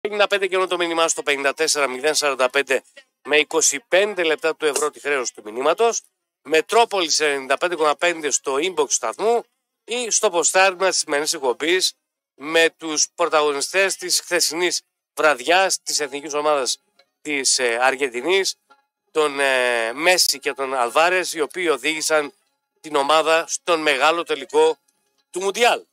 55 και το μήνυμά στο 54-045 με 25 λεπτά του ευρώ τη χρέωση του μηνύματος. Μετρόπολης 95,5 στο inbox σταθμού ή στο ποστάρισμα της σημερινής εκπομπής με τους πρωταγωνιστές της χθεσινής βραδιάς της εθνικής ομάδας της Αργεντινής, τον Μέση και τον Αλβάρες, οι οποίοι οδήγησαν την ομάδα στον μεγάλο τελικό του Μουντιάλ.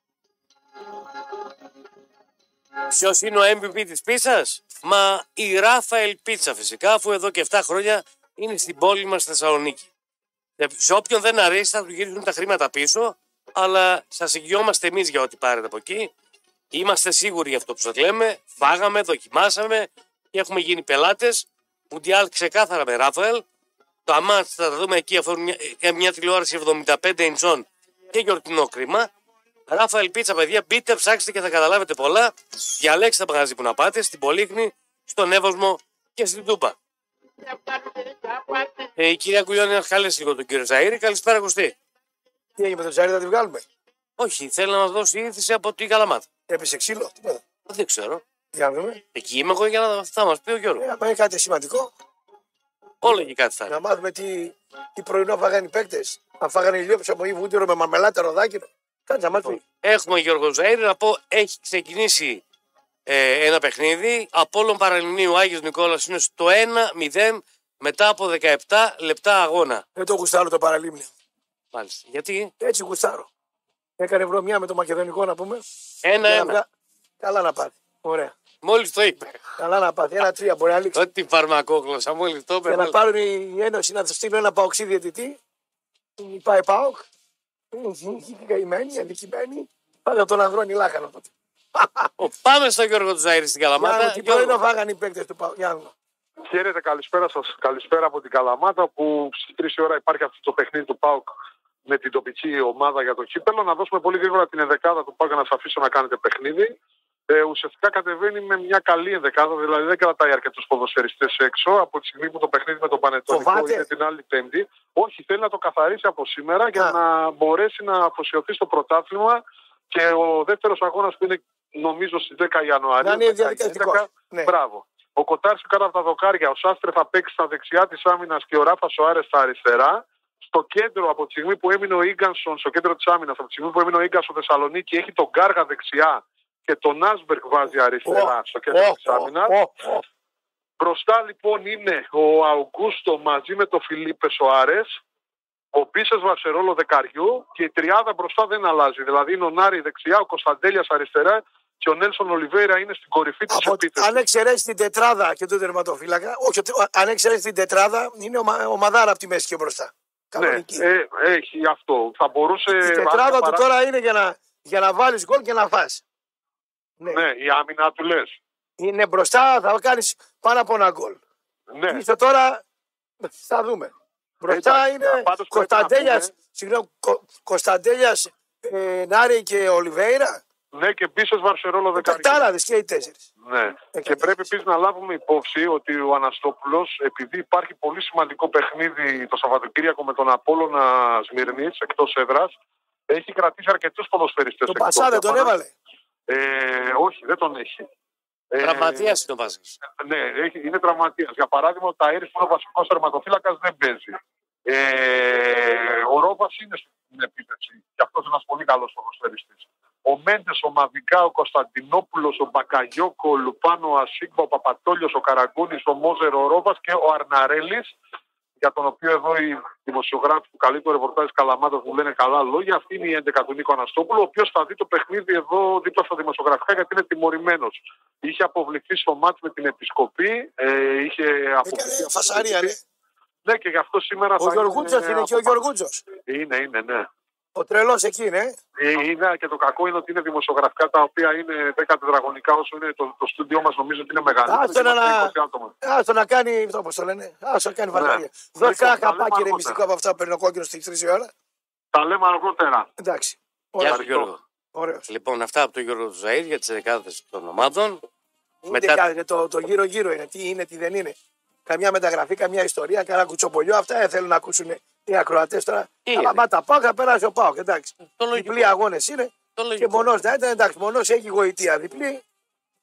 Ποιος είναι ο MVP της πίτσας? Μα η Ράφαελ Πίτσα φυσικά, αφού εδώ και 7 χρόνια είναι στην πόλη μας στη Θεσσαλονίκη. Σε όποιον δεν αρέσει θα του γυρίσουν τα χρήματα πίσω, αλλά σας εγγυόμαστε εμείς για ό,τι πάρετε από εκεί. Είμαστε σίγουροι για αυτό που σας λέμε. Φάγαμε, δοκιμάσαμε και έχουμε γίνει πελάτες. Μουντιάλ ξεκάθαρα με Ράφαελ. Το αμάτς θα τα δούμε εκεί, αφού μια τηλεόραση 75 ιντσών και γιορτινό κρίμα. Ράφαελ Πίτσα, παιδιά, μπείτε, ψάξτε και θα καταλάβετε πολλά. Διαλέξτε τα μαγαζί που να πάτε, στην Πολύχνη, στον Εύωσμο και στην Τούπα. Η κυρία Κουλιώνη να χαλέσει λίγο τον κύριο Ζαΐρη. Καλησπέρα, Κωστή. Τι έγινε με τον Ζαΐρη, θα τη βγάλουμε? Όχι, θέλει να μας δώσει είδηση από την Καλαμάτα. Έπεσε ξύλο, τι πέρα? Δεν ξέρω. Για να δούμε. Εκεί είμαι εγώ για να θα μας πει ο Γιώργος. Αν είναι κάτι σημαντικό, Όλο και κάτι θα είναι. να μάθουμε τι πρωινό φάγανε οι παίκτες. Αν φάγανε ηλιόψαμο ή βούτυρο με μαρμελάτα, ροδάκινο. Κάτσε να μάθουμε. Έχουμε Γιώργο Ζαΐρη, να πω, έχει ξεκινήσει ένα παιχνίδι. Απόλλων Παραλιμνίου Άγιος Νικόλαος είναι στο 1-0 μετά από 17 λεπτά αγώνα. Δεν το γουστάρω το Παραλίμνιο. Μάλιστα. Γιατί? Έτσι γουστάρω. Έκανε βρωμιά με το μακεδονικό να πούμε. 1-1. Καλά να πάθει. Ωραία. Μόλις το είπε. Καλά να πάθει. 1-3 μπορεί να λήξει. Ό,τι φαρμακόγλωσσα, μόλις το είπε. Για να πάρουν η Ένωση να του στείλουν ένα παοξί διαιτητή. Πάει ΠΑΟΚ. Καημένη, αδικημένη. Πάντα τον Ανδρώνη Λάχανο τότε. Πάμε στον Γιώργο του Ζαΐρη στην Καλαμάτα. Τι πρωινό φάγανε οι παίκτες του ΠΑΟΚ. Χαίρετε, καλησπέρα σας. Καλησπέρα από την Καλαμάτα, που στις 3 η ώρα υπάρχει αυτό το παιχνίδι του ΠΑΟΚ με την τοπική ομάδα για το κύπελλο. Να δώσουμε πολύ γρήγορα την ενδεκάδα του ΠΑΟΚ για να σας αφήσω να κάνετε παιχνίδι. Ουσιαστικά κατεβαίνει με μια καλή ενδεκάδα, δηλαδή δεν κρατάει αρκετούς ποδοσφαιριστές έξω από τη στιγμή που το παιχνίδι με τον Πανετολικό είναι την άλλη Πέμπτη. Όχι, θέλει να το καθαρίσει από σήμερα για να μπορέσει να αφοσιωθεί στο πρωτάθλημα και ο δεύτερος αγώνας που είναι νομίζω στις 10 Ιανουαρίου. Να είναι διαδικαστικό. Ναι. Μπράβο. Ο Κοτάρης κάτω από τα δοκάρια, ο Σάστρε θα παίξει στα δεξιά της άμυνας και ο Ράφα Σοάρες στα αριστερά. Στο κέντρο, από τη στιγμή που έμεινε ο Ίγκανσον, στο κέντρο της άμυνας, από τη στιγμή που έμεινε ο Ίγκανσον Θεσσαλονίκη, έχει τον Γκάργα δεξιά και τον Άσμπεργκ βάζει αριστερά στο κέντρο της άμυνας. Μπροστά λοιπόν είναι ο Αουγκούστο μαζί με τον Φιλίπε Σοάρες, ο Πίσες Βαρσερόλο δεκαριού και η τριάδα μπροστά δεν αλλάζει. Δηλαδή είναι ο Νάρη δεξιά, ο Κωνσταντέλιας αριστερά και ο Νέλσον Ολιβέιρα είναι στην κορυφή της επίθεσης. Αν εξαιρέσει την τετράδα και τον τερματοφύλακα, όχι, αν εξαιρέσει την τετράδα, είναι ο Μαδάρα από τη μέση και μπροστά. Ναι, έχει αυτό. Θα μπορούσε. Η τετράδα του τώρα είναι για να βάλεις γκολ και να φας. Ναι, η άμυνα του λες. Είναι μπροστά, θα κάνεις πάνω από ένα γκολ. Ναι. Είστε τώρα, θα δούμε. Μπροστά είναι Κωνσταντέλιας, Νάρη και Ολιβέιρα. Ναι, και Πίσες Βαρσερόλο δεκαριού. Πεκτάραδες και οι 4. Ναι. Και πρέπει επίσης να λάβουμε υπόψη ότι ο Αναστόπουλος, επειδή υπάρχει πολύ σημαντικό παιχνίδι το Σαββατοκύριακο με τον Απόλλωνα Σμυρνής εκτός έδρας, έχει κρατήσει αρκετούς ποδοσφαιριστές. Τον Πασά δεν τον έβαλε? Όχι, δεν τον έχει. Τραυματίας είναι ο Πασάς. Ναι, είναι τραυματίας. Για παράδειγμα, ο Ταΐρης που είναι ο βασικός τερματοφύλακας δεν παίζει. Ο Ρόβας είναι στην επίθεση και αυτός είναι ένας πολύ καλός ποδοσφαιριστής. Ο Μέντες, ο Μαδικά, ο Κωνσταντινόπουλος, ο Μπακαγιώκο, ο Λουπάνο, ο Ασίγκμπα, ο Παπατόλιος, ο Καραγκούνης, ο Μόζερ, ο Ρόβας και ο Αρναρέλης, για τον οποίο εδώ οι δημοσιογράφοι που καλεί το ρεπορτάζ Καλαμάτας μου λένε καλά λόγια. Αυτή είναι η 11 του Νίκο Αναστόπουλου, ο οποίος θα δει το παιχνίδι εδώ δίπλα στα δημοσιογραφικά γιατί είναι τιμωρημένος. Είχε αποβληθεί στο μάτς με την Επισκοπή, είχε αποβληθεί. Φασαρία, ναι. Ναι, και γι' αυτό σήμερα ο Γιωργούτσος είναι και ο Γιωργούτσος. Είναι, ναι. Ο τρελός εκεί, ναι. Είναι και το κακό είναι ότι είναι δημοσιογραφικά τα οποία είναι 10 τετραγωνικά όσο είναι το στούντιό μας, νομίζω ότι είναι μεγάλο. Άστο να κάνει, όπως το λένε, άστο να κάνει βαρβάρια. Δώσε ένα καπάκι ρε μυστικό από αυτά που παίρνει ο κόκκινος στις 3 η ώρα. Τα λέμε αργότερα. Εντάξει. Γεια σου Γιώργο. Ωραίος. Λοιπόν, αυτά από τον Γιώργο του Ζαΐρη για τις δεκάδες των ομάδων. Μετά... Το γύρω-γύρω είναι, τι είναι, τι δεν είναι. Καμιά μεταγραφή, καμιά ιστορία, κανένα κουτσοπολιό. Αυτά θέλουν να ακούσουν οι ακροατές τώρα. Αλλά τα πάω, θα περάσει ο Πάοκ. Εντάξει. Διπλοί αγώνες είναι. Και μονός να ήταν, εντάξει, μονός έχει γοητεία διπλή.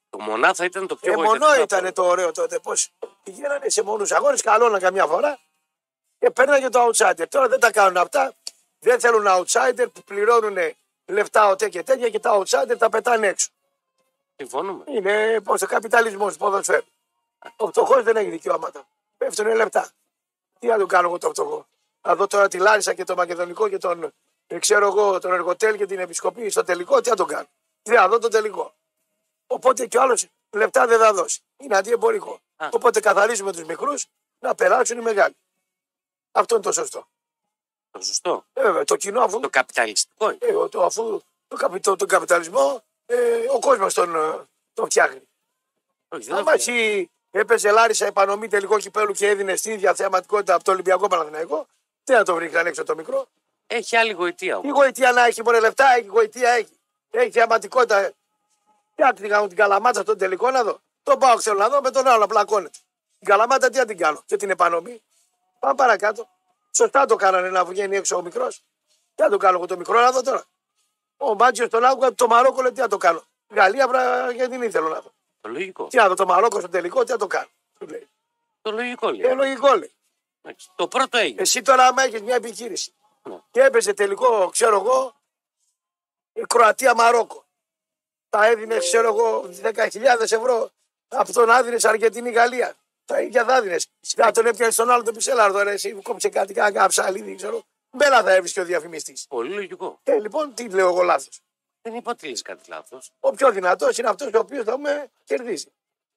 Το μονά θα ήταν το πιο Μονό ήταν το ωραίο τότε. Πώς πηγαίνανε σε μονούς αγώνες, καλώνα καμιά φορά και παίρνανε το outsider. Τώρα δεν τα κάνουν αυτά. Δεν θέλουν outsider που πληρώνουν λεφτά οτέ και τέτοια και τα outsider τα πετάνε έξω. Συμφωνούμε. Είναι ο καπιταλισμός του ποδοσφαίρου. Ο φτωχός δεν έχει δικαιώματα. Πέφτουν λεφτά. Τι να του κάνω εγώ το φτωχό. Να δω τώρα τη Λάρισα και το Μακεδονικό και τον, ξέρω εγώ, τον Εργοτέλ και την Επισκοπή στο τελικό. Τι να τον κάνω. Δεν θα δω το τελικό. Οπότε και ο άλλος λεφτά δεν θα δώσει. Είναι αντιεμπορικό. Οπότε καθαρίζουμε τους μικρούς να περάσουν οι μεγάλοι. Αυτό είναι το σωστό. Το σωστό. Το κοινό αφού. Το καπιταλιστικό. Αφού τον καπιταλισμό ο κόσμος τον φτιάχνει. Άμα εσύ έπαιζε Λάρισα επανομή τελικό κυπέλου και έδινε στην ίδια θεαματικότητα από το Ολυμπιακό Παναθηναϊκό, τι να το βρήκαν έξω το μικρό. Έχει άλλη γοητεία. Η γοητεία να έχει μόνο λεφτά, έχει γοητεία, έχει θεαματικότητα. Τι να την Καλαμάτα στον τελικό να δω. Τον πάω θέλω να δω με τον άλλο να πλακώνεται. Την Καλαμάτα τι να την κάνω και την επανομή. Πάμε παρακάτω. Σωστά το κάνανε να βγαίνει έξω ο μικρό. Τι να το κάνω εγώ το μικρό να δω τώρα. Ο Μάτζιο τον άκουγα το Μαρόκο λέει τι να το κάνω. Γαλλία γιατί δεν ήθελα να δω. Το λογικό. Τι να δω το Μαρόκο στο τελικό, τι να το κάνω. Λέει. Το λογικό λέει. Λογικό λέει. Το πρώτο έγινε. Εσύ τώρα άμα έχει μια επιχείρηση και έπαιζε τελικό, ξέρω εγώ, Κροατία-Μαρόκο. Τα έδινε, ξέρω εγώ, 10.000 ευρώ από τον άδεινε Αργεντινή-Γαλλία. Τα ίδια θα έδινε. Θα τον έπιανε στον άλλο τον Πισελάρδο, εσύ κόψε κάτι, κάνα ψαλίδι, ξέρω. Μπέλα θα έβρισκε ο διαφημιστή. Πολύ λογικό. Λοιπόν, τι λέω εγώ λάθο. Δεν είπα ότι λες κάτι λάθος. Ο πιο δυνατός είναι αυτός ο οποίος θα με κερδίζει.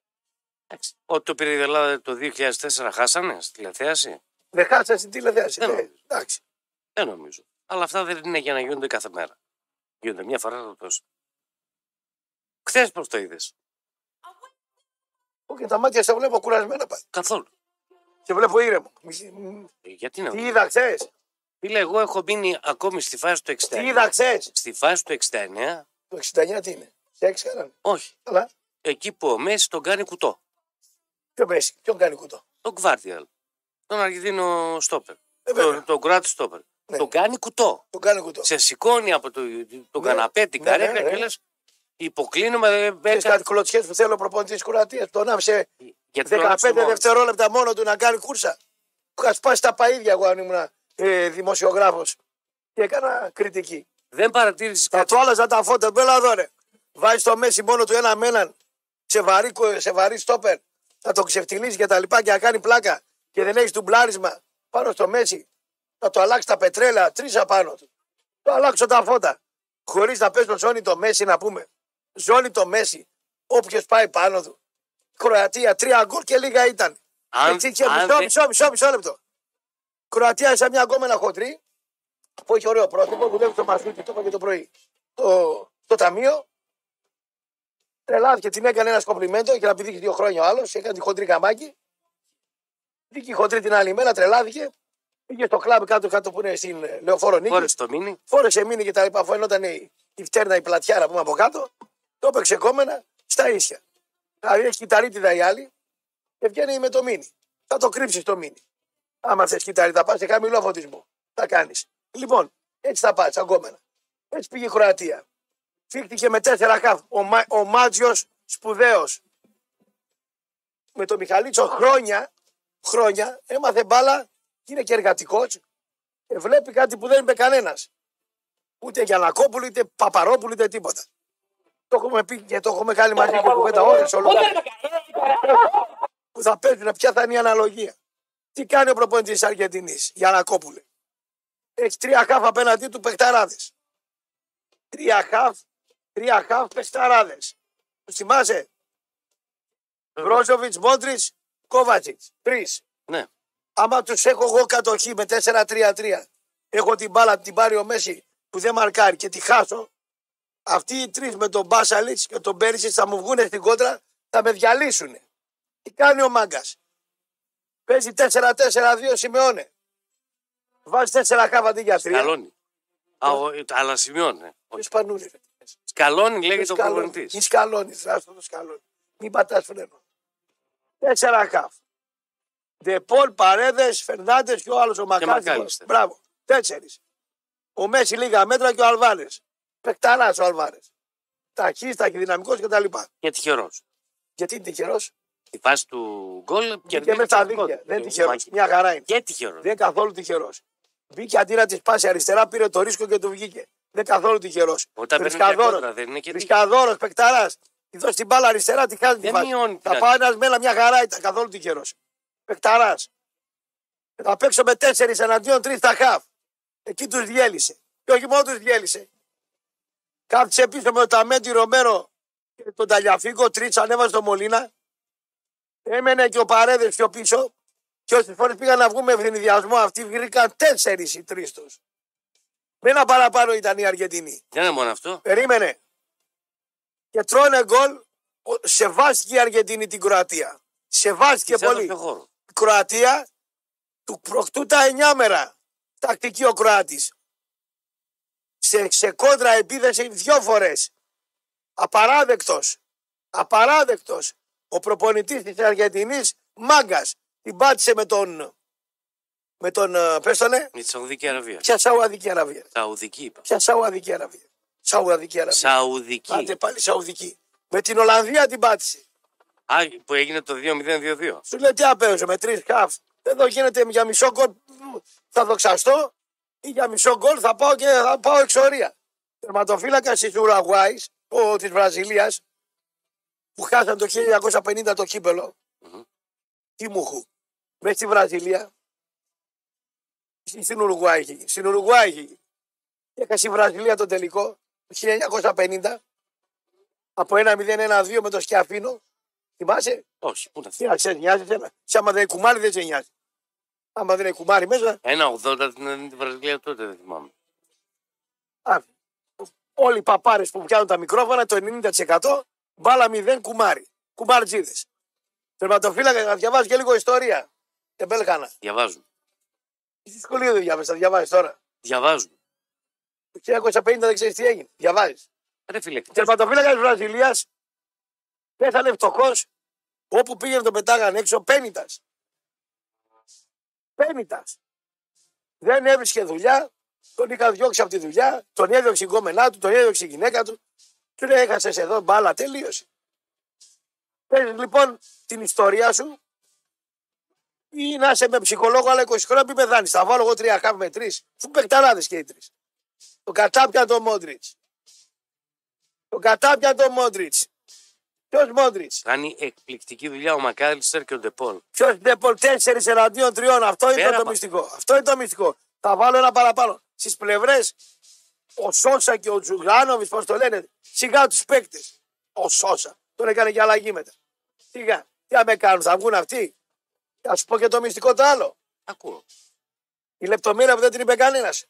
Ότι το πήρε η Ελλάδα το 2004 χάσανε στη τηλεθέαση. Δεν χάσανε στην τηλεθέαση. Εντάξει. Δεν νομίζω. Αλλά αυτά δεν είναι για να γίνονται κάθε μέρα. Γίνονται μια φορά το τόσο. Χθες πώς το είδες? Όχι, τα μάτια σε βλέπω κουρασμένα πάλι. Καθόλου. Σε βλέπω ήρεμο. Γιατί να τι είδα χθες? Φίλε, εγώ έχω μείνει ακόμη στη φάση του 69. Τι είδα χθες? Στη φάση του 69. Το 69 τι είναι? Σεξ κάνανε? Όχι. Αλλά. Εκεί που ο Μέση τον κάνει κουτό. Ποιο Μέση, ποιον κάνει κουτό? Τον Γκβάρδιαλ. Τον Αργεντίνο στόπερ. Τον Κροάτι στόπερ. Ναι. Τον κάνει κουτό. Τον κάνει κουτό. Σε σηκώνει από τον καναπέ την καρέκλα και λες υποκλίνουμε. Ξέρεις κάτι κλωτσιές που θέλω ο προπονητής της Κροατίας. Τον άφησε 15 δευτερόλεπτα μόνο του να κάνει κούρσα. Είχα σπάσει τα παΐδια εγώ αν ήμουν δημοσιογράφος και έκανα κριτική. Δεν παρατήρησες κάτι? Θα του άλλαζα τα φώτα. Μπέλα εδώ ρε. Βάζει στο Μέση μόνο του ένα με έναν σε βαρύ στόπερ. Θα το ξεφτυλίσει και τα λοιπά και να κάνει πλάκα και δεν έχει τουμπλάρισμα πάνω στο Μέση. Θα το αλλάξει τα πετρέλα, 3 απάνω του. Το αλλάξω τα φώτα. Χωρίς να πες ζώνη το Μέση να πούμε. Ζώνη το Μέση. Όποιος πάει πάνω του. Κροατία 3 γκολ και λίγα ήταν. Μισό λεπτό. Κροατία σαν μια γκόμενα χοντρή που έχει ωραίο πρόσωπο, δουλεύει στο Μασούτι, το είπα και το πρωί. Το ταμείο. Τρελάθηκε, την έκανε ένα κομπλιμέντο και να πηδήξει 2 χρόνια ο άλλο. Έκανε τη χοντρή καμάκι. Βγήκε η χοντρή την άλλη μέρα, τρελάθηκε. Πήγε στο κλαμπ κάτω που είναι στην Λεωφόρο Νίκη. Φόρεσε το μήνυ. Φόρεσε μήνυ και τα λοιπά. Φαίνονταν η φτέρνα, η πλατιάρα που είμαι από κάτω. Το έπαιξε κόμενα στα ίσια. Δηλαδή έχει κυταρίτιδα η άλλη και βγαίνει με το μήνυ. Θα το κρύψει το μήνυ. Άμα θε κυταρίτιδα, πα σε χαμηλό φωτισμό. Θα κάνει. Λοιπόν, έτσι θα πάει, αγκόμενα. Έτσι πήγε η Κροατία. Φύχτηκε με 4 χαφ. Ο Μάτζιος σπουδαίος. Με τον Μιχαλίτσο χρόνια έμαθε μπάλα, είναι και εργατικός και βλέπει κάτι που δεν είπε κανένας. Ούτε Γιαννακόπουλου, είτε Παπαρόπουλου, είτε τίποτα. Το έχουμε πει και το έχουμε κάνει μαζί και κουβέντα ώρες όλο. Που θα παίζουν, ποια θα είναι η αναλογία. Τι κάνει ο προπονητής της Αργεντινής, Γιαννακόπουλου? Έχει 3 χαφ απέναντί του παιχταράδες. 3 χαφ παιχταράδες. Τους θυμάσαι? Μπρόζοβιτς, Μόντριτς, Κόβατσιτς. 3. Ναι. Άμα τους έχω εγώ κατοχή με 4-3-3, έχω την μπάλα την πάρει ο Μέση που δεν μαρκάρει και τη χάσω, αυτοί οι 3 με τον Μπάσαλιτς και τον Πέρισιτς θα μου βγουν στην κόντρα, θα με διαλύσουν. Τι κάνει ο μάγκας? Παίζει 4-4-2 Σιμεώνε. Βάζει 4 χαφ αντί για 3. Σκαλώνει. Αλλά σημειώνε. Σπανούλη. Σκαλώνει λέγεται ο προπονητής. Μη σκαλώνει, άστο το σκαλώνει. Μην πατάς φρένο. 4 χαφ. Ντεπόλ, Παρέδες, Φερνάντες και ο άλλος ο Μακάλιστερ. Μπράβο. 4. Ο Μέση λίγα μέτρα και ο Αλβάρες. Πεκταράς ο Αλβάρες. ταχύς, ταχυδυναμικός κτλ. Και τυχερό. Γιατί είναι τυχερό. Τη φάση του γκολ Και με στα δίκτυα. Δεν είναι τυχερό. Μια χαρά είναι. Και τυχερό. Δεν είναι καθόλου τυχερό. Μπήκε αντί να τη πάσει αριστερά, πήρε το ρίσκο και του βγήκε. Δεν είναι καθόλου τυχερό. Όταν παίρνει μια κόντρα, δεν είναι και Ρισκαδόρο, παικταρά. Τη δώσει την μπάλα αριστερά, τη χάνει τη Δεν φάση. μειώνει Θα την πάει ένα μέλα, μια χαρά ήταν καθόλου τυχερό. Παικταρά. Θα παίξω με 4 εναντίον 3 στα χαφ. Εκεί του διέλυσε. Και όχι μόνο του διέλυσε. Κάθισε πίσω με το Ταμέντι Ρομέρο και τον Ταλιαφίγκο, Τρίτσα, ανέβασε τον Μολίνα. Έμενε και ο Παρέδε πιο πίσω. Και όσες φορές πήγαν να βγουν με ευνηδιασμό, αυτοί βρήκαν 4 οι 3 τους. Με ένα παραπάνω ήταν η Αργεντινή. Δεν είναι μόνο αυτό. Περίμενε. Και τρώνε γκολ. Σεβάστηκε η Αργεντινή την Κροατία. Σεβάστηκε Της πολύ. έδωσε χώρο. Η Κροατία του προκτού τα 9 μέρα. Τακτική ο Κροάτης. Σε κόντρα επίθεση 2 φορές. Απαράδεκτος. Απαράδεκτος. Ο προπονητής της Αργεντινής, μάγκας, την πάτησε με τον πες το ναι. Με τη Σαουδική Αραβία. Ποια Σαουδική Αραβία. Σαουδική είπα. Ποια Σαουδική Αραβία. Σαουδική Αραβία. Σαουδική. Πάτε πάλι Σαουδική. Με την Ολλανδία την πάτησε. Α, που έγινε το 2-0-2-2. Σου λέει τι απέζω με 3 χαφ. Εδώ γίνεται για μισό γκολ θα δοξαστώ ή για μισό γκολ θα πάω και θα πάω εξορία. Τερματοφύλακα τη Ουρουγουάη, τη Βραζιλία, που χάσαν το 1950 το κύπελο. Τι μου χου. Μέσα στη Βραζιλία. Στην Ουρουγουάη είχε γίνει. Στην Ουρουγουάη είχε γίνει. Έχασε η Βραζιλία το τελικό το 1950 από 1-0-1-2 με το Σκιαφίνο. Θυμάσαι. Όχι, πού να Τι να ξέρει, νοιάζει εσένα. Σε άμα δεν είναι κουμάρι, δεν σε νοιάζει. Άμα δεν είναι κουμάρι μέσα. 1-80 την Βραζιλία τότε δεν θυμάμαι. Όλοι οι παπάρες που πιάνουν τα μικρόφωνα, το 90% μπάλα 0 κουμάρι. Κουμάρτζίδες. Τερματοφύλακα να διαβάζει και λίγο ιστορία. Τεμπέλχανα. Διαβάζουν. Στη σχολείο δεν διάβασα, θα διαβάζει τώρα. Διαβάζουν. Το 1950 δεν ξέρει τι έγινε. Διαβάζει. Ρε φίλε, Τερματοφύλακα τη Βραζιλία πέθανε φτωχό. Όπου πήγαινε τον πετάγανε έξω, πένιτας. Πένιτας. Δεν έβρισκε δουλειά, τον είχα διώξει από τη δουλειά, τον έδιωξε η γκόμενά του, τον έδιωξε η γυναίκα του. Του λέει: έχασες εδώ μπάλα, τελείωσε. Παίρνεις λοιπόν την ιστορία σου ή να είσαι με ψυχολόγο άλλα 20 χρόνια μην πεθάνεις. Θα βάλω εγώ 3 χάπ με 3. Φου παιχταράδες και οι 3. Το κατάπια το Μόντριτς. Το κατάπια το Μόντριτς. Ποιος Μόντριτς. κάνει εκπληκτική δουλειά ο Μακάλιστερ και ο Ντεπόλ. Ποιος Ντεπόλ 4 εναντίον 3. Αυτό είναι το μυστικό. Αυτό είναι το μυστικό. Θα βάλω ένα παραπάνω. Στις πλευρές ο Σόσα και ο Τζουγάνοβιτς, πώς το λένε, σιγά τους παίκτες. Ο Σόσα. Τον έκανε και αλλαγή μετά. Σιγά. Τι να με κάνουν, θα βγουν αυτοί. Θα σου πω και το μυστικό το άλλο. Ακούω. Η λεπτομέρεια που δεν την είπε κανένας.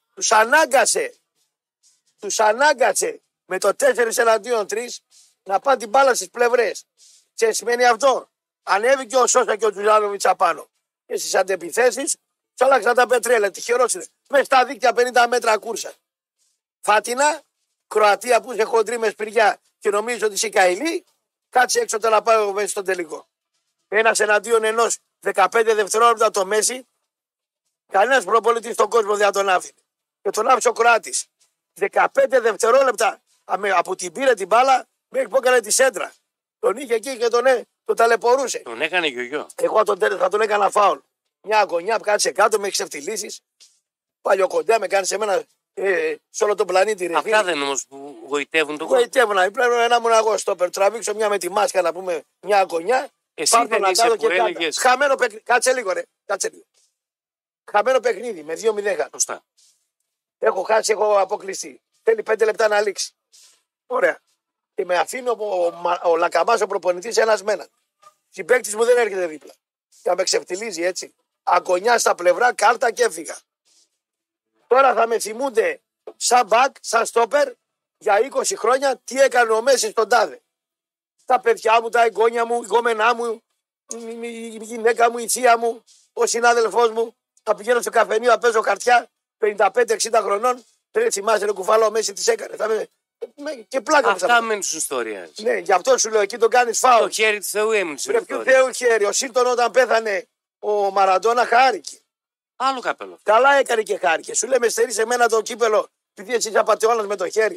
Τους ανάγκασε με το 4 εναντίον 3 να πάνε την μπάλα στις πλευρές. Και σημαίνει αυτό. Ανέβηκε ο Σόσα και ο Τζουλάνοβιτς απάνω. Και στις αντεπιθέσεις του άλλαξαν τα πετρέλαια. Τυχερός είναι. Μέσα στα δίκτυα 50 μέτρα κούρσα. Φάτινα, Κροατία που είχε χοντρή με σπηριά και νομίζω ότι είσαι καηλή, κάτσε έξω τώρα πάω μέσα στο τελικό. Ένας εναντίον ενός 15 δευτερόλεπτα το Μέση, κανένας προπονητής στον κόσμο δεν θα τον άφηνε. Και τον άφησε ο Κροάτης. 15 δευτερόλεπτα από την πήρε την μπάλα μέχρι που έκανε τη σέντρα. Τον είχε εκεί και τον ταλαιπωρούσε. Τον έκανε γιογιό. Εγώ θα τον έκανα φάουλ. Μια αγωνιά που κάτσε κάτω, με έχει ξεφτυλίσει. Παλιοκοντιά με κάνει σε μένα σε όλο τον πλανήτη. Ρε, Αυτά δεν είναι όμως που γοητεύουν τον κόσμο. γοητεύουν. Πρέπει να ήμουν εγώ στο τραβήξω μια με τη μάσκα να πούμε μια αγωνιά. Εσύ δεν είσαι που έλεγες. Χαμένο παιχνίδι. Κάτσε λίγο, ρε. Κάτσε λίγο. Χαμένο παιχνίδι με 2-0 χάνω. Σωστά. Έχω χάσει, έχω αποκλειστεί. Θέλει 5 λεπτά να λήξει. Ωραία. Και με αφήνει ο Λακαμπάς ο προπονητής ένας με έναν. Συμπαίκτης μου δεν έρχεται δίπλα. Και να με ξεφτιλίζει έτσι. Αγωνιά στα πλευρά, κάρτα και έφυγα. Τώρα θα με θυμούνται σαν μπακ, σαν στόπερ για 20 χρόνια τι έκανε ο Μέση στον τάδε. Τα παιδιά μου, τα εγγόνια μου, η γκόμενά μου, η γυναίκα μου, η θεία μου, ο συνάδελφός μου. Θα πηγαίνω στο καφενείο να παίζω χαρτιά 55-60 χρονών. Δεν θυμάσαι ρε κουφάλα ο Μέση τι έκανε. Και πλάκα Αυτά μένουν στην ιστορία. Ναι, γι' αυτό σου λέω εκεί τον κάνει φάουλ. Το χέρι του Θεού έμεινε στην Πρέπει του ιστορία. Θεού χέρι. Ο Σίλτον όταν πέθανε ο Μαραντόνα χάρηκε. Άλλο καπέλο. Καλά έκανε και χάρηκε. Σου λέμε στερεί σε μένα το κύπελο, επειδή εσύ είσαι απατεώνας με το χέρι.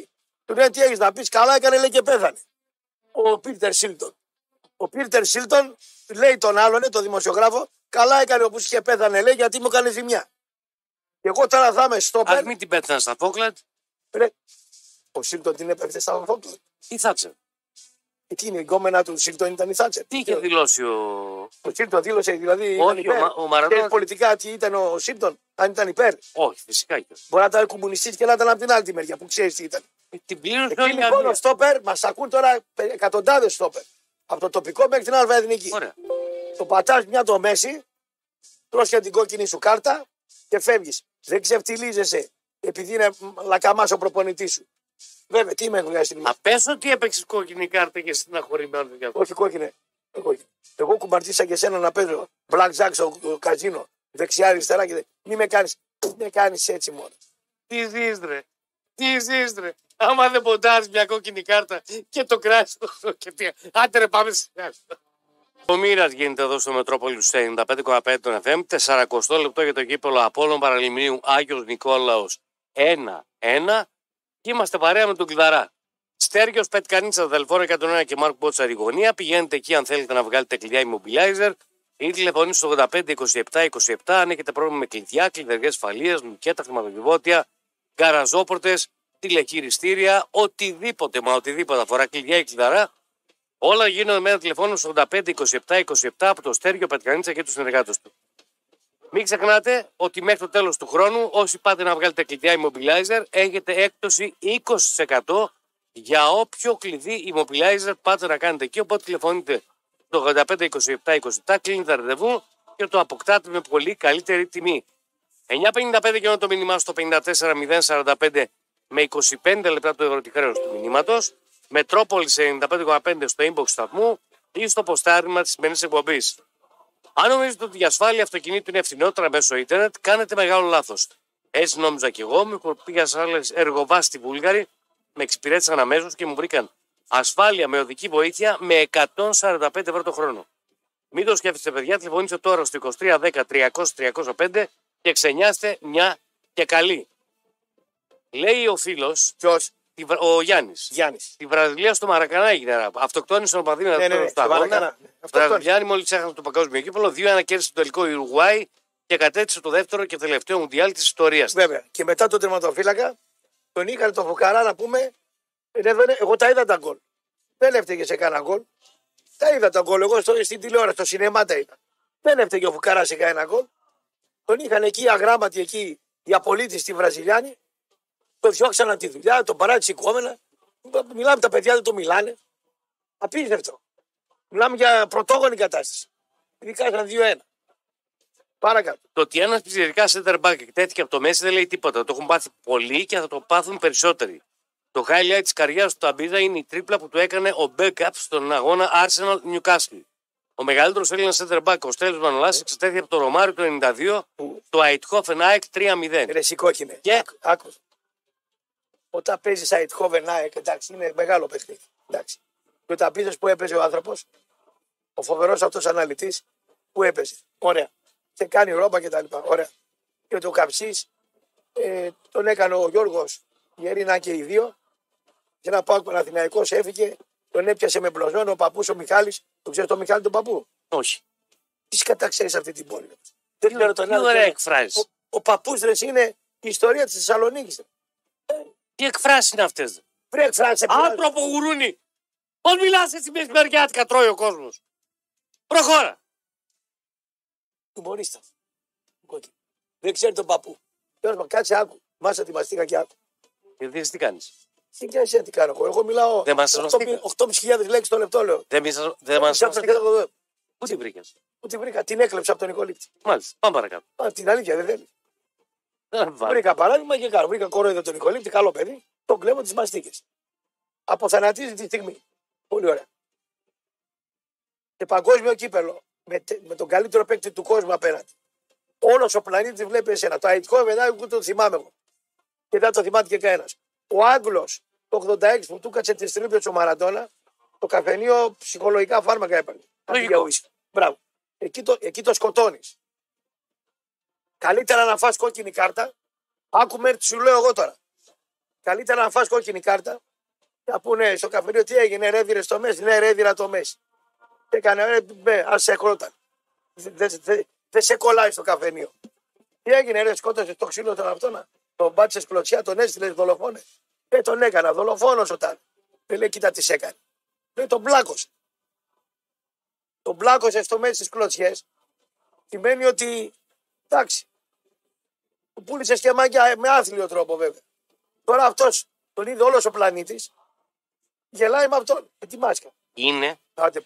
Του λένε τι έχει να πει, καλά έκανε, λέει και πέθανε. Ο Πίτερ Σίλτον. Ο Πίτερ Σίλτον λέει τον άλλον, τον δημοσιογράφο, καλά έκανε όπως είχε πέθανε, λέει, γιατί μου έκανε ζημιά. Και εγώ τώρα θα είμαι στόπερ. Αν μην την πέθανε στα Φόκλαντ. Ο Σίλτον την έπεφτε στα Φόκλαντ. Η Θάτσερ. Τι είναι, η γκόμενα του Σίλτον ήταν η Θάτσερ. Τι είχε δηλώσει ο. Ο Σίλτον δήλωσε, δηλαδή. Όχι, ο Μαραντόνα. Πολιτικά τι ήταν ο Σίλτον, αν ήταν υπέρ. Όχι, φυσικά και. Μπορεί να ήταν κομμουνιστή και να ήταν από την άλλη τη μεριά που ξέρει τι ήταν. Την πλήρωσε όλη η λοιπόν, ο στόπερ, μα ακούν τώρα εκατοντάδε στόπερ. Από το τοπικό μέχρι την άλλη εθνική. Ωραία. Το πατά μια το Μέση, τρως και την κόκκινη σου κάρτα και φεύγει. Δεν ξεφτιλίζεσαι επειδή είναι λακαμά ο προπονητή σου. Βέβαια, τι με βγάζει στην ημέρα. Πες ότι έπαιξε κόκκινη κάρτα και στεναχωρημένο. Όχι κόκκινη. Εγώ κουμπαρτίσα και σένα να παίζω blackjack στο καζίνο. Δεξιά-αριστερά και μην με κάνει έτσι μόνο. Τι ζεις ρε. Τι ζεις ρε. Άμα δεν ποντάρεις μια κόκκινη κάρτα και το κράτης το χρόνο. Άντε ρε πάμε στη χάρη. Ο Μοίρας γίνεται εδώ στο Μετρόπολη 95,5 των FM. 40 λεπτό για το κύπελο Απόλλων Παραλιμνίου Άγιος Νικόλαος 1-1. Και είμαστε παρέα με τον Κλειδαρά. Στέργιος Πετκανίτσα, Δελφόρο 101 και Μάρκο Μπότσα Ριγωνία. Πηγαίνετε εκεί αν θέλετε να βγάλετε κλειδιά immobilizer ή τηλεφωνήστε στο 85-27-27 αν έχετε πρόβλημα με κλειδιά, κλειδαριές ασφαλείας, λουκέτα, χρηματοκιβώτια, γκαραζόπορτες, τηλεχειριστήρια, οτιδήποτε αφορά κλειδιά ή κλειδαρά. Όλα γίνονται με ένα τηλεφώνημα στο 85-27-27 από το Στέργιο Πετκανίτσα και τους συνεργάτες του. Μην ξεχνάτε ότι μέχρι το τέλος του χρόνου, όσοι πάτε να βγάλετε κλειδιά immobilizer, έχετε έκπτωση 20% για όποιο κλειδί immobilizer πάτε να κάνετε εκεί. Οπότε τηλεφωνείτε στο 85-27-27, κλείνετε ραντεβού και το αποκτάτε με πολύ καλύτερη τιμή. 9.55 και το μήνυμά στο 54.045 με 25 λεπτά το ευρώ τη χρέωση του μηνύματος. Μετρόπολη 95,5 στο inbox σταθμού ή στο ποστάρισμα της σημερινής εκπομπής. Αν νομίζετε ότι η ασφάλεια αυτοκινήτου είναι ευθυνότερα μέσω ίντερνετ, κάνετε μεγάλο λάθος. Έτσι νόμιζα κι εγώ, πήγα σε άλλες εργοβάσεις στη Βούλγαρη, με εξυπηρέτησαν αμέσως και μου βρήκαν ασφάλεια με οδική βοήθεια με 145 ευρώ το χρόνο. Μην το σκέφτεστε, παιδιά, τηλεφωνήστε τώρα στο 2310-300-305 και ξενιάστε μια και καλή. Λέει ο φίλος, ο Γιάννης. Στη Βραζιλία στο Μαρακανά έγινε. Αυτοκτόνησε ο Παδίνα στο αγώνα. Βραζιλιάνοι μόλις έχασαν το παγκόσμιο κύπελλο. 2-1 κέρδισε το τελικό Ιρουάη και κατέκτησε το δεύτερο και τελευταίο μουντιάλ της ιστορίας. Βέβαια. Και μετά τον τερματοφύλακα τον είχαν τον Φουκαρά να πούμε. Εγώ τα είδα τα γκολ. Δεν έφταιγε σε κανένα γκολ. Τα είδα τα γκολ. Εγώ στην τηλεόραση, στο σινεμά τα είδα. Δεν έφταιγε ο Φουκαρά σε κανένα γκολ. Τον είχαν εκεί αγράμματοι εκεί οι απολύτες στη Βραζιλιάνη. Το διώξαν τη δουλειά, τον παράτησε κόμενα. Μιλάμε, τα παιδιά δεν το μιλάνε. Απίστευτο. Μιλάμε για πρωτόγονη κατάσταση. Ειδικά ήταν 2-1. Παρακάτω. Το ότι ένα πιτσιρικά center back εκτέθηκε από το Μέση δεν λέει τίποτα. Το έχουν πάθει πολλοί και θα το πάθουν περισσότεροι. Το highlight της καριέρας του Ταμπίδα είναι η τρίπλα που του έκανε ο backup στον αγώνα Arsenal Newcastle. Ο μεγαλύτερος Έλληνας center back, ο Στέλιος Μανολάς, εξετέθηκε από το Ρωμάριο του 92, το Eindhoven ΑΕΚ 3-0. Ρε σηκώκινε. Και... Άκου. Όταν παίζει Eindhoven ΑΕΚ, εντάξει, είναι μεγάλο παιχνίδι. Εντάξει. Και όταν πήρε που έπαιζε ο άνθρωπος, ο φοβερός αυτός αναλυτής, που έπαιζε. Ωραία. Και κάνει ρόμπα και τα λοιπά. Ωραία. Και το Καψής τον έκανε ο Γιώργος Γερίνα και οι δύο. Και ένα πάω Παναθηναϊκός έφυγε, τον έπιασε με μπλοζόν ο παππούς ο Μιχάλης. Το ξέρεις τον Μιχάλη τον παππού? Όχι. Τι καταξέρεις αυτή την πόλη? Δεν ξέρω τον άλλο. Ωραία εκφράσεις. Ο παππούς ρε είναι η ιστορία της Θεσσαλονίκης. Τι εκφράσεις είναι αυτές? Βρε εκφράσεις. Άνθρωπο γουρούνι. Πώς μιλάς έτσι μεσημεριάτικα τρώει ο κόσμος? Προχώρα. Humorista. Δεν ξέρει τον παππού. Τέλος, κάτσε άκου. Μάσα τη μαστίκα και άκου. Γιατί εσύ τι κάνεις? Τι κάνει εσύ τι κάνω εγώ? Εγώ μιλάω 8.500 λέξεις το λεπτό λέω. Δεν μας Πού τη βρήκες? Πού τη βρήκα? Την έκλεψα από τον Νικολίτη. Μάλιστα, πάμε παρακάτω. Την αλήθεια δεν θέλει. Βρήκα παράδειγμα και κάνω. Βρήκα κορόιδο τον Νικολίτη, καλό παιδί. Τον κλέβω τις μαστίκες. Αποθανατίζει τη στιγμή. Πολύ ωραία. Σε παγκόσμιο κύπελο με τον καλύτερο παίκτη του κόσμου απέναντι. Όλος ο πλανήτης βλέπει εσένα. Το Eindhoven που το θυμάμαι εγώ. Και δεν το θυμάται και κανένας. Ο Άγγλος το 86 που του κάτσε τις τρύπες ο Μαραντόνα, το καφενείο ψυχολογικά φάρμακα έπαιρνε. Μπράβο. Εκεί το σκοτώνεις. Καλύτερα να φας κόκκινη κάρτα. Άκουμε τι σου λέω εγώ τώρα. Καλύτερα να φας κόκκινη κάρτα Να πούνε στο καφενείο τι έγινε, ρε έδιρε στο Μέση. Ναι, ρε έδιρα το Μέση. Και έκανε, α σε έκροταν. Δεν σε κολλάει στο καφενείο. Τι έγινε, ρε, σκότωσε το ξύλο τον αυτόνα. Τον πάτησε κλωτσιά, τον έστειλε δολοφόνε. Τον έκανα, δολοφόνο όταν. Δεν λέει, κοίτα τι έκανε. Λέει, τον μπλάκωσε. Τον μπλάκωσε στο Μέση στι κλωτσιέ. Σημαίνει ότι εντάξει. Του πούλησε σκεμάκια με άθλιο τρόπο βέβαια. Τώρα αυτό τον είδε όλο ο πλανήτη. Γελάει με αυτόν. Με τη μάσκα. Είναι Άντε,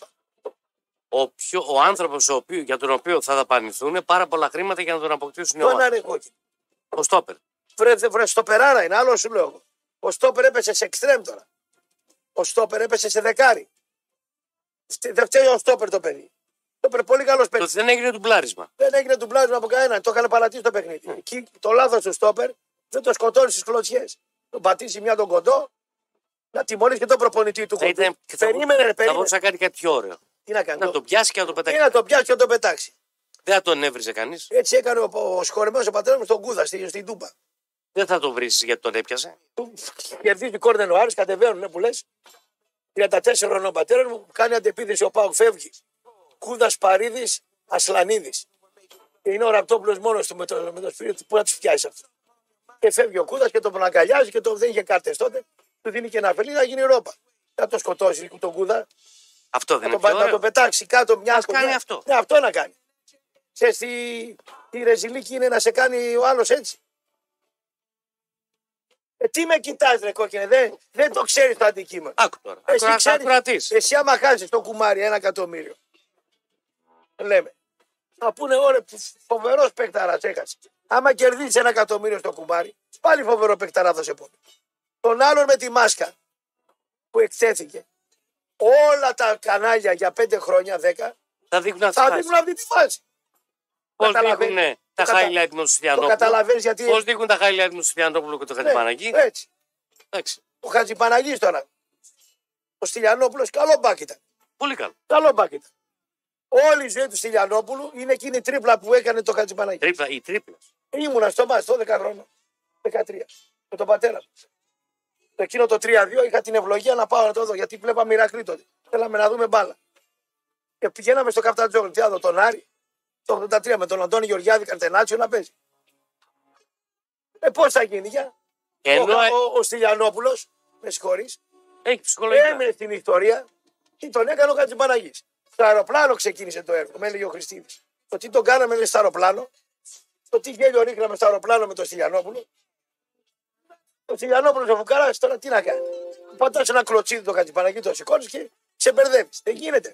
ο άνθρωπος για τον οποίο θα δαπανηθούν πάρα πολλά χρήματα για να τον αποκτήσουν οι τον ομάδες. αρεκόκι. Ο Στόπερ. Βρε, στοπεράρα είναι, άλλο σου λέω. Ο Στόπερ έπεσε σε εξτρέμ τώρα. Ο Στόπερ έπεσε σε δεκάρι. Δεν φταίει ο Στόπερ το παιδί. Στόπερ πολύ καλό παιδί. Δεν έγινε ντουμπλάρισμα. Δεν έγινε ντουμπλάρισμα από κανέναν. Το έκανε παρατήσει το παιχνίδι. Εκεί το λάθο του Στόπερ δεν το σκοτώνει στι κλωτσιέ. Τον πατήσει μια τον κοντό, να τιμωρήσει και τον προπονητή του κοντού. Περίμενε. Θα μπορούσε να κάνει κάτι πιο ωραίο. Τι να κάνει. Να τον πιάσει και να τον Τι πετάξει. να τον πιάσει και να τον πετάξει. Δεν θα τον έβριζε κανεί. Έτσι έκανε ο συγχωρεμένο ο πατέρα μου στον Κούδα, στην Τούπα. Δεν θα τον βρει γιατί τον έπιασε. Κερδίζει κόρνερ ο Άρης, κατεβαίνουν που λε. 34 χρονών ο πατέρα μου, κάνει αντεπίθεση ο Πάουκ, φεύγει. Κούδα Παρίδη, Ασλανίδη. Και είναι ο Ραπτόπουλο μόνο του με το σπίτι του, πού να του πιάσει αυτό. Και φεύγει ο Κούδα και τον αγκαλιάζει και δεν είχε κάρτε τότε. Του δίνει και ένα φελί να γίνει ρόπα. Να το σκοτώσει τον Κούδα. Αυτό δεν είναι. Να το πετάξει κάτω μια Ας κάνει αυτό. Ναι, αυτό να κάνει. Ξέρεις τι ρεζιλίκη είναι να σε κάνει ο άλλος έτσι. Τι με κοιτάς ρε κόκκινε, δεν το ξέρεις το αντικείμενο. Άκου τώρα. Εσύ άμα χάσεις το κουμάρι 1 εκατομμύριο. Λέμε. Θα πούνε ωραία, φοβερός παικταράς έχασε. Άμα κερδίσεις 1 εκατομμύριο στο κουμάρι, πάλι φοβερό παικταρά θα σε πω. Τον άλλον με τη μάσκα που εκτέθηκε. Όλα τα κανάλια για 5 χρόνια, 10 θα δείχνουν αυτή τη φάση. Πώς δείχνουν τα highlight με τον Στυλιανόπουλο. Το καταλαβαίνεις γιατί. Πώς δείχνουν τα highlight με τον Στυλιανόπουλο και τον Χατζηπαναγή. Έτσι. Εντάξει. Ο Χατζηπαναγής τώρα. Ο Στυλιανόπουλος καλό μπακ ήταν. Πολύ καλό. Καλό μπακ ήταν. Όλη η ζωή του Στυλιανόπουλου είναι εκείνη η τρίπλα που έκανε το Χατζηπαναγή. Η τρίπλα. Ήμουνα στο μάτς 12 χρόνια. 13. Με τον πατέρα μου. Εκείνο το 3-2 είχα την ευλογία να πάω να το δω γιατί βλέπαμε Ηρακλή τότε. Θέλαμε να δούμε μπάλα. Και πηγαίναμε στο Καφτατζόγλου. Τι να δω, τον Άρη, το 83 με τον Αντώνη Γεωργιάδη Καρτενάτσιο να παίζει. Πώς θα γίνει, για. Ο Στυλιανόπουλος, με συγχωρείς, έχει ψυχολογία. Έμεινε στην ιστορία και τον έκανε ο Χατζηπαναγής. Στο αεροπλάνο ξεκίνησε το έργο, με έλεγε ο Χριστίδης. Το τι τον κάναμε λέει, στο αεροπλάνο, το τι γέλιο ρίχναμε στο αεροπλάνο με τον Στυλιανόπουλο. Ο Στυλιανόπουλος ο Φουκάρας τώρα τι να κάνει. Πατάς ένα κλωτσίδι το Χατζηπαναγή, το σηκώνεις και σε μπερδεύεις. Δεν γίνεται.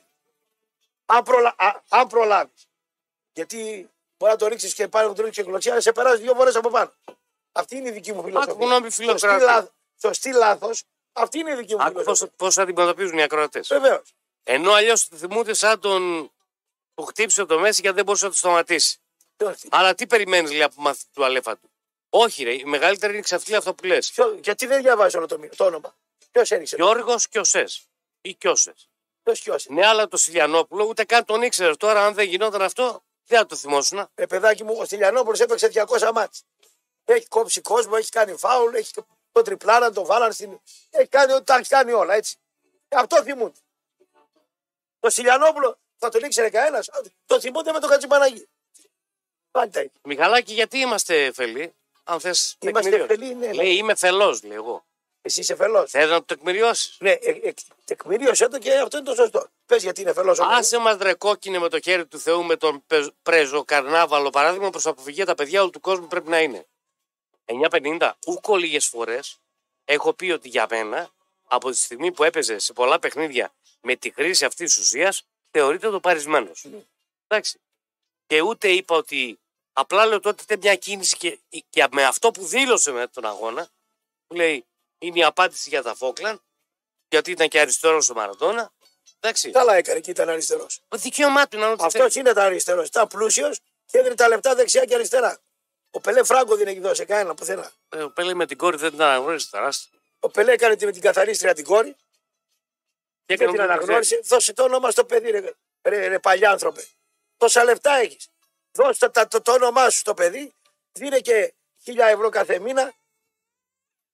Αν προλάβεις. Γιατί μπορεί να το ρίξεις και πάνω το ρίξεις και κλωτσιά, να σε περάσει 2 φορές από πάνω. Αυτή είναι η δική μου φιλοσοφία. Σωστή λάθος. Αυτή είναι η δική μου φιλοσοφία. Πώς αντιμετωπίζουν οι ακροατές. Βεβαίως. Ενώ αλλιώς το θυμούνται σαν τον που χτύπησε το Μέση γιατί δεν μπορούσε να το σταματήσει. Αλλά τι περιμένεις λέει από μαθητή του Αλέφαντου. Όχι, ρε, η μεγαλύτερη είναι η ξαφτυλή αυτό που λες. Γιατί δεν διαβάζει όλο το όνομα. Ποιος έριξε. Γιώργος Κιωσές ή Κιώσες. Ποιος Κιώσες. Ναι, αλλά το Στυλιανόπουλο ούτε καν τον ήξερε. Τώρα, αν δεν γινόταν αυτό, δεν θα το θυμόσουνα. Παιδάκι μου, ο Στυλιανόπουλος έπαιξε 200 μάτς. Έχει κόψει κόσμο, έχει κάνει φάουλ, έχει το τριπλάρα, το βάλαν στην. Τα έχει κάνει όλα έτσι. Αυτό θυμούνται. Το Στυλιανόπουλο θα τον ήξερε κανένα. Το θυμούνται με τον Χατζηπαναγή. Πάντα. Μιχαλάκη, γιατί είμαστε φελοί. Αν θες είμαστε φελοί, ναι. Λέει, είμαι φελός, λέει εγώ. Εσύ είσαι φελός. Θες να το τεκμηριώσεις. Ναι, τεκμηρίωσέ το και αυτό είναι το σωστό. Πες γιατί είναι φελός. Άσε μας ρε κόκκινε με το χέρι του Θεού με τον πρέζο καρνάβαλο. Παράδειγμα προς αποφυγή τα παιδιά όλου του κόσμου πρέπει να είναι. 9.50. Ούκο λίγες φορές έχω πει ότι για μένα από τη στιγμή που έπαιζε σε πολλά παιχνίδια με τη χρήση αυτής της ουσίας θεωρείται το παρισμένος. Εντάξει. Και ούτε είπα ότι απλά λέω τότε ήταν μια κίνηση και με αυτό που δήλωσε με τον αγώνα που λέει είναι η απάντηση για τα Φόκλαν γιατί ήταν και αριστερός ο Μαραντόνα. Εντάξει. Καλά έκανε και ήταν αριστερός. Ο δικαίωμά του είναι ό,τι αυτός είναι τα αριστερός. Ήταν πλούσιος και έδινε τα λεπτά δεξιά και αριστερά. Ο Πελέ Φράγκο δεν έχει δώσει κανένα πουθενά. Ο Πελέ με την κόρη δεν την αναγνώρισε τεράστια. Ο Πελέ έκανε με την καθαρίστρια την κόρη. Και δεν την αναγνώρισε. Δώσε το όνομα στο παιδί, ρε παλιάνθρωπε. Τόσα λεφτά έχει. Δώσε το όνομά σου στο παιδί. Δίνε και 1.000 ευρώ κάθε μήνα.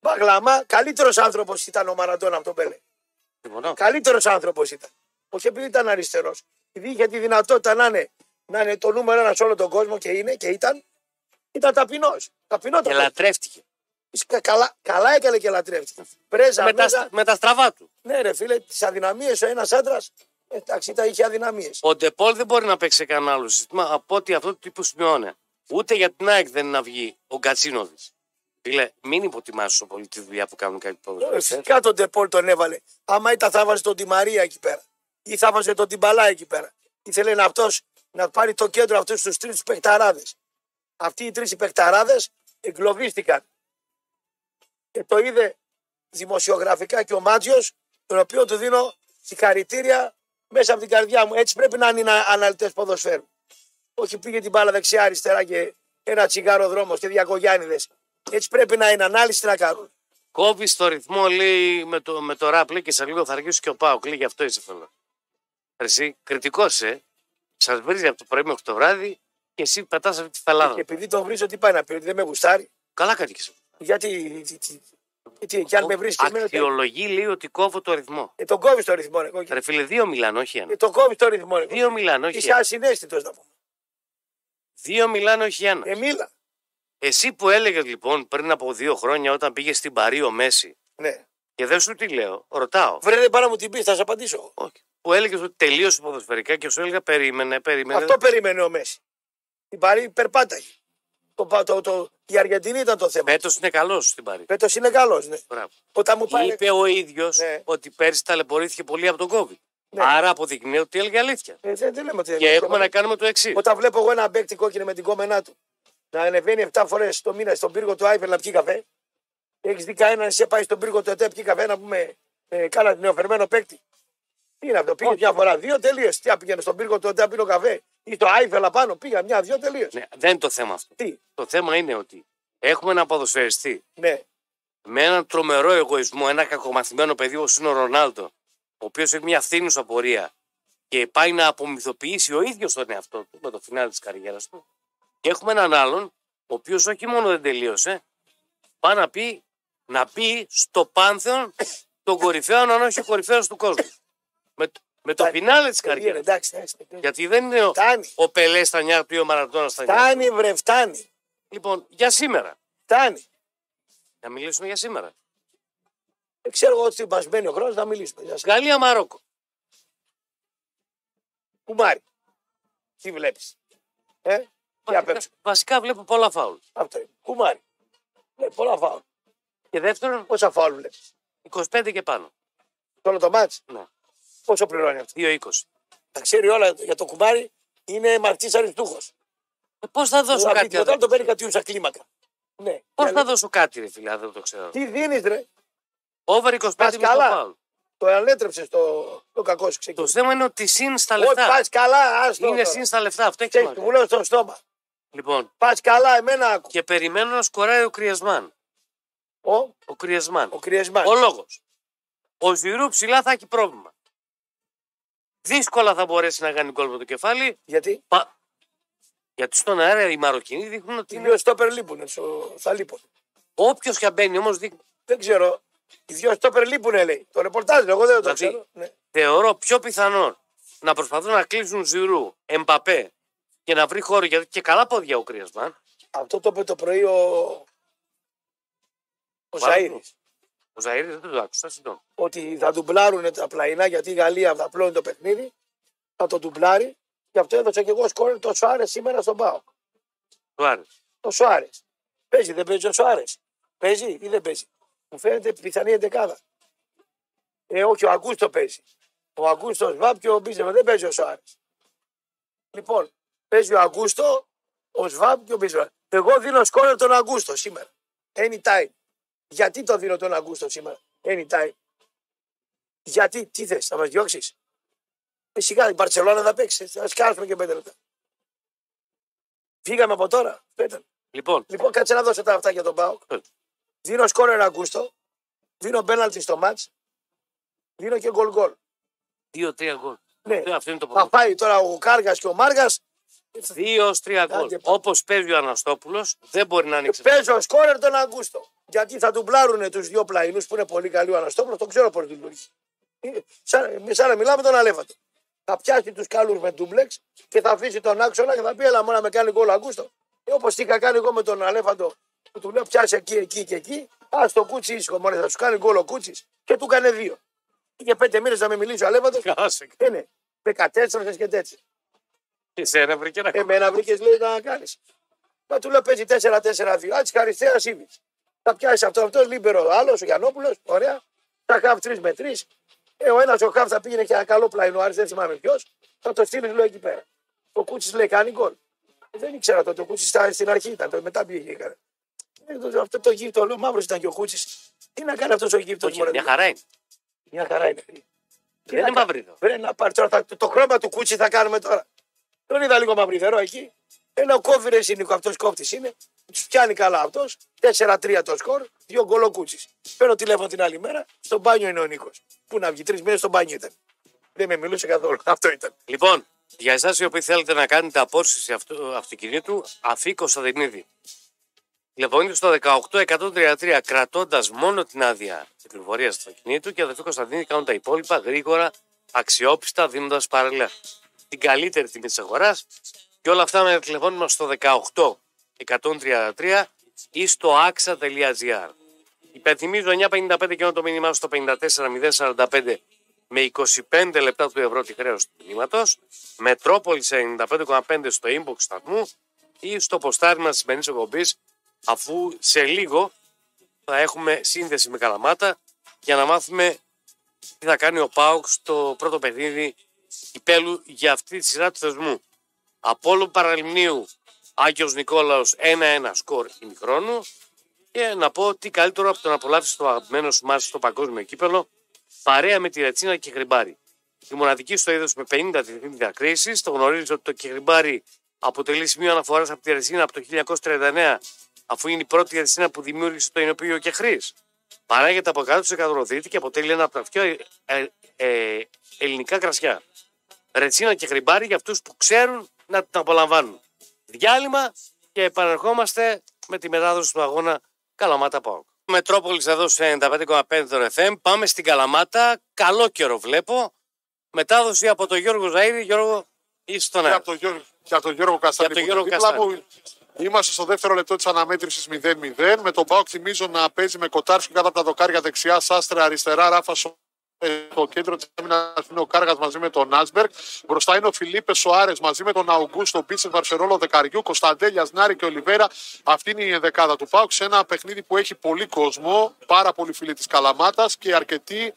Μπαγλαμά, καλύτερος άνθρωπος ήταν ο Μαραντόνα από τον Πέλε. Συμφωνώ. Καλύτερος άνθρωπος ήταν. Όχι επειδή ήταν αριστερός. Επειδή είχε τη δυνατότητα να είναι το νούμερο ένα σε όλο τον κόσμο και είναι και ήταν ταπεινός. Και Ταπεινότατος. λατρεύτηκε. Καλά έκανε και λατρεύτηκε. Πρέζα μέσα. Με τα στραβά του. Ναι, ρε φίλε, τις αδυναμίες ο ένας άντρας. Εντάξει, είχε αδυναμίες. Ο Ντεπόλ δεν μπορεί να παίξει σε κανένα άλλο σύστημα από ότι αυτό το τύπο σημειώνει. Ούτε για την ΑΕΚ δεν είναι να βγει ο Γκατσίνοβιτ. Φίλε, μην υποτιμάς τόσο πολύ τη δουλειά που κάνουν κάποιοι ποδοσφαιριστές. Φυσικά τον Ντεπόλ τον έβαλε. Άμα ήταν θα βάζει τον Τη Μαρία εκεί πέρα. Ή θα βάζει τον Τιμπαλά εκεί πέρα. Ήθελε να αυτός να πάρει το κέντρο αυτούς τους τρεις παιχταράδες. Αυτοί οι τρεις παιχταράδες εγκλωβίστηκαν. Και το είδε δημοσιογραφικά και ο Μάτζιος, τον οποίο του δίνω συγχαρητήρια μέσα από την καρδιά μου. Έτσι πρέπει να είναι αναλυτές ποδοσφαίρου. Όχι πήγε την μπάλα δεξιά-αριστερά και ένα τσιγάρο δρόμος και διακογιάννηδες. Έτσι πρέπει να είναι ανάλυση να κάνουν. Κόβει το ρυθμό, λέει, με το ραπ, λέει, και σε λίγο θα αργήσει και ο Πάοκ. Λέει, γι' αυτό είσαι φίλο. Εσύ, κριτικό σα βρίζει από το πρωί μέχρι το βράδυ και εσύ πετά αυτή τη φαλάδα. Και επειδή τον βρίζω, τι πάει να πει, ότι δεν με γουστάρει. Καλά κατοίκησε. Γιατί. Και αν με βρίσκει. Αξιολογεί, λέει, ότι κόβω το ρυθμό. Τον κόβει το ρυθμό, ρε. Ρε φίλε, δύο μιλάνε, όχι ένα. Τον κόβει το ρυθμό, ρε. Δύο μιλάνε, όχι Είσαι ένα. ασυναίσθητο να πούμε. Δύο μιλάνε, όχι ένα. Μίλα. Εσύ που έλεγε λοιπόν πριν από 2 χρόνια όταν πήγε στην Παρί ο Μέση. Ναι. Και δεν σου τι λέω, ρωτάω. Βρε, δεν πάρα μου την πει, θα σε απαντήσω. Όχι. Που έλεγε ότι τελείωσε ποδοσφαιρικά και σου έλεγα περίμενε. Αυτό περίμενε ο Μέση. Την Παρί περπάταγε. Η Αργεντινή ήταν το θέμα. Φέτος είναι καλό στην Παρί. Φέτος είναι καλό, ναι. Μπράβο. Όταν μου πάει. Είπε ο ίδιο Ναι. ότι πέρσι ταλαιπωρήθηκε πολύ από τον COVID. Ναι. Άρα αποδεικνύει ότι έλεγε αλήθεια. Δεν λέμε ότι Και έχουμε να κάνουμε το εξή. Όταν βλέπω εγώ ένα παίκτη κόκκινο με την κόμενά του να ανεβαίνει 7 φορές το μήνα στον πύργο του Άιφελ να πιει καφέ. Έχει δει κανέναν εσύ πάει στον πύργο του ΕΤΕ πιει καφέ να πούμε κάνα νεοφερμένο παίκτη. Τι είναι αυτό, πήγε μια φορά, 2 τελείωσε. Τι πήγαινε στον πύργο του ΕΤΕ πίνω καφέ ή στο Άιφελ απάνω, πήγα 1-2 τελείωσε. Ναι, δεν είναι το θέμα αυτό. Τι, Το θέμα είναι ότι έχουμε ένα ποδοσφαιριστή ναι, με έναν τρομερό εγωισμό, ένα κακομαθημένο παιδί όπως είναι ο Ρονάλντο, ο οποίος έχει μια φθήνουσα πορεία και πάει να απομυθοποιήσει ο ίδιος τον εαυτό του με το φινάλι της καριέρας του. Και έχουμε έναν άλλον, ο οποίος όχι μόνο δεν τελείωσε, πάει να πει στο πάνθεον των κορυφαίων, αν όχι ο κορυφαίος του κόσμου. Με το φινάλε της καριέρας. εντάξει, Γιατί δεν είναι φτάνει. ο Πελέ στα νιά του ή ο Μαραντόνα στα νιά του. Φτάνει, βρε, φτάνει. Λοιπόν, για σήμερα. Φτάνει. Να μιλήσουμε για σήμερα. Ξέρω εγώ ότι μας μπαίνει ο χρόνος να μιλήσουμε. Γαλλία-Μαρόκο. Κουμάρι. Τι βλέπεις. Τι απ' έξω. Βασικά βλέπω πολλά φάουλ. Αυτό είναι. Κουμάρι. Πολλά φάουλ. Και δεύτερον, Πόσα φάουλ βλέπεις. 25 και πάνω. Το όλο το μάτς. Ναι. Πόσο πληρώνει αυτό. 2-20. Τα ξέρει όλα για το κουμάρι. Είναι μαρτής αριστούχος. Πώς θα δώσω κάτι. Τίποτα, το παίρνει κάτι ούσα κλίμακα. Ναι. Πώς θα δώσω κάτι, ρε φίλε, δεν το ξέρω. Τι δίνεις ρε. Over 25 Πας με καλά. φάουλ. Το ανέτρεψες το κακό σου Το ξεκίνημα. θέμα είναι ότι συν στα Όχι, λεφτά. πας καλά, άστο. Είναι τώρα. συν στα λεφτά. Αυτό έχει Ξέρεις, σημασία. μου λέω στο στόμα. Λοιπόν, Πας καλά, εμένα άκου. και περιμένω να σκοράει ο Κριασμάν. Ο Κριασμάν. Ο Κριεσμάν. Ο λόγος. Ο Ζιρού ψηλά θα έχει πρόβλημα. Δύσκολα θα μπορέσει να κάνει γκολ με το κεφάλι. Γιατί Γιατί στον αέρα οι Μαροκινοί δείχνουν ότι οι είναι. δύο στόπερ λείπουν. Θα λείπουν. Όποιος και αν μπαίνει όμως δείχνει. Δεν ξέρω. Οι δύο στόπερ λείπουν, λέει. Το ρεπορτάζ, εγώ δεν το Δηλαδή, ξέρω. Ναι. Θεωρώ πιο πιθανό να προσπαθούν να κλείσουν Ζιρού, Εμπαπέ και να βρει χώρο γιατί και καλά πόδια ο Κριασμάν. Αυτό το είπε το πρωί ο Ζαΐρης. Ο Ζαΐρης δεν το άκουσα, συγγνώμη. Ότι θα ντουμπλάρουν τα πλαϊνά γιατί η Γαλλία θα απλώνει το παιχνίδι. Θα το ντουμπλάρει. Γι' αυτό έδωσα και εγώ σκόρ το Σουάρες σήμερα στον ΠΑΟ. Του άρεσε. Το Σουάρες. Παίζει, δεν παίζει ο Σουάρες. Παίζει ή δεν παίζει. Μου φαίνεται πιθανή εντεκάδα. Όχι, ο Αγκούστο παίζει. Ο Αγκούστο Σβάμπ και ο Μπίζεβα δεν παίζει ο Σουάρες. Λοιπόν, παίζει ο Αγκούστο, ο Σβάμπ και ο Μπίζεβα. Εγώ δίνω σκόρ τον Αγκούστο σήμερα. Anytime. Γιατί το δίνω τον Αγκούστο σήμερα. Anytime. Γιατί, τι θες, θα μας διώξεις. Σιγά, η Μπαρτσελόνα θα παίξει. Θα σκάσουμε και 5 λεπτά. Φύγαμε από τώρα. Λοιπόν, Κάτσε να δώσω τα αυτά για τον ΠΑΟΚ. Δίνω σκόρερ Αγκούστο. Δίνω πέναλτι στο μάτς. Δίνω και γκολ. 2-3 γκολ. Ναι. Αυτό είναι το Θα πρώτο. πάει τώρα ο Κάργας και ο Μάργας. 2-3 γκολ. Άντε, Όπως παίζει ο Αναστόπουλος, δεν μπορεί να ανοίξει. Παίζω σκόρερ τον Αγκούστο. Γιατί θα ντουμπλάρουν τους δύο πλαϊνούς που είναι πολύ καλοί ο Αναστόπουλος, το ξέρω πώς λειτουργεί. Σαν να μιλάμε τον Αλέφαντο. Θα πιάσει τους καλούς με ντούμπλεξ και θα αφήσει τον άξονα και θα πει: έλα μόνο να με κάνει γκολ Αγκούστο. Όπως τι είχα κάνει εγώ με τον Αλέφαντο που του λέω: πιάσει εκεί, εκεί και εκεί. Α το Κούτσι ήσυχο, μόλι θα σου κάνει γκολ ο Κούτσις και του έκανε 2. Είχε 5 μήνες να με μιλήσει ο Αλέφαντος. Είναι 14 και τέτοια. Εσένα βρήκε να Εμένα βρήκε, λέει, να κάνει. Μα του λέω: παίζει 4-4-2. Άτσι αριστερά Σίβιτ. Θα πιάσει αυτό λίμπερο, άλλο ο Γιαννόπουλο. Ωραία. Θα χαβ 3 με 3. Ο ένα ο χαβ θα πήγαινε και ένα καλό πλαϊνό, Άρης, δεν θυμάμαι ποιο. Θα το στείλει, λέω, εκεί πέρα. Ο Κούτσις λέει: κάνει γκολ. Δεν ήξερα τότε. Ο Κούτσις στην αρχή ήταν. Μετά πήγε. Αυτό το γύφτο, λέω, μαύρο ήταν και ο Κούτσις. Τι να κάνει αυτό ο γύφτο. Μια χαρά είναι. Μια χαρά είναι. Δεν είναι μαυρίδο. Πρέπει να πάρει τώρα το χρώμα του Κούτσι θα κάνουμε τώρα. Τον είδα λίγο μαυριδερό εκεί. Ένα κόβιρε είναι αυτό κόφτη είναι. Του πιάνει καλά αυτό. 4-3 το σκορ. 2 γκολ ο Κούτσις. Παίρνω τηλέφωνο την άλλη μέρα. Στο μπάνιο είναι ο Νίκο. Πού να βγει, 3 μήνες στο μπάνιο ήταν. Δεν με μιλούσε καθόλου. Αυτό ήταν. Λοιπόν, για εσάς οι οποίοι θέλετε να κάνετε απόσυρση αυτοκινήτου, Αφή Κωνσταντινίδη. Τηλεφωνείτε στο 18133 κρατώντας μόνο την άδεια κυκλοφορίας του αυτοκινήτου και Αφή Κωνσταντινίδη κάνουν τα υπόλοιπα γρήγορα, αξιόπιστα, δίνοντας παράλληλα την καλύτερη τιμή της αγοράς και όλα αυτά με τηλεφώνημα στο 18133 ή στο axa.gr. Υπενθυμίζω 9.55 και το μήνυμά στο 54.045 με 25 λεπτά του ευρώ τη χρέωση του μηνύματος, Μετρόπολη σε 95,5 στο inbox σταθμού ή στο ποστάρισμα της σημερινής εκπομπής, αφού σε λίγο θα έχουμε σύνδεση με Καλαμάτα για να μάθουμε τι θα κάνει ο ΠΑΟΚ στο πρώτο παιχνίδι κυπέλου για αυτή τη σειρά του θεσμού. Απόλλων Παραλιμνίου, Άγιος Νικόλαος 1-1 σκορ ημιχρόνου και να πω τι καλύτερο από το να απολαύσει το αγαπημένο σου μάτι στο παγκόσμιο κύπελο παρέα με τη Ρετσίνα και Κεχριμπάρι. Η μοναδική στο είδος με 50 διακρίσεις. Το γνωρίζει ότι το Κεχριμπάρι αποτελεί σημείο αναφοράς από τη Ρετσίνα από το 1939, αφού είναι η πρώτη Ρετσίνα που δημιούργησε το ενοποιείο Κεχρής. Παράγεται από 100% ροδίτη και αποτελεί ένα από τα πιο ελληνικά κρασιά. Ρετσίνα και Κεχριμπάρι για αυτούς που ξέρουν να την απολαμβάνουν. Διάλειμμα και επανερχόμαστε με τη μετάδοση του αγώνα Καλαμάτα ΠΑΟΚ. Μετρόπολης εδώ σε 95,5 των FM. Πάμε στην Καλαμάτα. Καλό καιρό βλέπω. Μετάδοση από τον Γιώργο Ζαΐρη. Γιώργο, είσαι στον αέρα. Και από τον Γιώργο Καστανή. Είμαστε στο δεύτερο λεπτό της αναμέτρησης 0-0. Με τον ΠΑΟΚ θυμίζω να παίζει με Κοτάρσκι κάτω από τα δοκάρια δεξιά, Σάστρε αριστερά, Ράφα στο κέντρο της άμυνας είναι ο Κάργας μαζί με τον Άσμπεργκ. Μπροστά είναι ο Φιλίπε Σοάρες μαζί με τον Αουγκούστο Μπίτσε Βαρσερόλο Δεκαριού, Κωνσταντέλιας, Νάρη και Ολιβέρα. Αυτή είναι η ενδεκάδα του ΠΑΟΚ σε ένα παιχνίδι που έχει πολύ κόσμο, πάρα πολλοί φίλοι της Καλαμάτας και αρκετοί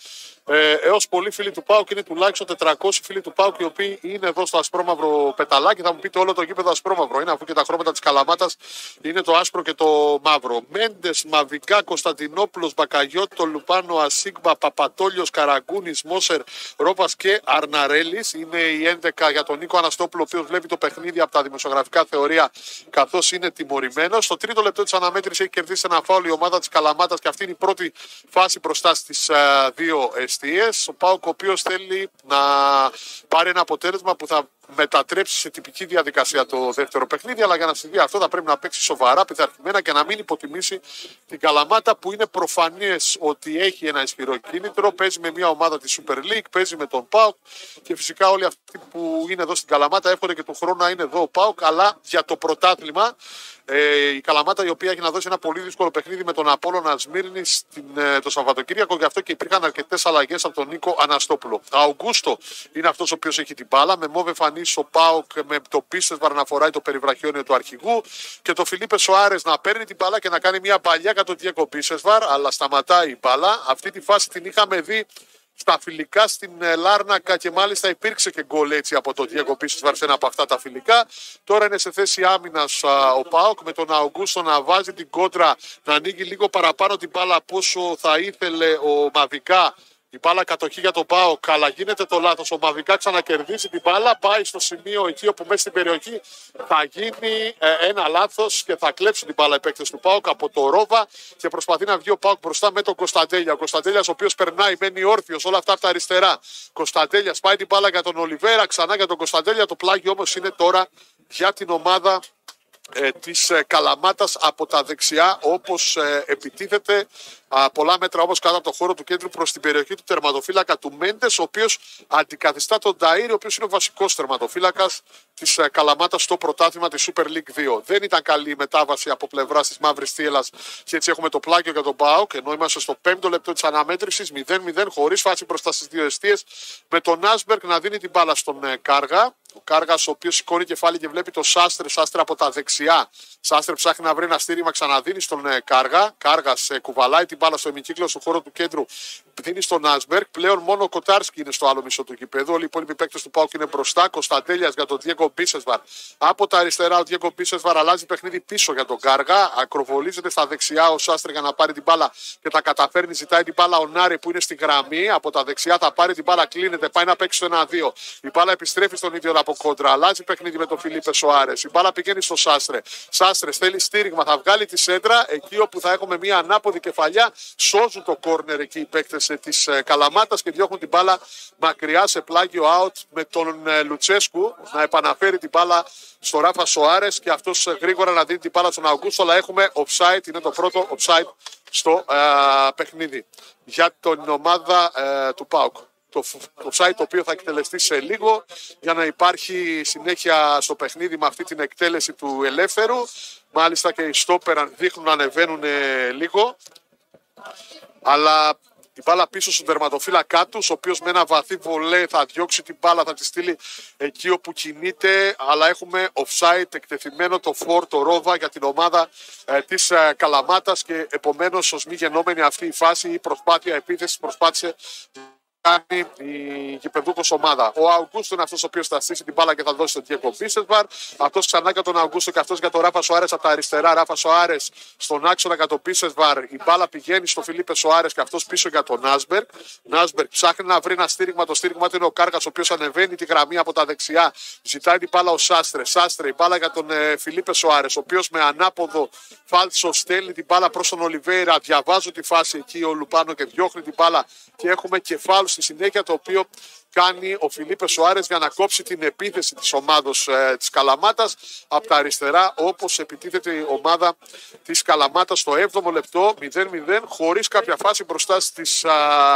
έως πολλοί φίλοι του ΠΑΟΚ. Είναι τουλάχιστον 400 φίλοι του ΠΑΟΚ οι οποίοι είναι εδώ στο ασπρόμαυρο πεταλάκι. Θα μου πείτε όλο το γήπεδο ασπρόμαυρο είναι, αφού και τα χρώματα της Καλαμάτας είναι το άσπρο και το μαύρο. Μέντε, Μαβικά, Κωνσταντινόπουλος, Μπακαγιώτο, Λουπάνο, Ασίγμπα, Παπατόλιος, Καραγκούνης, Μόσερ, Ρόπας και Αρναρέλης. Είναι η 11 για τον Νίκο Αναστόπουλο, ο οποίος βλέπει το παιχνίδι από τα δημοσιογραφικά θεωρία καθώς είναι τιμωρημένος. Στο τρίτο λεπτό της αναμέτρησης έχει κερδίσει ένα φάουλ η ομάδα της Καλαμάτας και αυτή είναι η πρώτη φάση μπροστά στις δύο εστίες. Ο ΠΑΟΚ ο οποίος θέλει να πάρει ένα αποτέλεσμα που θα μετατρέψει σε τυπική διαδικασία το δεύτερο παιχνίδι, αλλά για να συμβεί αυτό θα πρέπει να παίξει σοβαρά, πειθαρχημένα και να μην υποτιμήσει την Καλαμάτα που είναι προφανές ότι έχει ένα ισχυρό κίνητρο. Παίζει με μια ομάδα της Super League, παίζει με τον ΠΑΟΚ και φυσικά όλοι αυτοί που είναι εδώ στην Καλαμάτα εύχονται και του χρόνου να είναι εδώ ο ΠΑΟΚ, αλλά για το πρωτάθλημα η Καλαμάτα η οποία έχει να δώσει ένα πολύ δύσκολο παιχνίδι με τον Απόλλωνα Σμύρνης το Σαββατοκύριακο, γι' αυτό και υπήρχαν αρκετές αλλαγές από τον Νίκο Αναστόπουλο. Αουγκούστο είναι αυτός ο οποίος έχει την μπάλα, με μόβε φανής ο ΠΑΟΚ με το Πίστεσβαρ να φοράει το περιβραχιόνιο του αρχηγού και το Φιλίπε Σοάρες να παίρνει την μπάλα και να κάνει μια παλιά κατά το Διέγκο Πίστεσβαρ, αλλά σταματάει η μπάλα. Αυτή τη φάση την είχαμε δει στα φιλικά στην Λάρνακα και μάλιστα υπήρξε και γκολ έτσι από τον Διέγκο Πίστεσβαρ σε ένα από αυτά τα φιλικά. Τώρα είναι σε θέση άμυνας ο ΠΑΟΚ με τον Αουγκούστο να βάζει την κόντρα, να ανοίγει λίγο παραπάνω την μπάλα από όσο θα ήθελε ο Μαβικά. Η μπάλα κατοχή για τον ΠΑΟΚ, αλλά γίνεται το λάθος. Ο Μαβικά ξανακερδίζει την μπάλα, πάει στο σημείο εκεί όπου μέσα στην περιοχή θα γίνει ένα λάθος και θα κλέψει την μπάλα οι παίκτες του ΠΑΟΚ από το Ρόβα και προσπαθεί να βγει ο ΠΑΟΚ μπροστά με τον Κωνσταντέλια. Ο Κωνσταντέλιας ο οποίος περνάει, μένει όρθιος, όλα αυτά από τα αριστερά. Κωνσταντέλιας πάει την μπάλα για τον Ολιβέρα, ξανά για τον Κωνσταντέλια. Το πλάγι όμως είναι τώρα για την ομάδα της Καλαμάτας από τα δεξιά, όπως επιτίθεται πολλά μέτρα όμως κάτω από το χώρο του κέντρου προς την περιοχή του τερματοφύλακα του Μέντες, ο οποίος αντικαθιστά τον Ταΐρη, ο οποίος είναι ο βασικός τερματοφύλακας της Καλαμάτας στο πρωτάθλημα της Super League 2. Δεν ήταν καλή η μετάβαση από πλευράς της Μαύρης Θύελλας και έτσι έχουμε το πλάκιο για τον ΠΑΟΚ, ενώ είμαστε στο 5ο λεπτό της αναμέτρησης, 0-0, χωρίς φάση μπροστά στις δύο εστίες, με τον Άσμπεργκ να δίνει την μπάλα στον Κάργα. Ο Κάργας, ο οποίος σηκώνει κεφάλι και βλέπει το Σάστρε. Σάστρε από τα δεξιά. Σάστρε ψάχνει να βρει ένα στήριγμα, ξαναδίνει στον Κάργα. Κάργας κουβαλάει την μπάλα στο ημικύκλιο στο χώρο του κέντρου. Δίνει στον Άσμπεργκ. Πλέον μόνο ο Κοτάρσκι είναι στο άλλο μισό του γηπέδου. Όλοι οι υπόλοιποι παίκτες του ΠΑΟΚ είναι μπροστά. Κωνσταντέλιας για τον Διέγκο Μπίσεσβαρ. Από τα αριστερά ο Διέγκο Μπίσεσβαρ αλλάζει παιχνίδι πίσω για τον Κάργα. Ακροβολίζεται στα δεξιά ο Σάστρε για να πάρει την μπάλα και τα καταφέρνει. Ζητάει την μπάλα ο Νάρη που είναι στη γραμμή. Από τα δεξιά θα πάρει την μπάλα, κλείνεται, πάει να παίξει το 1-2. Η μπάλα επιστρέφει στον ίδιο από κόντρα. Αλλάζει παιχνίδι με τον Φιλίπε Σοάρες. Η μπάλα πηγαίνει στο Σάστρε. Σάστρε θέλει στήριγμα, θα βγάλει τη σέντρα. Εκεί όπου θα έχουμε μια ανάποδη κεφαλιά, σώζουν το κόρνερ εκεί οι παίκτες της Καλαμάτας και διώχνουν την μπάλα μακριά σε πλάγιο out με τον Λουτσέσκου να επαναφέρει την μπάλα στο Ράφα Σοάρες και αυτός γρήγορα να δίνει την μπάλα στον Αουγκούστο. Αλλά έχουμε offside, είναι το πρώτο offside στο παιχνίδι για την ομάδα του ΠΑΟΚ. Το site το οποίο θα εκτελεστεί σε λίγο για να υπάρχει συνέχεια στο παιχνίδι με αυτή την εκτέλεση του Ελεύθερου. Μάλιστα και οι στόπερ δείχνουν να ανεβαίνουν λίγο. Αλλά την μπάλα πίσω στον τερματοφύλακά του, ο οποίος με ένα βαθύ βολέ θα διώξει την μπάλα, θα τη στείλει εκεί όπου κινείται. Αλλά έχουμε offside εκτεθειμένο το φορ, το Ρόβα για την ομάδα της Καλαμάτας και επομένως ως μη γενόμενη αυτή η φάση η προσπάθεια επίθεσης προσπάθησε κάνει η γηπεδούκος ομάδα. Ο Αουγκούστο είναι αυτός ο οποίος θα στήσει την μπάλα και θα δώσει τον Διέγκο Μπίσεσβαρ. Αυτός ξανά για τον Αουγκούστο και αυτός για τον Ράφα Σοάρες από τα αριστερά. Ράφα Σοάρες στον άξονα για τον Μπίσεσβαρ. Η μπάλα πηγαίνει στο Φιλίπε Σοάρες και αυτός πίσω για τον Άσμπεργκ. Άσμπεργκ ψάχνει να βρει ένα στήριγμα. Το στήριγμα του είναι ο Κάργας, ο οποίος ανεβαίνει τη γραμμή από τα δεξιά. Ζητάει την μπάλα ο Σάστρε. Σάστρε, η μπάλα για τον Φιλίπε Σοάρες, ο οποίος με ανάποδο φάλτσο στέλνει την μπάλα προς τον Ολιβέηρα. Διαβάζω τη φάση εκεί ο Λουπάνο και διώχνει την μπάλα και έχουμε κεφάλου στη συνέχεια, το οποίο κάνει ο Φιλίπε Σοάρες για να κόψει την επίθεση της ομάδος της Καλαμάτας από τα αριστερά, όπως επιτίθεται η ομάδα της Καλαμάτας στο 7ο λεπτό 0-0 χωρίς κάποια φάση μπροστά στις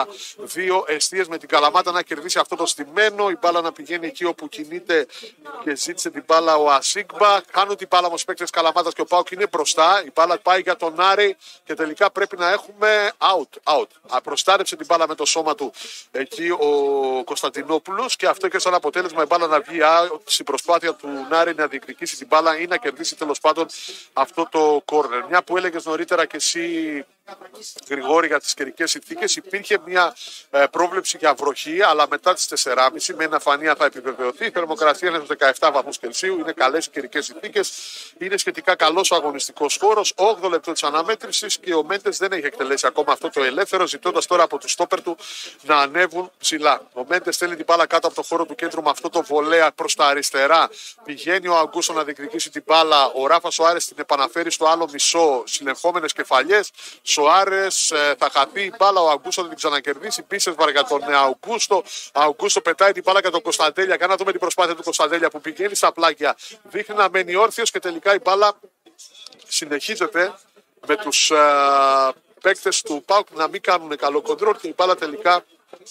δύο εστίες, με την Καλαμάτα να κερδίσει αυτό το στημένο, η μπάλα να πηγαίνει εκεί όπου κινείται και ζήτησε την μπάλα ο Ασίγκμπα. Χάνουν την μπάλα όμως παίκτες Καλαμάτας και ο ΠΑΟΚ είναι μπροστά, η μπάλα πάει για τον Άρη και τελικά πρέπει να έχουμε out. Προστάρεψε την μπάλα με το σώμα του εκεί ο Κωνσταντινόπουλος και αυτό και σαν αποτέλεσμα η μπάλα να βγει out στην προσπάθεια του Νάρη να διεκδικήσει την μπάλα ή να κερδίσει τέλος πάντων αυτό το κόρνερ. Μια που έλεγες νωρίτερα και εσύ, Γρηγόρη, για τις καιρικές συνθήκες, υπήρχε μια πρόβλεψη για βροχή, αλλά μετά τις 4.30 με ένα φανία θα επιβεβαιωθεί. Η θερμοκρασία είναι στους 17 βαθμούς Κελσίου, είναι καλές οι καιρικές συνθήκες, είναι σχετικά καλός ο αγωνιστικός χώρος. 8 λεπτό της αναμέτρησης και ο Μέντες δεν έχει εκτελέσει ακόμα αυτό το ελεύθερο, ζητώντας τώρα από τους στόπερ του να ανέβουν ψηλά. Ο Μέντες στέλνει την μπάλα κάτω από το χώρο του κέντρου με αυτό το βολέα προς τα αριστερά. Πηγαίνει ο Αγκούστο να διεκδικήσει την μπάλα. Ο Ράφα Σοάρες την επαναφέρει στο άλλο μισό, συνεχόμενες κεφαλιές. Σοάρες θα χαθεί η μπάλα, ο Αγκούστο δεν την ξανακερδίσει. Μπίσεσβαρ για τον Αγκούστο. Αγκούστο πετάει την μπάλα για τον Κωνσταντέλια. Κάνα δούμε την προσπάθεια του Κωνσταντέλια που πηγαίνει στα πλάγια. Δείχνει να μένει όρθιος και τελικά η μπάλα συνεχίζεται με τους παίκτες του ΠΑΟΚ να μην κάνουν καλό κοντρόλ και η μπάλα τελικά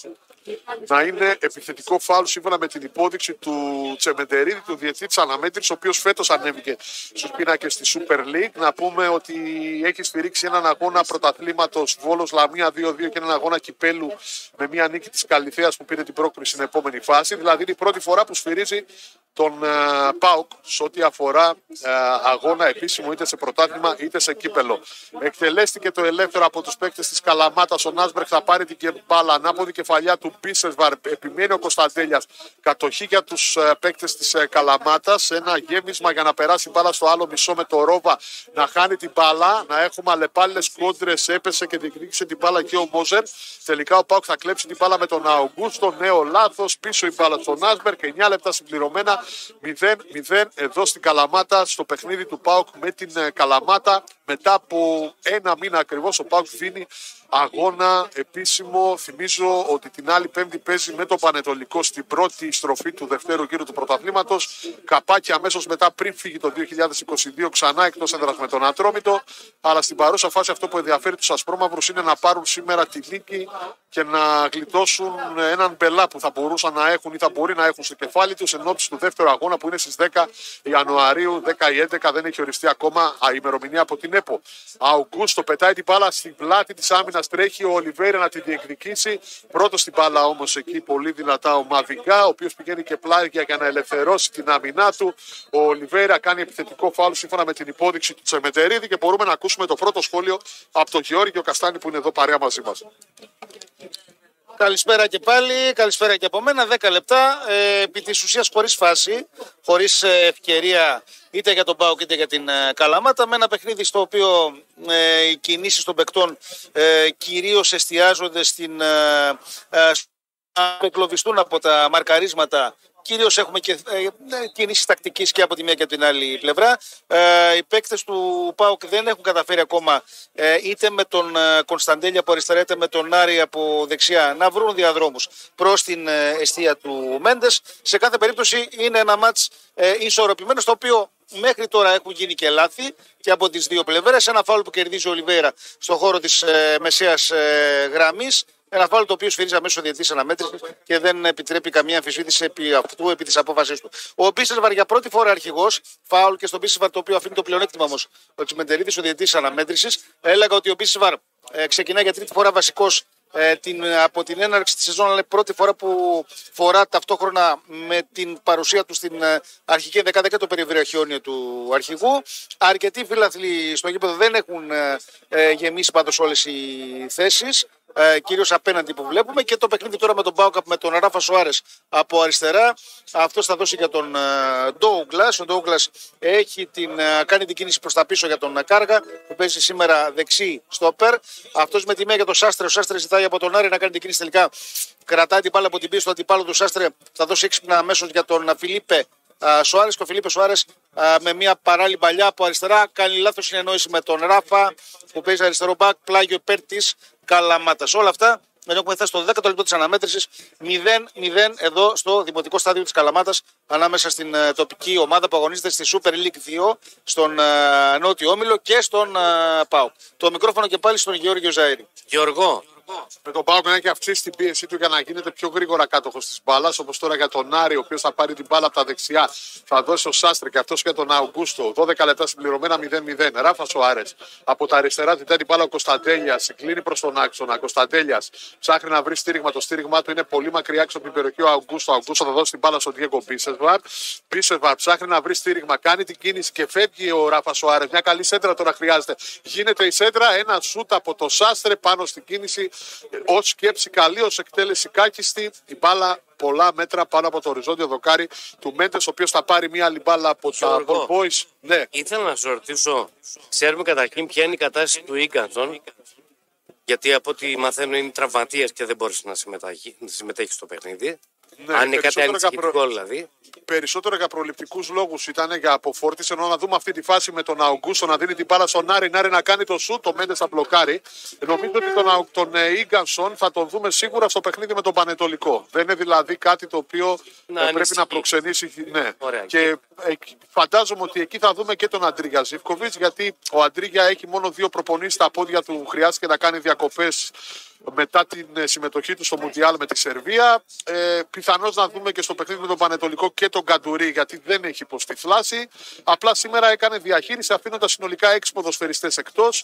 να είναι επιθετικό φάουλ σύμφωνα με την υπόδειξη του Τσεμεντερίδη, του διετή της αναμέτρησης, ο οποίος φέτος ανέβηκε στους πίνακες της Super League. Να πούμε ότι έχει στηρίξει έναν αγώνα πρωταθλήματος Βόλος Λαμία 2-2 και έναν αγώνα κυπέλου με μια νίκη της Καλυθέας που πήρε την πρόκριση στην επόμενη φάση. Δηλαδή είναι η πρώτη φορά που σφυρίζει τον ΠΑΟΚ σε ό,τι αφορά αγώνα επίσημο είτε σε πρωτάθλημα είτε σε κύπελο. Εκτελέστηκε το ελεύθερο από τους παίκτες της Καλαμάτας. Ο Νάσμπεργκ θα πάρει την μπάλα, ανάποδη κεφαλιά του Μπίσεσβαρ, επιμένει ο Κωνσταντέλιας. Κατοχή για τους παίκτες της Καλαμάτας. Ένα γέμισμα για να περάσει μπάλα στο άλλο μισό με το Ρόβα να χάνει την μπάλα. Να έχουμε αλλεπάλληλες κόντρες. Έπεσε και διεκδίκησε την μπάλα και ο Μόζερ. Τελικά ο ΠΑΟΚ θα κλέψει την μπάλα με τον Αουγκούστο. Νέο λάθος. Πίσω η μπάλα στον Νάσμπεργκ. 9 λεπτά συμπληρωμένα. 0-0 εδώ στην Καλαμάτα, στο παιχνίδι του ΠΑΟΚ με την Καλαμάτα, μετά από ένα μήνα ακριβώς ο ΠΑΟΚ δίνει αγώνα επίσημο. Θυμίζω ότι την άλλη Πέμπτη παίζει με το Πανετολικό στην πρώτη στροφή του δευτέρου γύρου του πρωταθλήματος. Καπάκι αμέσως μετά, πριν φύγει το 2022, ξανά εκτός έδρας με τον Ατρόμητο. Αλλά στην παρούσα φάση αυτό που ενδιαφέρει τους ασπρόμαυρους είναι να πάρουν σήμερα τη νίκη και να γλιτώσουν έναν μπελά που θα μπορούσαν να έχουν ή θα μπορεί να έχουν στο κεφάλι τους εν ώψη του δεύτερου αγώνα που είναι στις 10 Ιανουαρίου, 10 ή 11, δεν έχει οριστεί ακόμα η ημερομηνία από την ΕΠΟ. Αουγκούστο πετάει την μπάλα στην πλάτη της άμυνας, τρέχει ο Ολιβέηρα να τη διεκδικήσει. Πρώτος στην μπάλα όμως εκεί πολύ δυνατά ο Μαβιγκά, ο οποίος πηγαίνει και πλάγια για να ελευθερώσει την άμυνά του. Ο Ολιβέηρα κάνει επιθετικό φάουλ σύμφωνα με την υπόδειξη του Τσεμετερίδη και μπορούμε να ακούσουμε το πρώτο σχόλιο από τον Γεώργιο Καστάνη που είναι εδώ παρέα μαζί μας. Καλησπέρα και πάλι, καλησπέρα και από μένα. 10 λεπτά, επί της ουσίας χωρίς φάση, χωρίς ευκαιρία είτε για τον ΠΑΟΚ είτε για την Καλαμάτα. Με ένα παιχνίδι στο οποίο οι κινήσεις των παικτών κυρίως εστιάζονται στην να εκλοβιστούν από τα μαρκαρίσματα. Κυρίως έχουμε και κινήσεις τακτικής και από τη μία και από την άλλη πλευρά. Οι παίκτες του ΠΑΟΚ δεν έχουν καταφέρει ακόμα είτε με τον Κωνσταντέλη από αριστερά είτε με τον Άρη από δεξιά να βρουν διαδρόμους προς την εστία του Μέντες. Σε κάθε περίπτωση είναι ένα μάτς ισορροπημένο, στο οποίο μέχρι τώρα έχουν γίνει και λάθη και από τις δύο πλευρές. Ένα φάουλ που κερδίζει ο Ολιβέηρα στον χώρο της μεσαίας γραμμής. Ένα φάουλ το οποίο σφυρίζει αμέσως ο διαιτητής αναμέτρησης και δεν επιτρέπει καμία αμφισβήτηση επί αυτού, επί της απόφασης του. Ο Μπίσεσβαρ για πρώτη φορά αρχηγός, φάουλ και στον Μπίσεσβαρ, το οποίο αφήνει το πλεονέκτημα όμως ο Τσιμεντερίδης, ο διαιτητής αναμέτρησης. Έλεγα ότι ο Μπίσεσβαρ ξεκινάει για τρίτη φορά βασικός από την έναρξη της σεζόν, αλλά πρώτη φορά που φορά ταυτόχρονα με την παρουσία του στην αρχική δεκάδα και το περιβραχιόνιο του αρχηγού. Αρκετοί φίλαθλοι στο γήπεδο δεν έχουν γεμίσει πάντως όλες οι θέσεις, κυρίως απέναντι που βλέπουμε, και το παιχνίδι τώρα με τον ΠΑΟΚ με τον Ράφα Σοάρες από αριστερά. Αυτός θα δώσει για τον Ντόουγκλας. Ο Ντόουγκλας κάνει την κίνηση προς τα πίσω για τον Κάργα που παίζει σήμερα δεξί στόπερ. Αυτός με τη μία για τον Σάστρε. Ο Σάστρε ζητάει από τον Άρη να κάνει την κίνηση, τελικά κρατάει την μπάλα από την πίεση του αντιπάλου του. Σάστρε θα δώσει έξυπνα αμέσως για τον Φιλίπε Σοάρες, και ο Φιλίπε Σοάρες με μια παράλληλη παλιά από αριστερά κάνει λάθος συνεννόηση με τον Ράφα που παίζει αριστερό μπακ, πλάγιο υπέρ της Καλαμάτας. Όλα αυτά ενώ έχουμε φτάσει στο 10ο λεπτό της αναμέτρησης, 0-0 εδώ στο δημοτικό στάδιο της Καλαμάτας, ανάμεσα στην τοπική ομάδα που αγωνίζεται στη Super League 2, στον Νότιο Όμιλο και στον ΠΑΟΚ. Το μικρόφωνο και πάλι στον Γεώργιο Ζαΐρη. Γιώργο, Με τον ΠΑΟΚ να έχει αυξήσει την πίεσή του για να γίνεται πιο γρήγορα κάτοχος της μπάλας. Όπως τώρα για τον Άρη, ο οποίος θα πάρει την μπάλα από τα δεξιά, θα δώσει ο Σάστρε και αυτός και τον Αουγκούστο. 12 λεπτά συμπληρωμένα 0-0. Ράφα Σοάρες από τα αριστερά, ζητάει την μπάλα ο Κωνσταντέλιας, κλείνει προς τον άξονα. Κωνσταντέλιας ψάχνει να βρει στήριγμα. Το στήριγμά του είναι πολύ μακριά έξω από την περιοχή. Ο Αουγκούστο. Αουγκούστο θα δώσει την μπάλα στον Διέγκο Μπίσεσβαρ. Μπίσεσβαρ ψάχνει να βρει στήριγμα, κάνει την κίνηση και φεύγει ο Ράφα Σοάρες. Μια καλή σέντρα τώρα χρειάζεται. Γίνεται η σέντρα, ένα σούτ από το Σάστρε πάνω στην κίνηση. Ως σκέψη καλή, ως εκτέλεση κάκιστη. Η μπάλα πολλά μέτρα πάνω από το οριζόντιο δοκάρι του Μέντες, ο οποίος θα πάρει μια άλλη μπάλα από τα Ball Boys. Ναι. ήθελα να σου ρωτήσω, ξέρουμε καταρχήν ποια είναι η κατάσταση του Ίγκανσον, γιατί από ό,τι μαθαίνω είναι τραυματίας και δεν μπορείς να συμμετέχει στο παιχνίδι. Ναι, αν είναι κάτι περισσότερο ανησυχητικό δηλαδή. Περισσότερο για προληπτικούς λόγους ήταν, για αποφόρτιση. Ενώ να δούμε αυτή τη φάση με τον Αουγκούστο να δίνει την μπάλα στον Άρη, να κάνει το σουτ, το Μέντες θα μπλοκάρει. Νομίζω ότι τον Ίγκανσον θα τον δούμε σίγουρα στο παιχνίδι με τον Πανετολικό. Δεν είναι δηλαδή κάτι το οποίο πρέπει να προξενήσει. Ναι. Ωραία. Και φαντάζομαι ότι εκεί θα δούμε και τον Αντρίγια Ζιβκοβίτς, γιατί ο Αντρίγια έχει μόνο 2 προπονήσεις στα πόδια του, χρειάστηκε να κάνει διακοπές μετά την συμμετοχή του στο Μουντιάλ με τη Σερβία. Πιθανώς να δούμε και στο παιχνίδι με τον Πανετολικό και τον Καντουρί, γιατί δεν έχει υποστεί θλάση. Απλά σήμερα έκανε διαχείριση αφήνοντας συνολικά 6 ποδοσφαιριστές εκτός.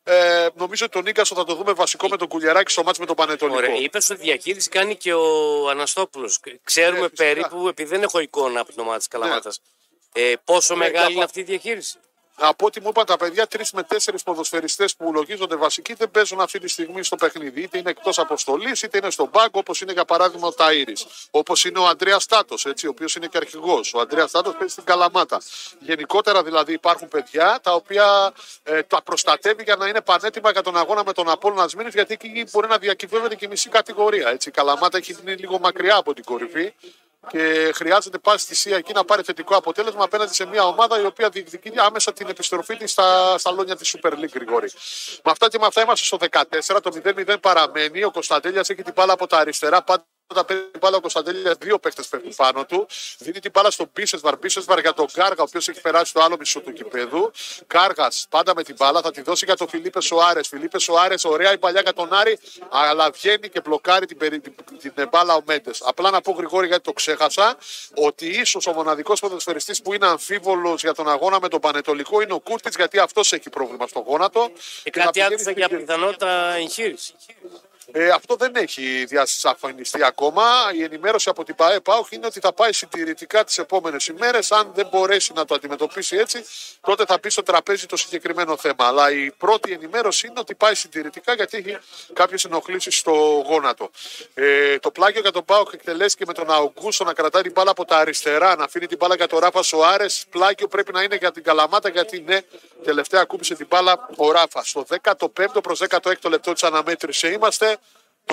Νομίζω ότι τον Ίγκασο θα το δούμε βασικό με τον Κουλιεράκη στο μάτς με τον Πανετολικό. Ωραία. Είπες ότι διαχείριση κάνει και ο Αναστόπουλος. Ξέρουμε περίπου, επειδή δεν έχω εικόνα από την ομάδα της Καλαμάτας, πόσο μεγάλη είναι αυτή η διαχείριση. Από ό,τι μου είπαν τα παιδιά, 3 με 4 ποδοσφαιριστές που λογίζονται βασικοί δεν παίζουν αυτή τη στιγμή στο παιχνίδι. Είτε είναι εκτός αποστολής, είτε είναι στον πάγκο, όπως είναι για παράδειγμα ο Ταΐρης. Όπως είναι ο Αντρέας Τάτος, ο οποίος είναι και αρχηγός. Ο Αντρέας Τάτος παίζει στην Καλαμάτα. Γενικότερα δηλαδή υπάρχουν παιδιά τα οποία τα προστατεύει για να είναι πανέτοιμα για τον αγώνα με τον Απόλλωνα Σμύρνης, γιατί εκεί μπορεί να διακυβεύεται και η μισή κατηγορία. Έτσι. Η Καλαμάτα έχει μείνει λίγο μακριά από την κορυφή. και χρειάζεται πάση θυσία εκεί να πάρει θετικό αποτέλεσμα απέναντι σε μια ομάδα η οποία διεκδικεί άμεσα την επιστροφή της στα λόνια της Super League, Γρηγόρη. Με αυτά και με αυτά είμαστε στο 14, το 0-0 παραμένει. Ο Κωνσταντέλιας έχει την μπάλα από τα αριστερά. Όταν παίρνει την μπάλα ο Κωνσταντέλιας, δύο παίχτες πέφτουν πάνω του. Δίνει την μπάλα στον Μπίσεσβαρ για τον Κάργα, ο οποίος έχει περάσει στο άλλο μισό του γηπέδου. Κάργας πάντα με την μπάλα, θα τη δώσει για τον Φιλίπε Σοάρες. Φιλίπε Σοάρες, ωραία η παλιά για τον Άρη, αλλά βγαίνει και μπλοκάρει την μπάλα ο Μέντες. Απλά να πω, Γρηγόρη, γιατί το ξέχασα, ότι ίσως ο μοναδικός ποδοσφαιριστής που είναι αμφίβολος για τον αγώνα με τον Πανετολικό είναι ο Κούρτιτς, γιατί αυτός έχει πρόβλημα στο γόνατο. Και κάτι άκουσα για πιθανότητα εγχείρηση. Αυτό δεν έχει διασαφανιστεί ακόμα. Η ενημέρωση από την ΠΑΕ-ΠΑΟΚ είναι ότι θα πάει συντηρητικά τις επόμενες ημέρες. Αν δεν μπορέσει να το αντιμετωπίσει έτσι, τότε θα πει στο τραπέζι το συγκεκριμένο θέμα. Αλλά η πρώτη ενημέρωση είναι ότι πάει συντηρητικά, γιατί έχει κάποιες ενοχλήσεις στο γόνατο. Το πλάγιο για τον ΠΑΟΚ εκτελέστηκε με τον Αουγκούστο να κρατάει την μπάλα από τα αριστερά, να αφήνει την μπάλα για τον Ράφα Σοάρες. Πλάγιο πρέπει να είναι για την Καλαμάτα, γιατί ναι, τελευταία ακούμπησε την μπάλα ο Ράφα. Στο 15ο προς 16ο λεπτό της αναμέτρησης είμαστε. Το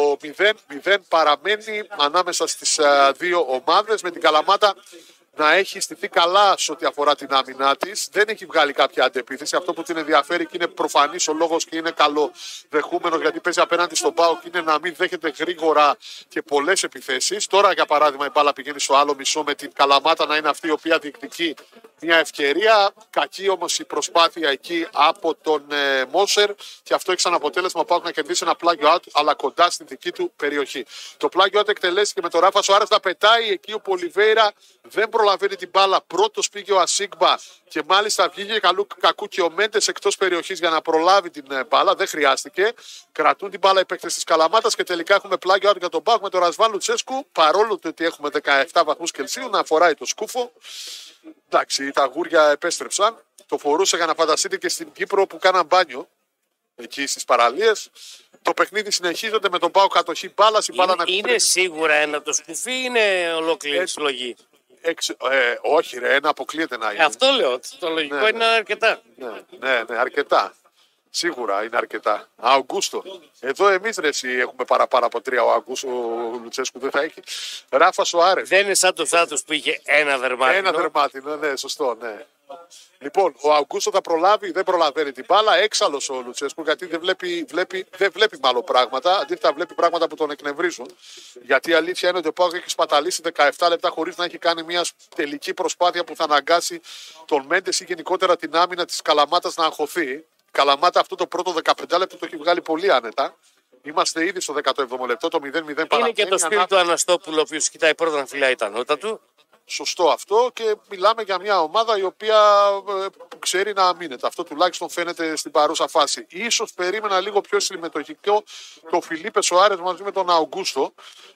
0-0 παραμένει ανάμεσα στις δύο ομάδες, με την Καλαμάτα να έχει στηθεί καλά σε ό,τι αφορά την άμυνά της. Δεν έχει βγάλει κάποια αντεπίθεση. Αυτό που την ενδιαφέρει και είναι προφανής ο λόγος και είναι καλοδεχούμενος, γιατί παίζει απέναντι στον ΠΑΟΚ, είναι να μην δέχεται γρήγορα και πολλές επιθέσεις. Τώρα, για παράδειγμα, η μπάλα πηγαίνει στο άλλο μισό, με την Καλαμάτα να είναι αυτή η οποία διεκδικεί μια ευκαιρία. Κακή όμως η προσπάθεια εκεί από τον Μόσερ, και αυτό έχει σαν αποτέλεσμα ο ΠΑΟΚ να κερδίσει ένα πλάγιο out, αλλά κοντά στην δική του περιοχή. Το πλάγιο out εκτελέστηκε με τον Ράφα Σοάρες να πετάει εκεί. Ο Πολιβέιρα δεν προλαβαίνει την μπάλα. Πρώτος πήγε ο Ασίγμπα και μάλιστα βγήκε κακού και ο Μέντες εκτός περιοχής για να προλάβει την μπάλα. Δεν χρειάστηκε. Κρατούν την μπάλα οι παίκτες της Καλαμάτας και τελικά έχουμε πλάγιο out για τον ΠΑΟΚ με τον Ρασβάν Λουτσέσκου. Παρόλο ότι έχουμε 17 βαθμούς Κελσίου να φοράει το σκούφο. Εντάξει, τα γούρια επέστρεψαν. Το φορούσε, για να φανταστείτε, και στην Κύπρο που κάναν μπάνιο εκεί στις παραλίες. Το παιχνίδι συνεχίζεται με τον ΠΑΟΚ κατοχή μπάλα. Είναι σίγουρα ένα το σκουφί ή είναι ολόκληρη συλλογή? Όχι, ρε, ένα αποκλείεται να είναι. Αυτό λέω. Το λογικό είναι αρκετά. Ναι, αρκετά. Σίγουρα είναι αρκετά. Αουγκούστο. Εδώ εμείς, ρε, εσύ, έχουμε παραπάνω από 3. Ο Αουγκούστο, ο Λουτσέσκου δεν θα έχει. Ράφα Σοάρες. Δεν είναι σαν το Σάτος που είχε ένα δερμάτινο. Ένα δερμάτινο, ναι, σωστό, ναι. Λοιπόν, ο Αουγκούστο θα προλάβει, δεν προλαβαίνει την μπάλα. Έξαλλος ο Λουτσέσκου, γιατί δεν βλέπει μάλλον πράγματα. Αντίθετα, βλέπει πράγματα που τον εκνευρίζουν. Γιατί η αλήθεια είναι ότι ο ΠΑΟΚ έχει σπαταλήσει 17 λεπτά χωρίς να έχει κάνει μια τελική προσπάθεια που θα αναγκάσει τον Μέντες ή γενικότερα την άμυνα της Καλαμάτας να αγχωθεί. Καλαμάτα αυτό το πρώτο 15 λεπτό το έχει βγάλει πολύ άνετα. Είμαστε ήδη στο 17ο λεπτό, το 0-0 παραμένει. Είναι και το σπίτι του Αναστόπουλου, ο οποίος κοιτάει πρώτα να φυλάει τα νότα του. Σωστό αυτό, και μιλάμε για μια ομάδα η οποία ξέρει να αμήνεται. Αυτό τουλάχιστον φαίνεται στην παρούσα φάση. Ίσως περίμενα λίγο πιο συμμετοχικό το Φιλίπε Σοάρες μαζί με τον Αουγκούστο,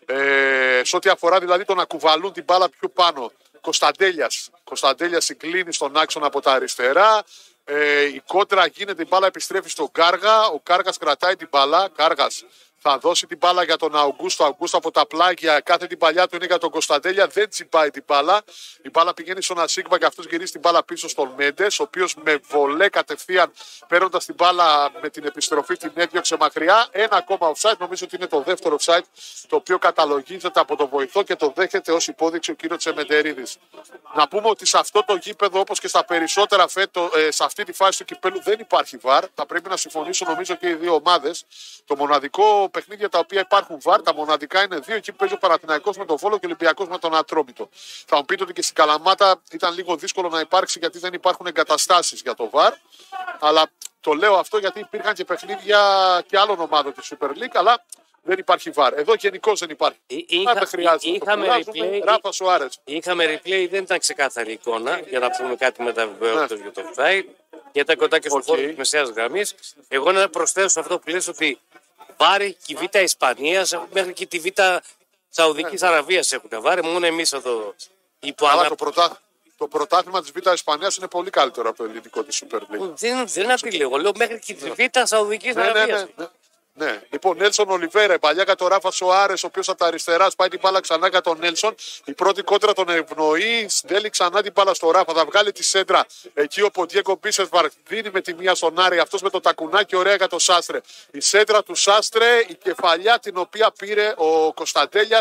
σε ό,τι αφορά δηλαδή το να κουβαλούν την μπάλα πιο πάνω. Κωνσταντέλιας συγκλίνει στον άξονα από τα αριστερά. Η κόντρα γίνεται, η μπάλα επιστρέφει στον Κάργα. Ο Κάργας κρατάει την μπάλα. Κάργας θα δώσει την μπάλα για τον Αουγκούστο. Αουγκούστο από τα πλάγια, κάθε την παλιά του είναι για τον Κωνσταντέλια. Δεν τσιπάει την μπάλα. Η μπάλα πηγαίνει στον Ασίγμα και αυτός γυρίζει την μπάλα πίσω στον Μέντες, ο οποίος με βολέ κατευθείαν παίρνοντας την μπάλα με την επιστροφή την έδιωξε μακριά. Ένα ακόμα offside, νομίζω ότι είναι το δεύτερο offside, το οποίο καταλογίζεται από τον βοηθό και το δέχεται ως υπόδειξη ο κύριος Τσεμεντερίδης. Να πούμε ότι σε αυτό το γήπεδο, όπως και στα περισσότερα σε αυτή τη φάση του κυπέλου, δεν υπάρχει VAR. Θα πρέπει να συμφωνήσουν νομίζω και οι δύο ομάδες. Το μοναδικό παιχνίδια τα οποία υπάρχουν VAR, τα μοναδικά είναι δύο. Εκεί παίζει ο Παναθηναϊκός με τον Βόλο και ο Ολυμπιακός με τον Ατρόμητο. Θα μου πείτε ότι και στην Καλαμάτα ήταν λίγο δύσκολο να υπάρξει, γιατί δεν υπάρχουν εγκαταστάσεις για το VAR. Αλλά το λέω αυτό γιατί υπήρχαν και παιχνίδια και άλλων ομάδων της Super League, αλλά δεν υπάρχει VAR. Εδώ γενικώς δεν υπάρχει. Δεν χρειάζεται. Ράφα Σοάρες. Είχαμε replay, δεν ήταν ξεκάθαρη εικόνα, για να πούμε κάτι μεταβεβαίωτο για το offside. Και ήταν κοντά και στο χώρο της μεσαίας γραμμής. Εγώ να προσθέσω σε αυτό που λες ότι βάρη και η Β' Ισπανίας, μέχρι και τη Β' Σαουδικής Αραβίας έχουν βάρη. Μόνο εμείς εδώ το πρωτάθλημα της Β' Ισπανίας είναι πολύ καλύτερο από το ελληνικό της Super League. Δεν είναι απειλή. Λέω μέχρι και τη Β' Σαουδικής Αραβίας. Ναι. Λοιπόν, Νέλσον Ολιβέρα, η παλιά για τον Ράφα Σοάρες, ο οποίος από τα αριστερά σπάει την μπάλα ξανά για τον Νέλσον. Η πρώτη κόντρα τον ευνοεί, στέλνει ξανά την μπάλα στο Ράφα, θα βγάλει τη σέντρα. Εκεί ο Ποντιέγκο Μπίσεσβαρ δίνει με τη μία στον Άρη, αυτός με το τακουνάκι ωραία για τον Σάστρε. Η σέντρα του Σάστρε, η κεφαλιά την οποία πήρε ο Κωνσταντέλιας.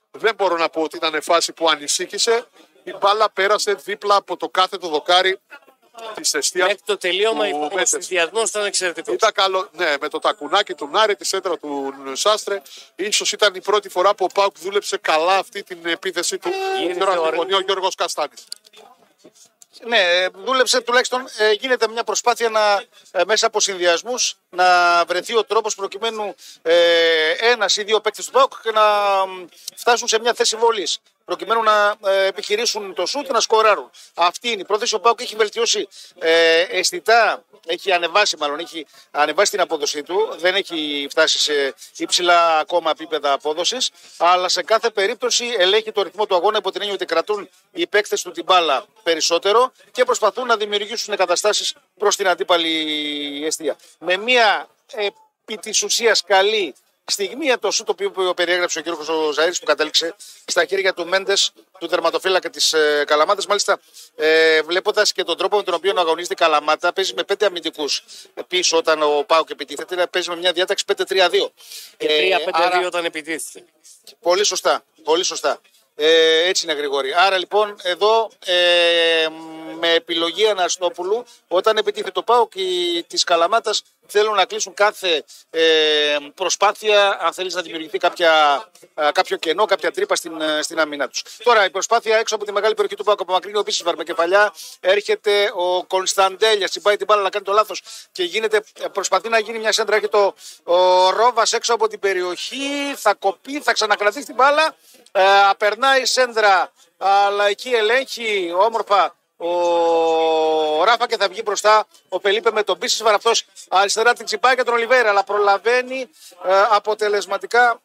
δεν μπορώ να πω ότι ήταν φάση που ανησύχησε. Η μπάλα πέρασε δίπλα από το κάθετο δοκάρι της εστίας. Μέχρι το τελείωμα του ο Μέντες. συνδυασμός ήταν εξαιρετικός. Ήταν καλό, ναι, με το τακουνάκι του Νάρη, τη σέντρα του Σάστρε. Ίσως ήταν η πρώτη φορά που ο Πάουκ δούλεψε καλά αυτή την επίθεση του. Γύρισε Τώρα ωραία. συμφωνεί ο Γιώργος Καστάνης. Ναι, δούλεψε τουλάχιστον. Γίνεται μια προσπάθεια μέσα από συνδυασμούς να βρεθεί ο τρόπος προκειμένου ένας ή δύο παίκτες του ΠΑΟΚ να φτάσουν σε μια θέση βολής. Προκειμένου να επιχειρήσουν το σούτ, να σκοράρουν. Αυτή είναι η πρόθεση. Ο ΠΑΟΚ έχει βελτιώσει αισθητά, έχει ανεβάσει την απόδοσή του. Δεν έχει φτάσει σε υψηλά ακόμα επίπεδα απόδοσης. Αλλά σε κάθε περίπτωση ελέγχει το ρυθμό του αγώνα υπό την έννοια ότι κρατούν οι παίκτες του την μπάλα περισσότερο και προσπαθούν να δημιουργήσουν καταστάσεις προς την αντίπαλη εστία. Με μια επί της ουσίας καλή στιγμή το σούτ το οποίο περιέγραψε ο κ. Ζαΐρης που κατέληξε στα χέρια του Μέντες, του τερματοφύλακα της Καλαμάτας. Μάλιστα, βλέποντας και τον τρόπο με τον οποίο αγωνίζεται η Καλαμάτα, παίζει με 5 αμυντικούς πίσω όταν ο ΠΑΟΚ επιτίθεται, παίζει με μια διάταξη 5-3-2. Και 3-5-2 όταν επιτίθεται. Πολύ σωστά. Πολύ σωστά. Έτσι είναι, Γρηγόρη. Άρα λοιπόν εδώ με επιλογή Αναστόπουλου, όταν επιτίθεται το ΠΑΟΚ της Καλαμάτας θέλουν να κλείσουν κάθε προσπάθεια, αν θέλεις να δημιουργηθεί κάποιο κενό, κάποια τρύπα στην άμυνά τους. Τώρα η προσπάθεια έξω από τη μεγάλη περιοχή του ΠΑΟΚ απομακρύνει ο Μπίσεσβαρ με κεφαλιά, έρχεται ο Κωνσταντέλιας, τσιμπάει την μπάλα να κάνει το λάθος και προσπαθεί να γίνει μια σέντρα, έρχεται ο Ρόβας έξω από την περιοχή, θα κοπεί, θα ξανακρατήσει την μπάλα, περνάει η σέντρα, αλλά εκεί ελέγχει όμορφα ο Ράφα και θα βγει μπροστά ο Πελίπε με τον Μπίσεσβαρ. Αυτός αριστερά την τσιπάει και τον Ολιβέρα, αλλά προλαβαίνει αποτελεσματικά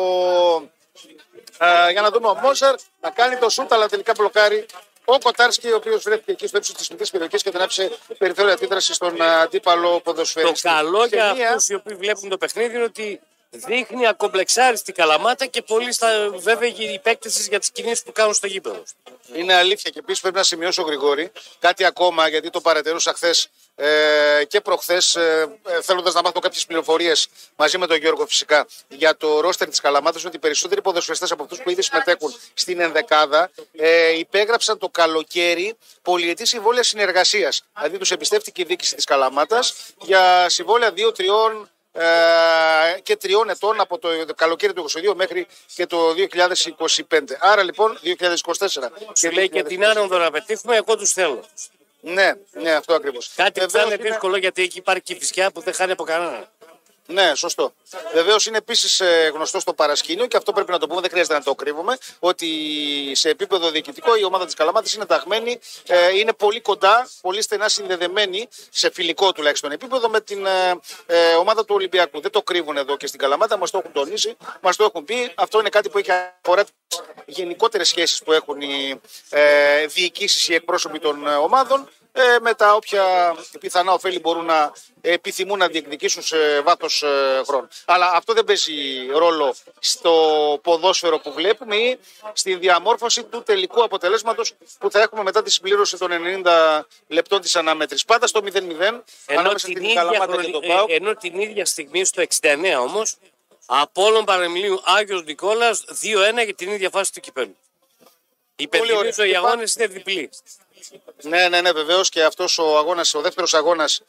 για να δούμε ο Μόζερ να κάνει το σούτ, αλλά τελικά μπλοκάρει ο Κοτάρσκι, ο οποίος βρέθηκε εκεί στο ύψος της μικρής περιοχής και δεν άφησε περιθώριο αντίδραση στον αντίπαλο ποδοσφαιριστή. Το καλό για αυτούς οι οποίοι βλέπουν το παιχνίδι είναι ότι δείχνει ακομπλεξάριστη Καλαμάτα και πολύ βέβαιοι οι παίκτες της για τις κινήσεις που κάνουν στο γήπεδο. Είναι αλήθεια και επίσης πρέπει να σημειώσω, Γρηγόρη, κάτι ακόμα, γιατί το παρατηρούσα χθες και προχθές, θέλοντας να μάθω κάποιες πληροφορίες μαζί με τον Γιώργο φυσικά για το ρόστερ της Καλαμάτας, ότι οι περισσότεροι ποδοσφαιριστές από αυτούς που ήδη συμμετέχουν στην ενδεκάδα υπέγραψαν το καλοκαίρι πολυετή συμβόλαια συνεργασίας. Δηλαδή τους εμπιστεύτηκε η διοίκηση της Καλαμάτας για συμβόλαια 2-3 και 3 ετών από το καλοκαίρι του 2022 μέχρι και το 2025. Άρα λοιπόν 2024. Σου λέει και την άνοδο να πετύχουμε, εγώ τους θέλω. Ναι, αυτό ακριβώς. Κάτι που θα είναι δύσκολο γιατί εκεί υπάρχει και η φυσιά που δεν χάνει από κανέναν. Ναι, σωστό. Βεβαίως είναι επίσης γνωστό στο παρασκήνιο και αυτό πρέπει να το πούμε, δεν χρειάζεται να το κρύβουμε, ότι σε επίπεδο διοικητικό η ομάδα της Καλαμάτας είναι ταγμένη, είναι πολύ κοντά, πολύ στενά συνδεδεμένη, σε φιλικό τουλάχιστον επίπεδο, με την ομάδα του Ολυμπιακού. Δεν το κρύβουν εδώ και στην Καλαμάτα, μας το έχουν τονίσει, μας το έχουν πει. Αυτό είναι κάτι που έχει αφορά τις γενικότερες σχέσεις που έχουν οι διοικήσεις, οι εκπρόσωποι των ομάδων, με τα όποια πιθανά ωφέλη μπορούν να επιθυμούν να διεκδικήσουν σε βάθος χρόνου. Αλλά αυτό δεν παίζει ρόλο στο ποδόσφαιρο που βλέπουμε ή στη διαμόρφωση του τελικού αποτελέσματος που θα έχουμε μετά τη συμπλήρωση των 90 λεπτών της αναμέτρησης. Πάντα στο 0-0 ανάμεσα στην Καλαμάτα και τον ΠΑΟΚ. Ενώ την ίδια στιγμή στο 69 όμως, Απόλλων Παρεμιλίου Άγιος Νικόλαος 2-1 για την ίδια φάση του κυπέλλου. Υπενθυμίζω οι αγώνες είναι διπλοί. Ναι, βεβαίως και αυτός ο δεύτερος αγώνας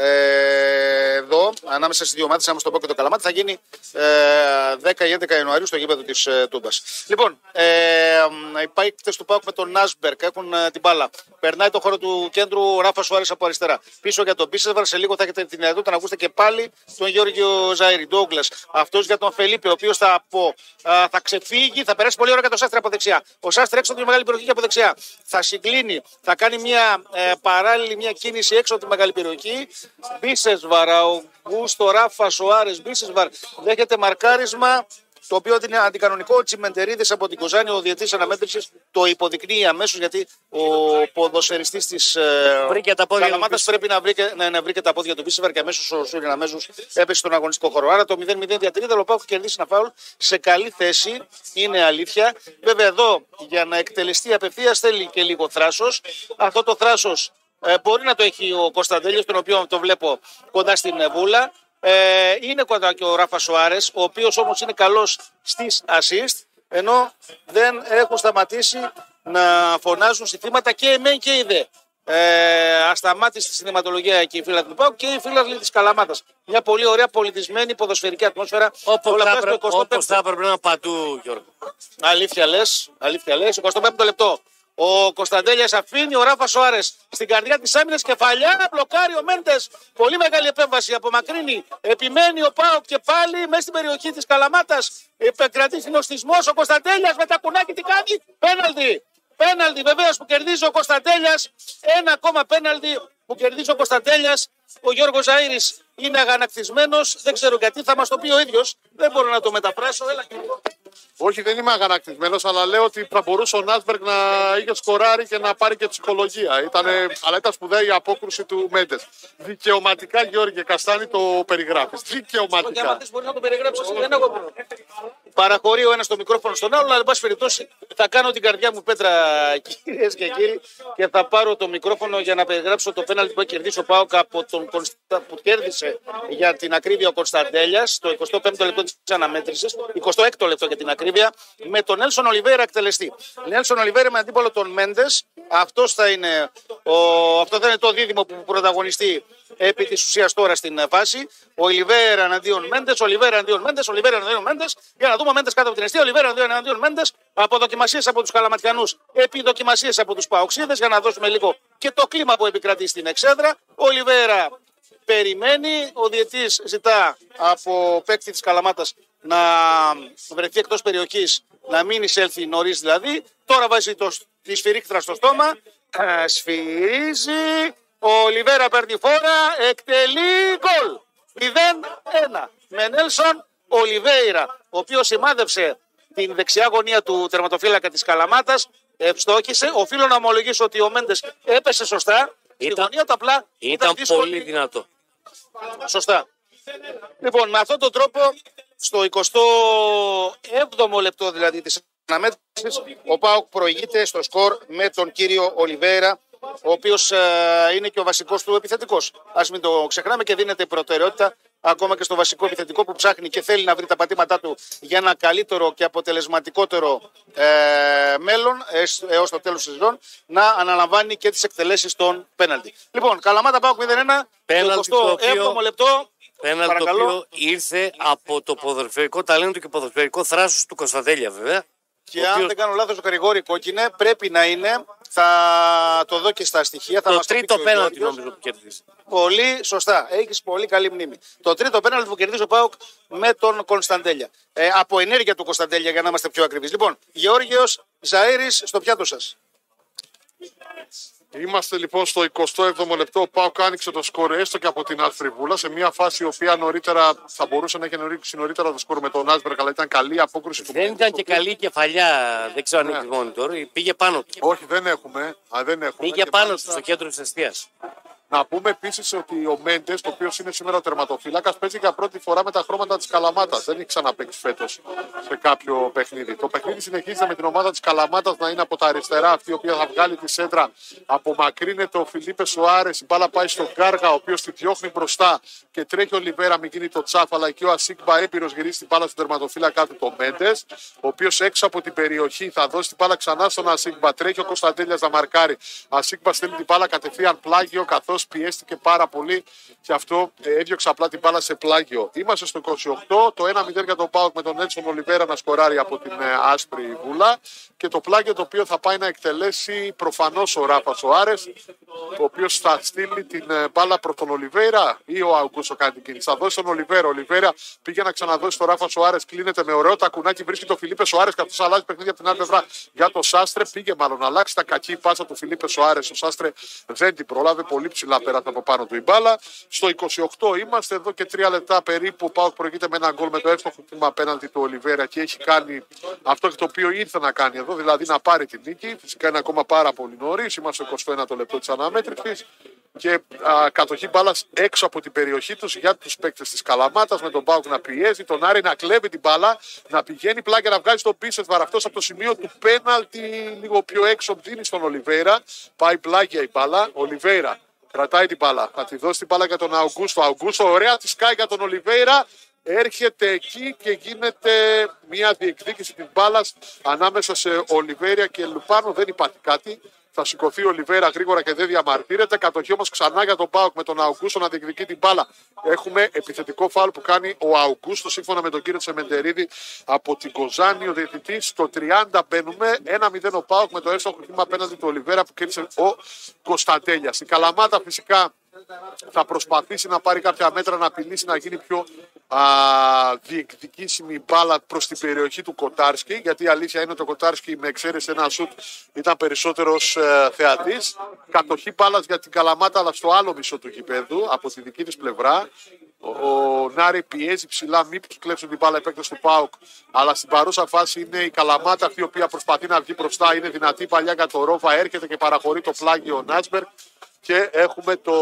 εδώ, ανάμεσα στις δύο ομάδες, ανάμεσα στο ΠΑΟΚ και το Καλαμάτα, θα γίνει 10 ή 11 Ιανουαρίου στο γήπεδο της Τούμπας. Λοιπόν, οι παίκτες του ΠΑΟΚ με τον Νάσμπερκ έχουν την μπάλα. Περνάει το χώρο του κέντρου ο Ράφα Σουάρες από αριστερά. Πίσω για τον Μπίσεσβαρ, σε λίγο θα έχετε την δυνατότητα να ακούσετε και πάλι τον Γιώργιο Ζαΐρη. Ντόγκλας. Αυτός για τον Φελίπε, ο οποίος θα ξεφύγει, θα περάσει πολύ ώρα για τον Σάστρε από δεξιά. Ο Σάστρε έξω από τη μεγάλη περιοχή από δεξιά. Θα συγκλίνει, θα κάνει μια παράλληλη μια κίνηση έξω από τη μεγάλη περιοχή. Μπίσεσβαρ, Αουγκούστο, Ράφα Σουάρες, Μπίσεσβαρ δέχεται μαρκάρισμα, το οποίο είναι αντικανονικό. Ο Τσιμεντερίδης από την Κοζάνη, ο διετής αναμέτρησης, το υποδεικνύει αμέσως, γιατί ο ποδοσφαιριστής της Καλαμάτας πρέπει να βρει και τα πόδια του Μπίσεσβαρ και αμέσως ο Σούριν αμέσως έπεσε στον αγωνιστικό χώρο. Άρα το 0-0 διατηρείται, αλλά ο ΠΑΟΚ κερδίσει ένα φάουλ σε καλή θέση, είναι αλήθεια. Βέβαια εδώ για να εκτελεστεί απευθείας θέλει και λίγο θράσος. Αυτό το θράσος μπορεί να το έχει ο Κωνσταντέλιος, τον οποίο το βλέπω κοντά στην βούλα. Είναι κοντά και ο Ράφα Σουάρες, ο οποίος όμως είναι καλός στις assist. ενώ δεν έχουν σταματήσει να φωνάζουν συνθήματα και εμέν και οι δε. Ασταμάτηση στη συνθηματολογία και οι φίλαθλοι του ΠΑΟΚ και οι φίλαθλοι της Καλαμάτας. Μια πολύ ωραία πολιτισμένη ποδοσφαιρική ατμόσφαιρα. Όπως θα έπρεπε να είναι παντού, Γιώργο. Αλήθεια λες. 25ο λεπτό. Ο Κωνσταντέλιας αφήνει ο Ράφα Σοάρες στην καρδιά της άμυνας, κεφαλιά, μπλοκάρει ο Μέντες. Πολύ μεγάλη επέμβαση, απομακρύνει. Επιμένει ο ΠΑΟΚ και πάλι μέσα στην περιοχή της Καλαμάτας. Επικρατεί συνοστισμός. Ο Κωνσταντέλιας με τα κουνάκι τι κάνει. Πέναλτι. Πέναλτι βεβαίως που κερδίζει ο Κωνσταντέλιας. Ένα ακόμα πέναλτι που κερδίζει ο Κωνσταντέλιας. Ο Γιώργος Ζαΐρης είναι αγανακτισμένος. Δεν ξέρω γιατί, θα μας το πει ο ίδιος. Δεν μπορώ να το μεταφράσω. Έλα, Όχι, δεν είμαι αγανακτισμένος, αλλά λέω ότι θα μπορούσε ο Νάσμπεργκ να είχε σκοράρει και να πάρει και ψυχολογία. Αλλά ήταν σπουδαία η απόκρουση του Μέντες. Δικαιωματικά, Γιώργη Καστάνη, το περιγράφεις. Δικαιωματικά. Μπορεί να το περιγράψει, δεν έχω πρόβλημα. Παραχωρεί ο ένας το μικρόφωνο στον άλλο, αλλά εν πάση περιπτώσει θα κάνω την καρδιά μου πέτρα, κυρίες και κύριοι, και θα πάρω το μικρόφωνο για να περιγράψω το πέναλτι που έχει κερδίσει ο ΠΑΟΚ από τον που κέρδισε για την ακρίβεια ο Κωνσταντέλιας, το 25ο λεπτό της αναμέτρησης, 26ο λεπτό για την ακρίβεια, με τον Νέλσον Ολιβέιρα εκτελεστή. Νέλσον Ολιβέιρα με αντίπολο τον Μέντες. Αυτό θα είναι το δίδυμο που πρωταγωνιστεί επί της ουσίας τώρα στην φάση. Ο Ολιβέιρα εναντίον Μέντες, Ολιβέιρα εναντίον Μέντες, Ολιβέιρα εναντίον Μέντες. Για να δούμε Μέντες κάτω από την αιστεία, Ολιβέιρα εναντίον Μέντες. Αποδοκιμασίες από τους Καλαματιανούς, επιδοκιμασίες από τους Παοξίδες, για να δώσουμε λίγο και το κλίμα που επικρατεί στην εξέδρα. Ο Ολιβέιρα περιμένει, ο διαιτής ζητά από παίκτη της Καλαμάτας να βρεθεί εκτός περιοχής, να μην εισέλθει νωρίς δηλαδή. Τώρα βάζει τη σφυρίχτρα στο στόμα, σφυρίζει, ο Ολιβέιρα παίρνει φόρα, εκτελεί γκολ. 0-1 με Νέλσον Ολιβέιρα, ο οποίος σημάδεψε την δεξιά γωνία του τερματοφύλακα της Καλαμάτας, ευστόχησε. Οφείλω να ομολογήσω ότι ο Μέντες έπεσε σωστά. Στη γωνία του απλά ήταν δύσκολη. πολύ δυνατό. Σωστά. Λοιπόν, με αυτόν τον τρόπο, στο 27ο λεπτό δηλαδή της αναμέτρησης, ο ΠΑΟΚ προηγείται στο σκορ με τον κύριο Ολιβέιρα, ο οποίος είναι και ο βασικός του επιθετικός. Ας μην το ξεχνάμε, και δίνεται προτεραιότητα ακόμα και στο βασικό επιθετικό που ψάχνει και θέλει να βρει τα πατήματά του για ένα καλύτερο και αποτελεσματικότερο μέλλον έως το τέλος της σεζόν, να αναλαμβάνει και τις εκτελέσεις των πέναλτι. Λοιπόν, Καλαμάτα ΠΑΟΚ 0-1, Πέναλτι το 27ο λεπτό. Πέναλτι το οποίο ήρθε από το ποδοσφαιρικό ταλέντο και ποδοσφαιρικό θράσος του Κωνσταντέλια, βέβαια. Και αν δεν κάνω λάθος, ο Γρηγόρη Κόκκινε πρέπει να είναι, θα το δω και στα στοιχεία. Θα Το μας το πει τρίτο και ο πέναλτι Γιώργος. νομίζω που κερδίζει. Πολύ σωστά. Έχεις πολύ καλή μνήμη. Το τρίτο πέναλτι που κερδίζει ο ΠΑΟΚ με τον Κωνσταντέλια. Από ενέργεια του Κωνσταντέλια, για να είμαστε πιο ακριβείς. Λοιπόν, Γεώργιος Ζαΐρης, στο πιάτο σας. Είμαστε λοιπόν στο 27ο λεπτό. Ο ΠΑΟΚ άνοιξε το σκορ έστω και από την Αστριβούλα σε μια φάση η οποία νωρίτερα θα μπορούσε να έχει ρίξει νωρίτερα το σκορ με τον Άσμπεργκ, αλλά ήταν καλή απόκριση του. Δεν ήταν και καλή η κεφαλιά, δεν ξέρω αν έχει monitor. Πήγε πάνω του. Όχι, δεν έχουμε. Πήγε Και πάνω μάλιστα, του στο κέντρο της εστίας. να πούμε επίση ότι ο Μέντες, το οποίο είναι σήμερα ο τερματοφύλακα, παίζει για πρώτη φορά με τα χρώματα τη Καλαμάτας. Δεν έχει ξαναπαίξει φέτος σε κάποιο παιχνίδι. Το παιχνίδι συνεχίζεται με την ομάδα τη Καλαμάτας να είναι από τα αριστερά, αυτή η οποία θα βγάλει τη σέντρα. Απομακρύνεται ο Φιλίπε Σοάρες, η μπάλα πάει στον Γκάργα, ο οποίος τη διώχνει μπροστά και τρέχει ο Ολιβέιρα, μην γίνει το τσάφ, αλλά εκεί ο Ασίγμπα έπειρος γυρίζει την μπάλα στον τερματοφύλακα του, το Μέντες, ο οποίος έξω από την περιοχή θα δώσει την μπάλα ξανά στον Ασίγμπα. Τρέχει ο Κωνσταντέλιας να μαρκάρει. Ασίγμπα στέλνει την μπάλα κατευθείαν πλάγιο, καθώς πιέστηκε πάρα πολύ και αυτό έδιωξε απλά την μπάλα σε πλάγιο. Είμαστε στο 28, το 1-0 για τον ΠΑΟΚ με τον Νέλσον Ολιβέιρα να σκοράρει από την άσπρη βούλα και το πλάγιο το οποίο θα πάει να εκτελέσει προφανώς ο Ράφα Σοάρες, ο οποίος θα στείλει την μπάλα προ τον Ολιβέιρα ή ο Αουγκούσο κάνει την κίνηση. Θα δώσει τον Ολιβέιρα. Ο Ολιβέιρα πήγε να ξαναδώσει στον Ράφα Σοάρες, κλείνεται με ωραίο τακουνάκι, βρίσκει τον Φιλίπε Σοάρες, καθώς αλλάζει παιχνίδι από την άλλη πλευρά για το Σάστρε. Πήγε μάλλον να αλλάξει τα κακή πάσα του Φιλίπε Σοάρες. Ο Σάστρε δεν την πρόλαβε, πολύ ψηλά πέρασε από πάνω του η μπάλα. Στο 28 είμαστε, εδώ και 3 λεπτά περίπου. Ο ΠΑΟΚ προηγείται με ένα γκολ με το εύστοχο χτύπημα απέναντι του Ολιβέιρα και έχει κάνει αυτό το οποίο ήρθε να κάνει εδώ, δηλαδή να πάρει την νίκη. Φυσικά είναι ακόμα πάρα πολύ νωρίς. Είμαστε στο 21ο λεπτό της αναμέτρησης και κατοχή μπάλας έξω από την περιοχή τους για τους παίκτες της Καλαμάτας, με τον ΠΑΟΚ να πιέζει, τον Άρη να κλέβει την μπάλα, να πηγαίνει πλάγια να βγάζει τον Πίσετ Βαραυτός από το σημείο του πέναλτι λίγο πιο έξω, δίνει στον Ολιβέιρα, πάει πλάγια η μπάλα, Ολιβέιρα κρατάει την μπάλα, θα τη δώσει την μπάλα για τον Αουγκούστο, ωραία τη σκάει για τον Ολιβέιρα, έρχεται εκεί και γίνεται μια διεκδίκηση της μπάλας ανάμεσα σε Ολιβέρια και Λουπάνο. Δεν υπάρχει κάτι. Θα σηκωθεί ο Ολιβέρα γρήγορα και δεν διαμαρτύρεται. Κατοχή όμως ξανά για τον Πάοκ με τον Αουγκούστο να διεκδικεί την μπάλα. Έχουμε επιθετικό φάουλ που κάνει ο Αουγκούστο σύμφωνα με τον κύριο Τσεμεντερίδη από την Κοζάνη. Ο διαιτητής στο 30 μπαίνουμε. 1-0 ο Πάοκ με το έστοχο χτύπημα απέναντι του Ολιβέρα που κέρδισε ο Κωνσταντέλιας. Η Καλαμάτα φυσικά θα προσπαθήσει να πάρει κάποια μέτρα να απειλήσει να γίνει πιο διεκδικήσιμη η μπάλα προς την περιοχή του Κοτάρσκι, γιατί η αλήθεια είναι ότι ο Κοτάρσκι με εξαίρεση ένα σουτ ήταν περισσότερος θεατής. Κατοχή μπάλας για την Καλαμάτα αλλά στο άλλο μισό του γηπέδου από τη δική της πλευρά. Ο Νάρη πιέζει ψηλά, μήπως κλέψουν την μπάλα επέκταση του ΠΑΟΚ, αλλά στην παρούσα φάση είναι η Καλαμάτα αυτή η οποία προσπαθεί να βγει μπροστά. Είναι δυνατή παλιά για το Ρόβα, έρχεται και παραχωρεί το πλάγιο Νάτσμπεργκ. Και έχουμε το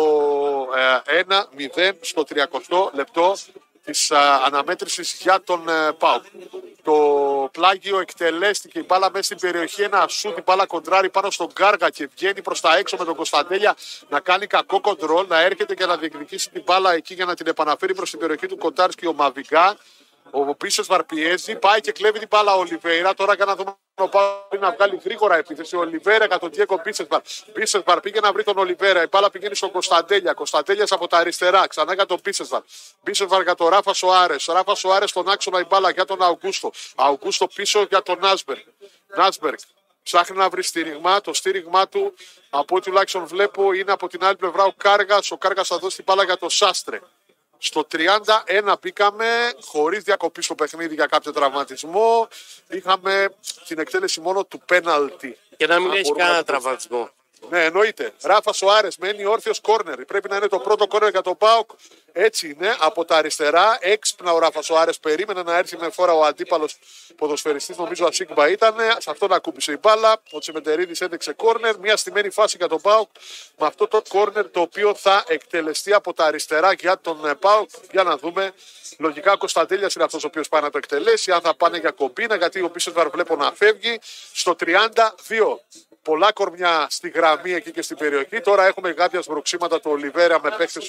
1-0 στο 30 λεπτό της αναμέτρησης για τον ΠΑΟΚ. Το πλάγιο εκτελέστηκε, η μπάλα μέσα στην περιοχή, ένα σούτ, η μπάλα κοντράρει πάνω στον Γκάργα και βγαίνει προς τα έξω με τον Κωνσταντέλια να κάνει κακό κοντρόλ, να έρχεται και να διεκδικήσει την μπάλα εκεί για να την επαναφέρει προς την περιοχή του Κοντάρσκι ο Μαβιγκά. Ο Πίσεσβαρ πιέζει, πάει και κλέβει την μπάλα ο Ολιβέηρα. Τώρα για να δούμε ο Πάοκ να βγάλει γρήγορα επίθεση. Ο Ολιβέηρα για τον Διέκο Πίσεσβαρ. Πίσεσβαρ πήγε να βρει τον Ολιβέηρα. Η μπάλα πηγαίνει στον Κωνσταντέλια. Κωνσταντέλια από τα αριστερά. Ξανά για τον Πίσεσβαρ. Πίσεσβαρ για τον Ράφα Σοάρε. Ράφα Σοάρε στον άξονα η μπάλα για τον Αουγκούστο. Αουγκούστο πίσω για τον Νάσμπεργκ. Νάσμπεργκ ψάχνει να βρει στήριγμα. Το στήριγμά του, από ό,τι τουλάχιστον βλέπω, είναι από την άλλη πλευρά ο Κάργα. Ο Κάργα θα δώσει την μπάλα για τον Σάστρε. Στο 31 μπήκαμε χωρίς διακοπή στο παιχνίδι για κάποιο τραυματισμό. Είχαμε την εκτέλεση μόνο του πέναλτι. Και να μην έχει κανένα τραυματισμό. Ναι, εννοείται. Ράφα Σοάρες μένει όρθιος κόρνερ. Πρέπει να είναι το πρώτο κόρνερ για τον ΠΑΟΚ. Έτσι είναι. Από τα αριστερά, έξυπνα ο Ράφα Σοάρες περίμενε να έρθει με φόρα ο αντίπαλος ποδοσφαιριστής. Νομίζω ο Ασίγμπα ήταν. Σε αυτόν ακούμπησε η μπάλα. Ο Τσιμεντερίδης έδειξε κόρνερ. Μια στημένη φάση για τον ΠΑΟΚ. Με αυτό το κόρνερ το οποίο θα εκτελεστεί από τα αριστερά για τον ΠΑΟΚ. Για να δούμε. Λογικά ο Κωνσταντέλιας είναι αυτός ο οποίος πάει να το εκτελέσει. Αν θα πάνε για κομπίνα, γιατί ο Πίσεσβαρ βλέπω να φεύγει. Στο 32. Πολλά κορμιά στη γραμμή εκεί και στην περιοχή. Τώρα έχουμε κάποια σμπροξίματα του Ολιβέρα με παίχτες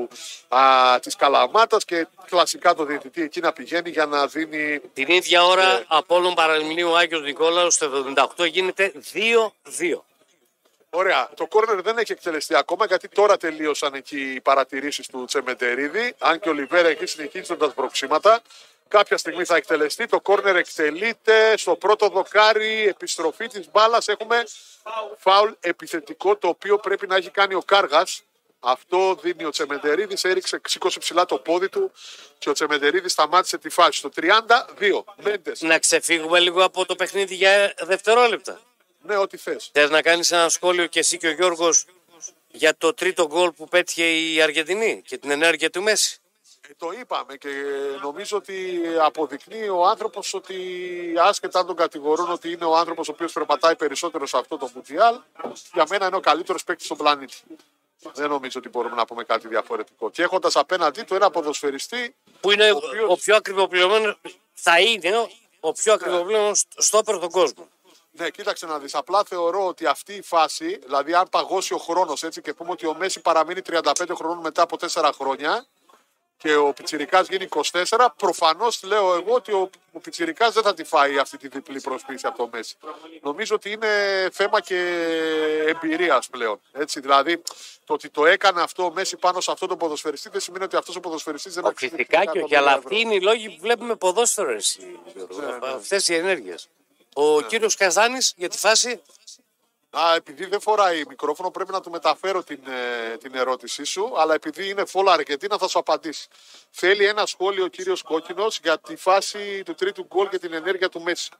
της Καλαμάτας και κλασικά το διαιτητή εκεί να πηγαίνει για να δίνει. Την ίδια ώρα Απόλλων Παραλιμνίου Άγιος Νικόλαος στο 78 γίνεται 2-2. Ωραία. Το κόρνερ δεν έχει εκτελεστεί ακόμα γιατί τώρα τελείωσαν εκεί οι παρατηρήσεις του Τσεμεντερίδη. Αν και ο Ολιβέρα εκεί συνεχίζει τα σμπροξίματα. Κάποια στιγμή θα εκτελεστεί. Το κόρνερ εκτελείται στο πρώτο δοκάρι. Επιστροφή της μπάλας. Έχουμε φάουλ επιθετικό το οποίο πρέπει να έχει κάνει ο Κάργας. Αυτό δίνει ο Τσεμεντερίδης. Έριξε, σήκωσε ψηλά το πόδι του και ο Τσεμεντερίδης σταμάτησε τη φάση. Στο 32. Μέντες. Να ξεφύγουμε λίγο από το παιχνίδι για δευτερόλεπτα. Ναι, ό,τι θες. Θες να κάνεις ένα σχόλιο και εσύ και ο Γιώργος για το τρίτο γκολ που πέτυχε η Αργεντινή και την ενέργεια του Μέση? Το είπαμε και νομίζω ότι αποδεικνύει ο άνθρωπος ότι άσχετα αν τον κατηγορούν ότι είναι ο άνθρωπος ο οποίος περπατάει περισσότερο σε αυτό το Μουντιάλ, για μένα είναι ο καλύτερος παίκτης στον πλανήτη. Δεν νομίζω ότι μπορούμε να πούμε κάτι διαφορετικό. Και έχοντας απέναντί του ένα ποδοσφαιριστή που είναι ο πιο ακριβοπληρωμένος, θα είναι ο πιο ακριβοπληρωμένος στόπερ στον κόσμο. Ναι, κοίταξε να δεις. Απλά θεωρώ ότι αυτή η φάση, δηλαδή αν παγώσει ο χρόνος έτσι και πούμε ότι ο Μέση παραμείνει 35 χρονών μετά από 4 χρόνια και ο Πιτσιρικάς γίνει 24, προφανώς λέω εγώ ότι ο Πιτσιρικάς δεν θα τη φάει αυτή τη διπλή προσποίηση από το Μέση. Νομίζω ότι είναι θέμα και εμπειρίας πλέον. Έτσι, δηλαδή το ότι το έκανε αυτό ο Μέση πάνω σε αυτόν τον ποδοσφαιριστή δεν σημαίνει ότι αυτός ο ποδοσφαιριστής δεν αξίζει. Φυσικά και όχι, αλλά αυτοί είναι οι λόγοι που βλέπουμε ποδόσφαιρο εσύ. Αυτές οι ενέργειες. Ο κύριος Καζάνης για τη φάση. Επειδή δεν φοράει μικρόφωνο, πρέπει να του μεταφέρω την ερώτησή σου, αλλά επειδή είναι φόλα Αργεντίνα θα σου απαντήσει. Θέλει ένα σχόλιο ο κύριος Κόκκινος για τη φάση του τρίτου γκολ και την ενέργεια του Μέση.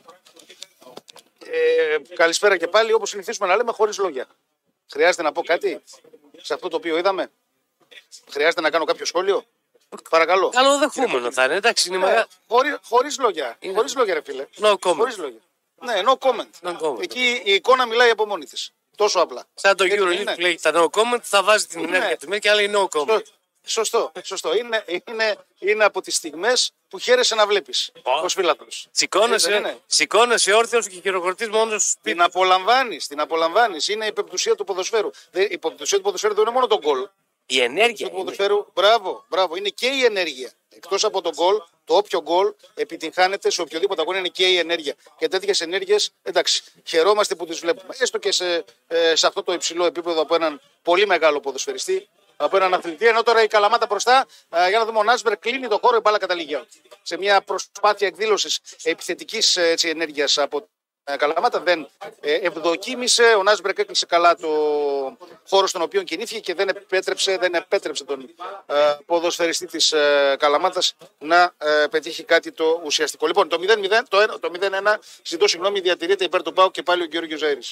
Καλησπέρα και πάλι, όπως συνηθίζουμε να λέμε, χωρίς λόγια. Χρειάζεται να πω κάτι σε αυτό το οποίο είδαμε? Χρειάζεται να κάνω κάποιο σχόλιο? Παρακαλώ. Καλοδεχούμενο θα είναι, εντάξει. Χωρίς λόγια. Χωρίς λόγια, ρε φίλε. No comment. Χωρίς λόγια. Ναι, no comment. No comment. Εκεί η εικόνα μιλάει από μόνη της. Τόσο απλά. Σαν το Euroleague που λέει τα no comment, θα βάζει την ενέργεια του Μέση και άλλα no comment. Σωστό. Είναι από τις στιγμές που χαίρεσαι να βλέπεις ως φίλαθλος. Σηκώνεσαι όρθιος και χειροκροτείς μόνος. Την απολαμβάνεις. Είναι η υπεπτουσία του ποδοσφαίρου. Η υπεπτουσία του ποδοσφαίρου δεν είναι μόνο το γκολ. Η ενέργεια. Του ποδοσφαίρου, μπράβο. Είναι και η ενέργεια. Εκτός από τον γκολ, το όποιο γκολ επιτυγχάνεται σε οποιοδήποτε αγώνα είναι και η ενέργεια. Και τέτοιες ενέργειες, εντάξει, χαιρόμαστε που τις βλέπουμε. Έστω και σε αυτό το υψηλό επίπεδο από έναν πολύ μεγάλο ποδοσφαιριστή, από έναν αθλητή. Ενώ τώρα η Καλαμάτα μπροστά, για να δούμε, ο Νάσμπερ κλείνει το χώρο, η μπάλα καταλήγει out. Σε μια προσπάθεια εκδήλωσης επιθετικής ενέργειας από Καλαμάτα δεν ευδοκίμησε. Ο Νάσμπερκ έκλεισε καλά το χώρο στον οποίο κινήθηκε και δεν επέτρεψε τον ποδοσφαιριστή της Καλαμάτας να πετύχει κάτι το ουσιαστικό. Λοιπόν, το 0-0, το 0-1, ζητώ συγγνώμη, διατηρείται υπέρ του ΠΑΟΚ και πάλι ο Γιώργος Ζαΐρης.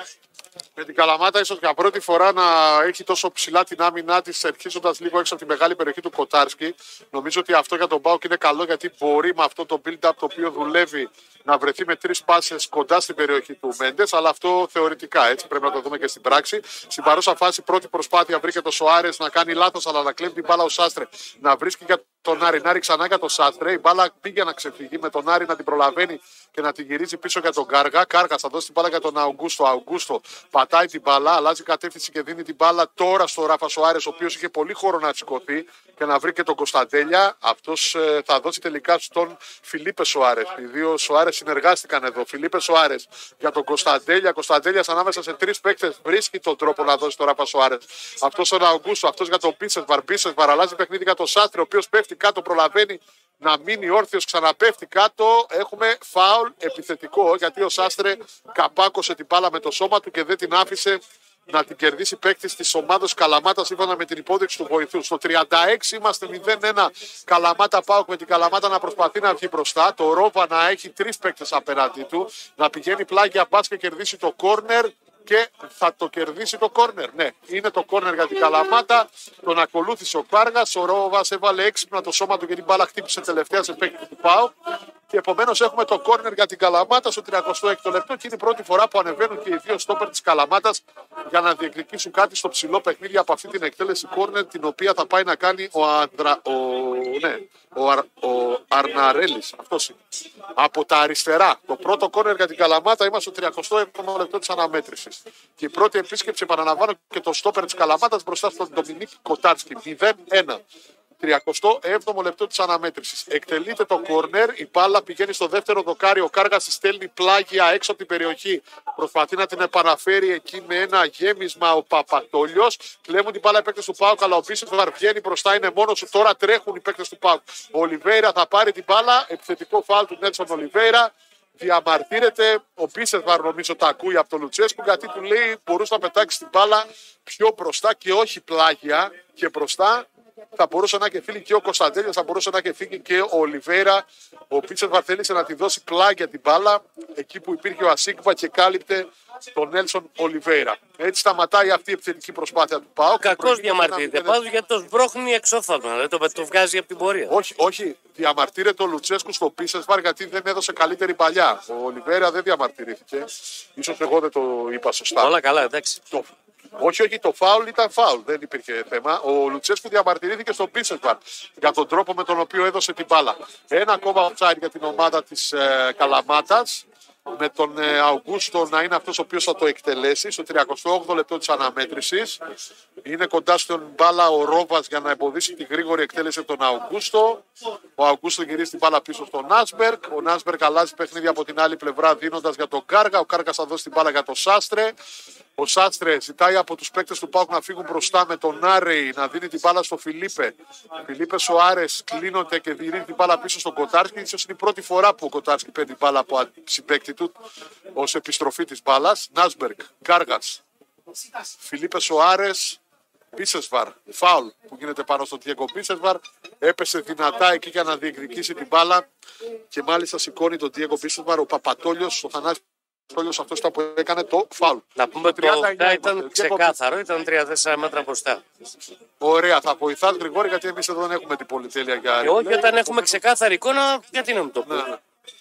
Με την Καλαμάτα, ίσως για πρώτη φορά να έχει τόσο ψηλά την άμυνά τη, αρχίζοντας λίγο έξω από τη μεγάλη περιοχή του Κοτάρσκι. Νομίζω ότι αυτό για τον ΠΑΟΚ είναι καλό, γιατί μπορεί με αυτό το build-up το οποίο δουλεύει να βρεθεί με 3 πάσες κοντά στην περιοχή του Μέντες, αλλά αυτό θεωρητικά, έτσι πρέπει να το δούμε και στην πράξη. Στην παρούσα φάση, πρώτη προσπάθεια βρήκε το Σοάρες να κάνει λάθος, αλλά να κλέβει την μπάλα ο Σάστρε, να βρίσκει για τον Άρη, Νάρη ξανά για τον Σάστρε. Η μπάλα πήγε να ξεφύγει, με τον Άρη να την προλαβαίνει και να την γυρίζει πίσω για τον Κάργα. Κάργα θα δώσει την μπάλα για τον Αουγκούστο. Αουγκούστο πατάει την μπάλα, αλλάζει κατεύθυνση και δίνει την μπάλα τώρα στο Ράφα Σοάρες, ο οποίος είχε πολύ χώρο να σηκωθεί και να βρει και τον Κωνσταντέλια. Αυτός θα δώσει τελικά στον Φιλίπε Σοάρες. Οι δύο Σοάρες συνεργάστηκαν εδώ. Φιλίπε Σοάρες για τον Κωνσταντέλια. Κωνσταντέλια ανάμεσα σε 3 παίκτες βρίσκει τον τρόπο να δώσει τον Ράφα Σοάρες. Αυτός ο Αουγκούστο, αυτός για τον Πίσεσβαρ. Πίσεσβαρ αλλάζει παιχνίδι για τον Σάστρε, ο οποίος πέφτει κάτω, προλαβαίνει να μείνει όρθιος, ξαναπέφτει κάτω. Έχουμε φάουλ επιθετικό, γιατί ο Σάστρε καπάκωσε την μπάλα με το σώμα του και δεν την άφησε να την κερδίσει παίκτη τη ομάδα Καλαμάτα, σύμφωνα με την υπόδειξη του βοηθού. Στο 36 είμαστε 0-1 Καλαμάτα ΠΑΟΚ, με την Καλαμάτα να προσπαθεί να βγει μπροστά. Το Ρόβα να έχει 3 παίκτες απέναντί του, να πηγαίνει πλάγια πας και κερδίσει το κόρνερ. Και θα το κερδίσει το κόρνερ. Ναι, είναι το κόρνερ για την Καλαμάτα. Τον ακολούθησε ο Κάργας. Ο Ρόβας έβαλε έξυπνα το σώμα του και την μπάλα χτύπησε τελευταία σε παίκτη του ΠΑΟΚ. Και επομένως έχουμε το κόρνερ για την Καλαμάτα στο 36ο λεπτό. Και είναι η πρώτη φορά που ανεβαίνουν και οι δύο στόπερ της Καλαμάτας για να διεκδικήσουν κάτι στο ψηλό παιχνίδι από αυτή την εκτέλεση κόρνερ, την οποία θα πάει να κάνει ο Αρναρέλης. Αυτός είναι. Από τα αριστερά. Το πρώτο κόρνερ για την Καλαμάτα, είμαστε στο 37ο λεπτό της αναμέτρησης. Και η πρώτη επίσκεψη, επαναλαμβάνω, και το στόπερ της Καλαμάτας μπροστά στον Ντομινίκ Κοτάρσκι. 0-1. 37ο λεπτό της αναμέτρησης. Εκτελείται το κόρνερ, η μπάλα πηγαίνει στο δεύτερο δοκάρι, ο Κάργας τη στέλνει πλάγια έξω από την περιοχή. Προσπαθεί να την επαναφέρει εκεί με ένα γέμισμα ο Παπατόλιος. Κλέβουν την μπάλα οι παίκτες του ΠΑΟΚ, αλλά ο Μπίσεσβαρ βγαίνει μπροστά, είναι μόνος του. Τώρα τρέχουν οι παίκτες του ΠΑΟΚ. Ο Ολιβέηρα θα πάρει την μπάλα, επιθετικό φάουλ του Νέλσον Ολιβέηρα. Διαμαρτύρεται, ο Μπίσεσβαρ νομίζω τα ακούει από τον Λουτσέσκου, γιατί του λέει μπορούσε να πετάξει την μπάλα πιο μπροστά και όχι πλάγια και μπροστά. Θα μπορούσε να έχει φύγει και ο Κωνσταντέλιος, θα μπορούσε να έχει φύγει και ο Ολιβέηρα. Ο Πίτσεσβαρ θέλησε να τη δώσει πλάγια την μπάλα εκεί που υπήρχε ο Ασίγβα και κάλυπτε τον Νέλσον Ολιβέηρα. Έτσι σταματάει αυτή η επιθετική προσπάθεια του ΠΑΟΚ. Κακώς διαμαρτύρεται πάντως, γιατί το σμπρώχνει εξώφθαλμα, δεν το βγάζει από την πορεία. Όχι, διαμαρτύρεται ο Λουτσέσκου στο Πίσεσβαρ, γιατί δεν έδωσε καλύτερη παλιά. Ο Ολιβέηρα δεν διαμαρτυρήθηκε. Ίσως εγώ δεν το είπα σωστά. Όλα καλά, εντάξει. Όχι, το φάουλ ήταν φάουλ, δεν υπήρχε θέμα. Ο Λουτσέσκου διαμαρτυρήθηκε στον Πίσεσβαρ για τον τρόπο με τον οποίο έδωσε την μπάλα. Ένα ακόμα offside για την ομάδα της Καλαμάτας, με τον Αουγκούστο να είναι αυτός ο οποίος θα το εκτελέσει στο 38ο λεπτό της αναμέτρησης. Είναι κοντά στον μπάλα ο Ρόβας για να εμποδίσει τη γρήγορη εκτέλεση από τον Αουγκούστο. Ο Αουγκούστο γυρίζει την μπάλα πίσω στον Νάσμπερκ. Ο Νάσμπερκ αλλάζει παιχνίδι από την άλλη πλευρά, δίνοντας για τον Κάργα. Ο Κάργας θα δώσει την μπάλα για τον Σάστρε. Ο Σάστρε ζητάει από τους παίκτες του ΠΑΟΚ να φύγουν μπροστά, με τον Άρεϊ να δίνει την μπάλα στο Φιλίπε. Φιλίπε Σοάρες κλείνονται και δίνει την μπάλα πίσω στον Κοτάρσκι. Ίσως είναι η πρώτη φορά που ο Κοτάρσκι παίρνει την μπάλα από συμπαίκτη του ως επιστροφή της μπάλας. Νάσμπερκ, Κάργας, Φιλίπε Σοάρες, Πίσεσβαρ. Φάουλ που γίνεται πάνω στον Διέγκο Πίσεσβαρ. Έπεσε δυνατά εκεί για να διεκδικήσει την μπάλα και μάλιστα σηκώνει τον Διέγκο Πίσεσβαρ. Ο Παπατόλιος, ο Θανάσης Παπατόλιος, αυτός ήταν που έκανε το φάουλ. Να πούμε ότι το ήταν ξεκάθαρο, ήταν 3-4 μέτρα μπροστά. Ωραία, θα βοηθάς Γρηγόρη, γιατί εμείς εδώ δεν έχουμε την πολυτέλεια για. Και όχι, όταν έχουμε ξεκάθαρη εικόνα, γιατί να μην το πούμε.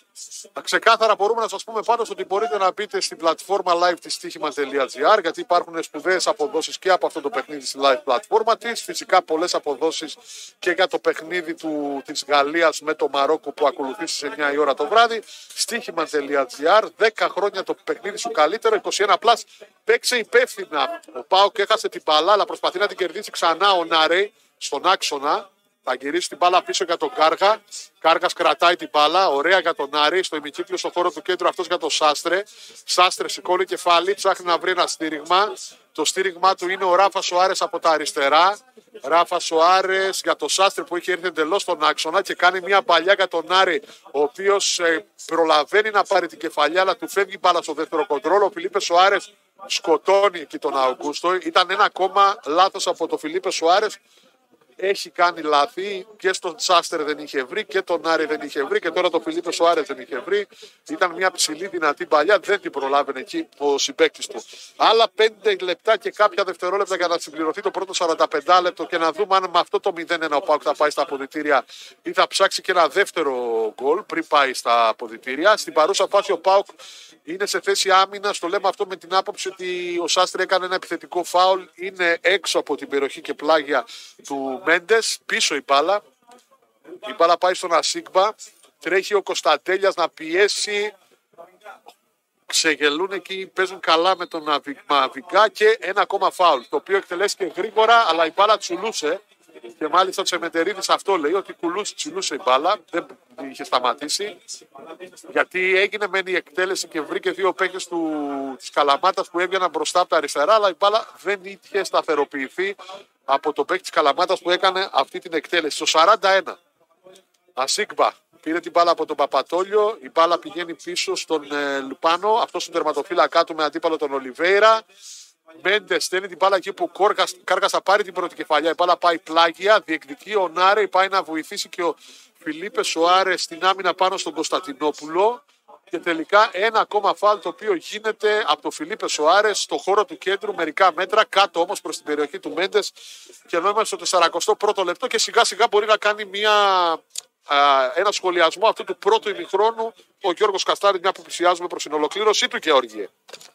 Ξεκάθαρα μπορούμε να σας πούμε πάντως ότι μπορείτε να μπείτε στην πλατφόρμα live της στοίχημα.gr, γιατί υπάρχουν σπουδαίες αποδόσεις και από αυτό το παιχνίδι στη live πλατφόρμα της. Φυσικά πολλές αποδόσεις και για το παιχνίδι της Γαλλίας με το Μαρόκο που ακολουθεί στις 9 η ώρα το βράδυ. Στοίχημα.gr, 10 χρόνια το παιχνίδι σου καλύτερο, 21+. Παίξε υπεύθυνα. Ο ΠΑΟΚ έχασε την μπάλα, αλλά προσπαθεί να την κερδίσει ξανά ο Νάρεϊ στον άξονα. Θα γυρίσει την μπάλα πίσω για τον Κάργα. Κάργας κρατάει την μπάλα. Ωραία για τον Άρη. Στο ημικύκλιο στο χώρο του κέντρου αυτός για τον Σάστρε. Σάστρε σηκώνει κεφάλι. Ψάχνει να βρει ένα στήριγμα. Το στήριγμά του είναι ο Ράφα Σοάρες από τα αριστερά. Ράφα Σοάρες για τον Σάστρε που έχει έρθει εντελώς στον άξονα και κάνει μια παλιά για τον Άρη, ο οποίος προλαβαίνει να πάρει την κεφαλιά, αλλά του φεύγει μπάλα στο δεύτερο κοντρόλ. Ο Φιλίπε Σοάρες σκοτώνει εκεί τον Αουγκούστο. Ήταν ένα ακόμα λάθος από τον Φιλίπε Σοάρες. Έχει κάνει λάθη και στον Σάστερ δεν είχε βρει και τον Άρη δεν είχε βρει και τώρα τον Φιλίπε Σοάρες δεν είχε βρει. Ήταν μια ψηλή δυνατή παλιά, δεν την προλάβαινε εκεί ο συμπαίκτης του. Άλλα 5 λεπτά και κάποια δευτερόλεπτα για να συμπληρωθεί το πρώτο 45 λεπτό και να δούμε αν με αυτό το 0-1 ο ΠΑΟΚ θα πάει στα αποδυτήρια ή θα ψάξει και ένα δεύτερο γκολ πριν πάει στα αποδυτήρια. Στην παρούσα φάση ο ΠΑΟΚ είναι σε θέση άμυνας. Το λέμε αυτό με την άποψη ότι ο Σάστρε έκανε ένα επιθετικό φάουλ, είναι έξω από την περιοχή και πλάγια του Μέντες, πίσω η μπάλα. Η μπάλα πάει στον Ασίγμπα. Τρέχει ο Κωνσταντέλιας να πιέσει. Ξεγελούν εκεί, παίζουν καλά με τον Μαβικά και ένα ακόμα φάουλ. Το οποίο εκτελέστηκε γρήγορα, αλλά η μπάλα τσουλούσε. Και μάλιστα ο Τσεμεντερίδης αυτό λέει, ότι τσουλούσε η μπάλα, δεν είχε σταματήσει. Γιατί έγινε μεν η εκτέλεση και βρήκε δύο παίκτες της Καλαμάτας που έβγαιναν μπροστά από τα αριστερά, αλλά η μπάλα δεν είχε σταθεροποιηθεί από το παίκτη της Καλαμάτας που έκανε αυτή την εκτέλεση. Στο 41, Ασίγμπα πήρε την μπάλα από τον Παπατόλιο, η μπάλα πηγαίνει πίσω στον Λουπάνο, αυτό στον τερματοφύλακά του με αντίπαλο τον Ολιβέηρα. Μέντες στέλνει την μπάλα εκεί που ο Κάργας θα πάρει την πρώτη κεφαλιά. Η μπάλα πάει πλάγια, διεκδικεί ο Νάρη, πάει να βοηθήσει και ο Φιλίπε Σοάρες στην άμυνα πάνω στον Κωνσταντινόπουλο. Και τελικά ένα ακόμα φάουλ το οποίο γίνεται από τον Φιλίπε Σοάρες στο χώρο του κέντρου, μερικά μέτρα κάτω όμως προς την περιοχή του Μέντες. Και ενώ είμαστε στο 41ο λεπτό και σιγά σιγά μπορεί να κάνει ένα σχολιασμό αυτού του πρώτου ημιχρόνου ο Γιώργος Καστάρης, μια που πλησιάζουμε προς την ολοκλήρωσή του, Γεώργιε.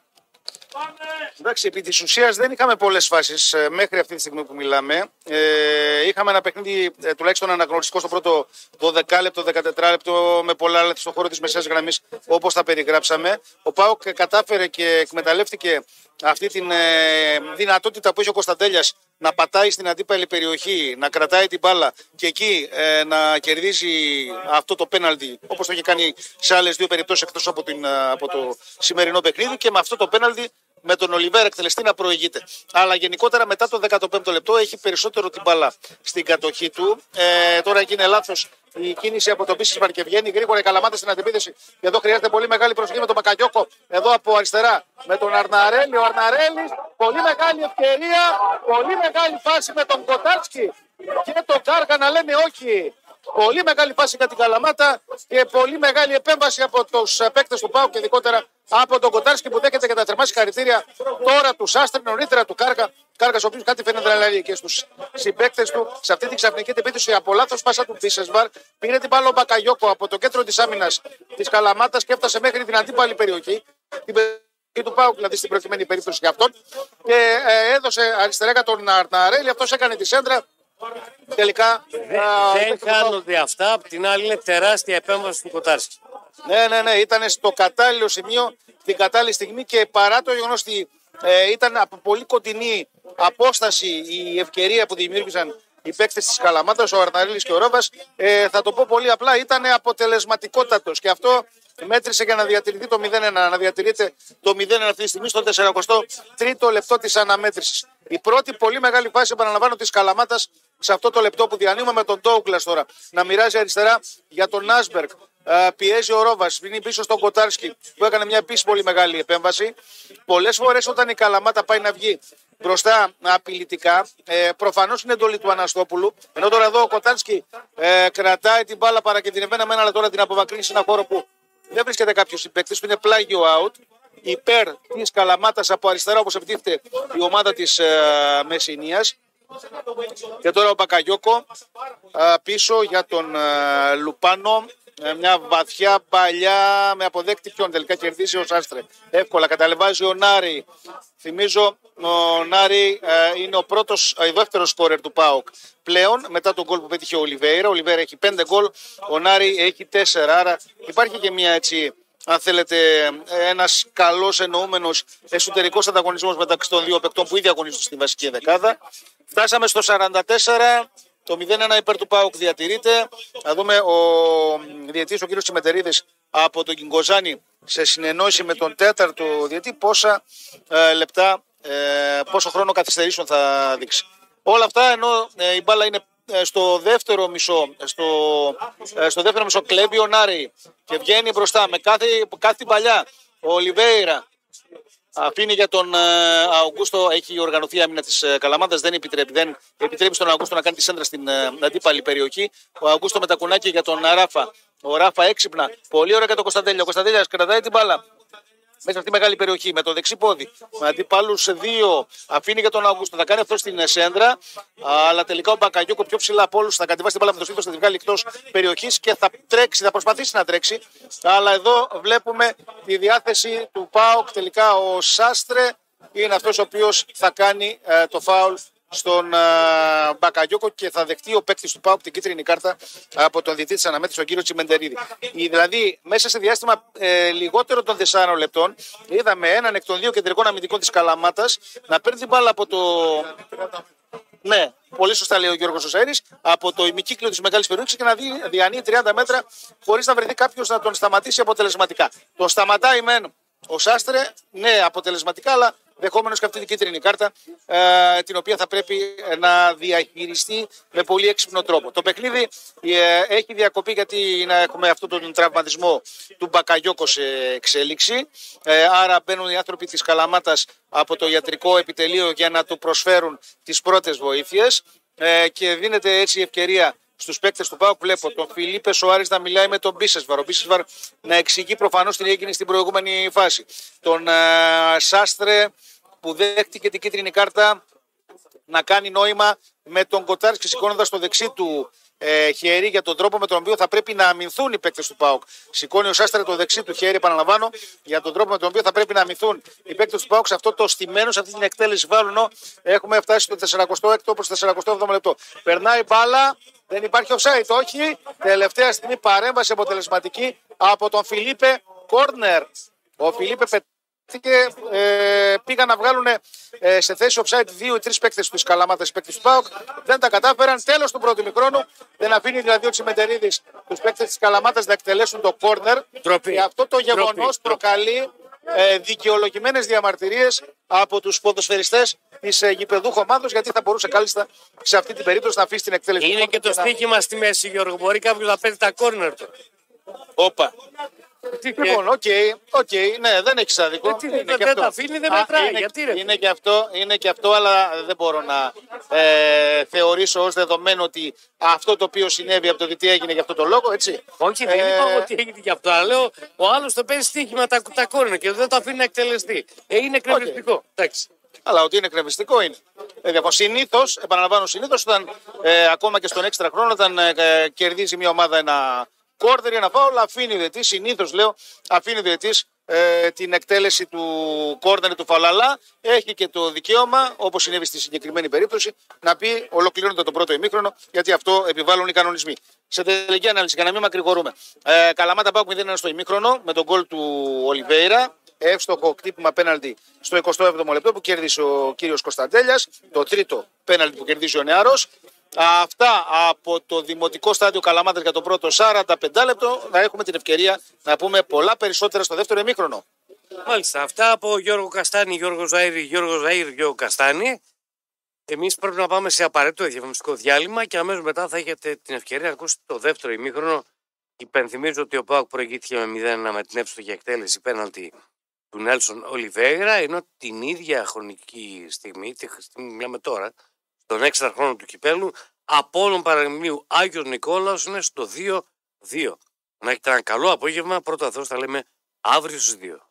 Εντάξει, επί της ουσίας δεν είχαμε πολλές φάσεις μέχρι αυτή τη στιγμή που μιλάμε. Είχαμε ένα παιχνίδι τουλάχιστον αναγνωριστικό στο πρώτο 12 λεπτό, 14 λεπτό με πολλά λεπτά στον χώρο της μεσαίας γραμμής όπως τα περιγράψαμε. Ο ΠΑΟΚ κατάφερε και εκμεταλλεύτηκε αυτή τη δυνατότητα που έχει ο Κωνσταντέλιας να πατάει στην αντίπαλη περιοχή, να κρατάει την μπάλα και εκεί να κερδίζει αυτό το πέναλτι όπως το είχε κάνει σε άλλες δύο περιπτώσεις εκτός από το σημερινό παιχνίδι και με αυτό το πέναλτι με τον Ολιβέρα εκτελεστή να προηγείται. Αλλά γενικότερα μετά το 15ο λεπτό έχει περισσότερο την μπάλα στην κατοχή του. Τώρα εκεί είναι λάθος η κίνηση από τον Μπίσεσμαρ και βγαίνει γρήγορα η Καλαμάτα στην αντεπίθεση. Και εδώ χρειάζεται πολύ μεγάλη προσοχή με τον Μπακαγιώκο. Εδώ από αριστερά με τον Αρναρέλη. Ο Αρναρέλης, πολύ μεγάλη ευκαιρία, πολύ μεγάλη φάση με τον Κοτάρσκι και τον Κάργα να λένε όχι. Πολύ μεγάλη φάση για την Καλαμάτα και πολύ μεγάλη επέμβαση από τους παίκτες του ΠΑΟΚ και ειδικότερα από τον Κοτάρσκι που δέχεται και τα θερμά συγχαρητήρια τώρα του Σάστρε, νωρίτερα του Κάργα. Κάργας ο οποίος κάτι φαίνεται να λέει και στους συμπαίκτες του σε αυτή την ξαφνική επίθεση από λάθος πάσα του Μπίσεσμαρ. Πήρε την μπάλα ο Μπακαγιώκο από το κέντρο της άμυνας της Καλαμάτας και έφτασε μέχρι την αντίπαλη περιοχή. Την περιοχή του ΠΑΟΚ, δηλαδή στην προκειμένη περίπτωση για αυτόν. Και έδωσε αριστερά για τον Αρναρέλη. Αυτός έκανε τη σέντρα. Τελικά δεν χάνονται αυτά. Απ' την άλλη είναι τεράστια επέμβαση του Κοτάρσκι. Ναι, ήταν στο κατάλληλο σημείο, την κατάλληλη στιγμή και παρά το γεγονός ότι ήταν από πολύ κοντινή απόσταση η ευκαιρία που δημιούργησαν οι παίκτες της Καλαμάτας, ο Αρναρέλης και ο Ρόβας, θα το πω πολύ απλά, ήταν αποτελεσματικότατος και αυτό μέτρησε για να διατηρηθεί το 0-1, να διατηρείται το 0-1 αυτή τη στιγμή στο 43ο λεπτό της αναμέτρησης. Η πρώτη πολύ μεγάλη φάση, επαναλαμβάνω, της Καλαμάτας σε αυτό το λεπτό που διανύουμε με τον Ντόουγκλας τώρα να μοιράζει αριστερά για τον Νάσμπεργκ. Πιέζει ο Ρόβας, είναι πίσω στον Κοτάρσκι που έκανε μια επίσης πολύ μεγάλη επέμβαση. Πολλές φορές όταν η Καλαμάτα πάει να βγει μπροστά απειλητικά, προφανώς είναι εντολή του Αναστόπουλου. Ενώ τώρα εδώ ο Κοτάρσκι κρατάει την μπάλα παρακεντρημένα μένα, αλλά τώρα την απομακρύνει σε ένα χώρο που δεν βρίσκεται κάποιος συμπαίκτης, που είναι πλάγιο out. Υπέρ της Καλαμάτας από αριστερά όπως επιτίθεται η ομάδα της Μεσσηνίας. Και τώρα ο Μπακαγιώκο πίσω για τον Λουπάνο. Μια βαθιά παλιά με αποδέκτη ποιον τελικά κερδίσει ο Σάστρε. Εύκολα καταλεβάζει ο Νάρη. Θυμίζω ο Νάρη είναι ο δεύτερος σκόρερ του ΠΑΟΚ πλέον μετά τον γκολ που πέτυχε ο Ολιβέηρα. Ο Ολιβέηρα έχει 5 γκολ, ο Νάρη έχει 4. Άρα υπάρχει και μια έτσι, αν θέλετε, ένας καλός εννοούμενος εσωτερικός ανταγωνισμός μεταξύ των δύο παικτών που ήδη αγωνίζονται στη βασική δεκάδα. Φτάσαμε στο 44. Το 0-1 υπέρ του ΠΑΟΚ διατηρείται. Να δούμε ο διαιτητής, ο κ. Τσιμεντερίδης από τον Κιγκοζάνη, σε συνεννόηση με τον τέταρτο διαιτητή, πόσα λεπτά, πόσο χρόνο καθυστερήσεων θα δείξει. Όλα αυτά ενώ η μπάλα είναι στο δεύτερο μισό, στο δεύτερο μισό κλέβει ο Νάρη και βγαίνει μπροστά με κάθε παλιά. Ο Ολιβέηρα αφήνει για τον Αουγκούστο, έχει οργανωθεί άμυνα της Καλαμάτας, δεν επιτρέπει στον Αουγκούστο να κάνει τη σέντρα στην αντίπαλη περιοχή. Ο Αουγκούστο με τα κουνάκια για τον Ράφα. Ο Ράφα έξυπνα, πολύ ωραία για τον Κωνσταντέλια. Ο Κωνσταντέλιας κρατάει την μπάλα μέσα αυτή τη μεγάλη περιοχή με το δεξί πόδι. Με αντίπαλους δύο αφήνει για τον Αουγκούστο. Θα κάνει αυτό στην σέντρα. Αλλά τελικά ο Μπακαγιούκο πιο ψηλά από όλους θα κατεβάσει την μπάλα με το στήθος, θα τη βγάλει εκτός περιοχής και θα τρέξει, θα προσπαθήσει να τρέξει. Αλλά εδώ βλέπουμε τη διάθεση του ΠΑΟΚ. Τελικά ο Σάστρε είναι αυτός ο οποίος θα κάνει το φάουλ στον Μπακαγιούκο και θα δεχτεί ο παίκτης του ΠΑΟΚ την κίτρινη κάρτα από τον διαιτητή της αναμέτρησης, τον κύριο Τσιμεντερίδη. Δηλαδή, μέσα σε διάστημα λιγότερο των 4 λεπτών, είδαμε έναν εκ των δύο κεντρικών αμυντικών της Καλαμάτας να παίρνει την μπάλα από το. Ναι, πολύ σωστά λέει ο Γιώργος Ζωσαήρης, από το ημικύκλιο της μεγάλης περιοχής και να διανύει 30 μέτρα χωρίς να βρεθεί κάποιος να τον σταματήσει αποτελεσματικά. Τον σταματάει μεν ο Σάστρε, ναι, αποτελεσματικά, αλλά δεχόμενος και αυτή την κίτρινη κάρτα, την οποία θα πρέπει να διαχειριστεί με πολύ έξυπνο τρόπο. Το παιχνίδι έχει διακοπεί γιατί έχουμε αυτόν τον τραυματισμό του Μπακαγιόκο σε εξέλιξη. Άρα μπαίνουν οι άνθρωποι της Καλαμάτας από το ιατρικό επιτελείο για να του προσφέρουν τις πρώτες βοήθειες και δίνεται έτσι η ευκαιρία στους παίκτες του ΠΑΟΚ. Βλέπω τον Φιλίπε Σοάρης να μιλάει με τον Μπίσεσβαρ. Ο Μπίσεσβαρ να εξηγεί προφανώς την έγινε στην προηγούμενη φάση. Τον Σάστρε που δέχτηκε την κίτρινη κάρτα να κάνει νόημα με τον Κοτάρσκι σηκώνοντας το δεξί του χέρι για τον τρόπο με τον οποίο θα πρέπει να αμυνθούν οι παίκτες του ΠΑΟΚ. Σηκώνει ο Σάστρε το δεξί του χέρι, επαναλαμβάνω, για τον τρόπο με τον οποίο θα πρέπει να αμυνθούν οι παίκτες του ΠΑΟΚ σε αυτό το στημένο, σε αυτή την εκτέλεση βάλουνο. Έχουμε φτάσει στο 46ο προς το 47ο λεπτό. Περνάει μπάλα. Δεν υπάρχει offside, όχι. Τελευταία στιγμή παρέμβαση αποτελεσματική από τον Φιλίπε, κόρνερ. Ο Φιλίπε πετύχε, πήγαν να βγάλουν σε θέση offside 2 ή 3 παίκτες του Καλαμάτας, παίκτες του ΠΑΟΚ. Δεν τα κατάφεραν. Τέλος του πρώτου ημιχρόνου. Δεν αφήνει δηλαδή ο Τσιμεντερίδης τους παίκτες της Καλαμάτας να εκτελέσουν το κόρνερ. Και αυτό το γεγονός προκαλεί δικαιολογημένες διαμαρτυρίες από τους ποδοσφαιριστές της γηπεδούχου ομάδος, γιατί θα μπορούσε κάλλιστα σε αυτή την περίπτωση να αφήσει την εκτέλεση. Είναι και το στοίχημα στη μέση, Γιώργο. Μπορεί κάποιο να παίρνει τα κόρνερ του. Όπα. Λοιπόν, οκ, ναι, δεν έχει άδικο. Δεν τα αφήνει, δεν μετράει. Είναι και αυτό, αλλά δεν μπορώ να θεωρήσω ως δεδομένο ότι αυτό το οποίο συνέβη από το τι έγινε για αυτό το λόγο, έτσι. Όχι, δεν είπα ότι έγινε γι' αυτό. Αλλά λέω, ο άλλος το παίζει στοίχημα τα κόρνερ και δεν το αφήνει να εκτελεστεί. Είναι εκνευριστικό. Εντάξει. Αλλά ότι είναι εκνευριστικό είναι. Συνήθως, επαναλαμβάνω, όταν ακόμα και στον έξτρα χρόνο, όταν κερδίζει μια ομάδα ένα κόρνερ ή ένα φάουλ, αφήνει ο διαιτητής, συνήθως λέω, αφήνει ο διαιτητής την εκτέλεση του κόρνερ του φάουλ. Αλλά έχει και το δικαίωμα, όπως συνέβη στη συγκεκριμένη περίπτωση, να πει ολοκληρώνεται το πρώτο ημίχρονο, γιατί αυτό επιβάλλουν οι κανονισμοί. Σε τελική ανάλυση, για να μην μακρηγορούμε. Καλαμάτα ΠΑΟΚ 0-1 στο ημίχρονο με τον γκολ του Ολιβέηρα. Εύστοχο κτύπημα πέναλτι στο 27ο λεπτό που κέρδισε ο κύριος Κωνσταντέλιας. Το τρίτο πέναλτι που κερδίζει ο νεαρός. Αυτά από το Δημοτικό Στάδιο Καλαμάτας για το πρώτο 45 λεπτό. Να έχουμε την ευκαιρία να πούμε πολλά περισσότερα στο δεύτερο ημίχρονο. Μάλιστα. Αυτά από Γιώργο Καστάνη, Γιώργο Ζαΐρη, Γιώργο Καστάνη. Εμείς πρέπει να πάμε σε απαραίτητο διαφημιστικό διάλειμμα και αμέσως μετά θα έχετε την ευκαιρία να ακούσετε το δεύτερο ημίχρονο. Υπενθυμίζω ότι ο ΠΑΟΚ προηγήθηκε με 0-1 με την εύστοχη εκτέλεση πέναλτι του Νέλσον Ολιβέηρα, ενώ την ίδια χρονική στιγμή, μιλάμε τώρα, τον έξτρα χρόνο του κυπέλου, Απόλλων Παραμιλίου Άγιος Νικόλαος είναι στο 2-2. Να έχετε ένα καλό απόγευμα. Πρώτα Θεός, θα λέμε αύριο στις 2.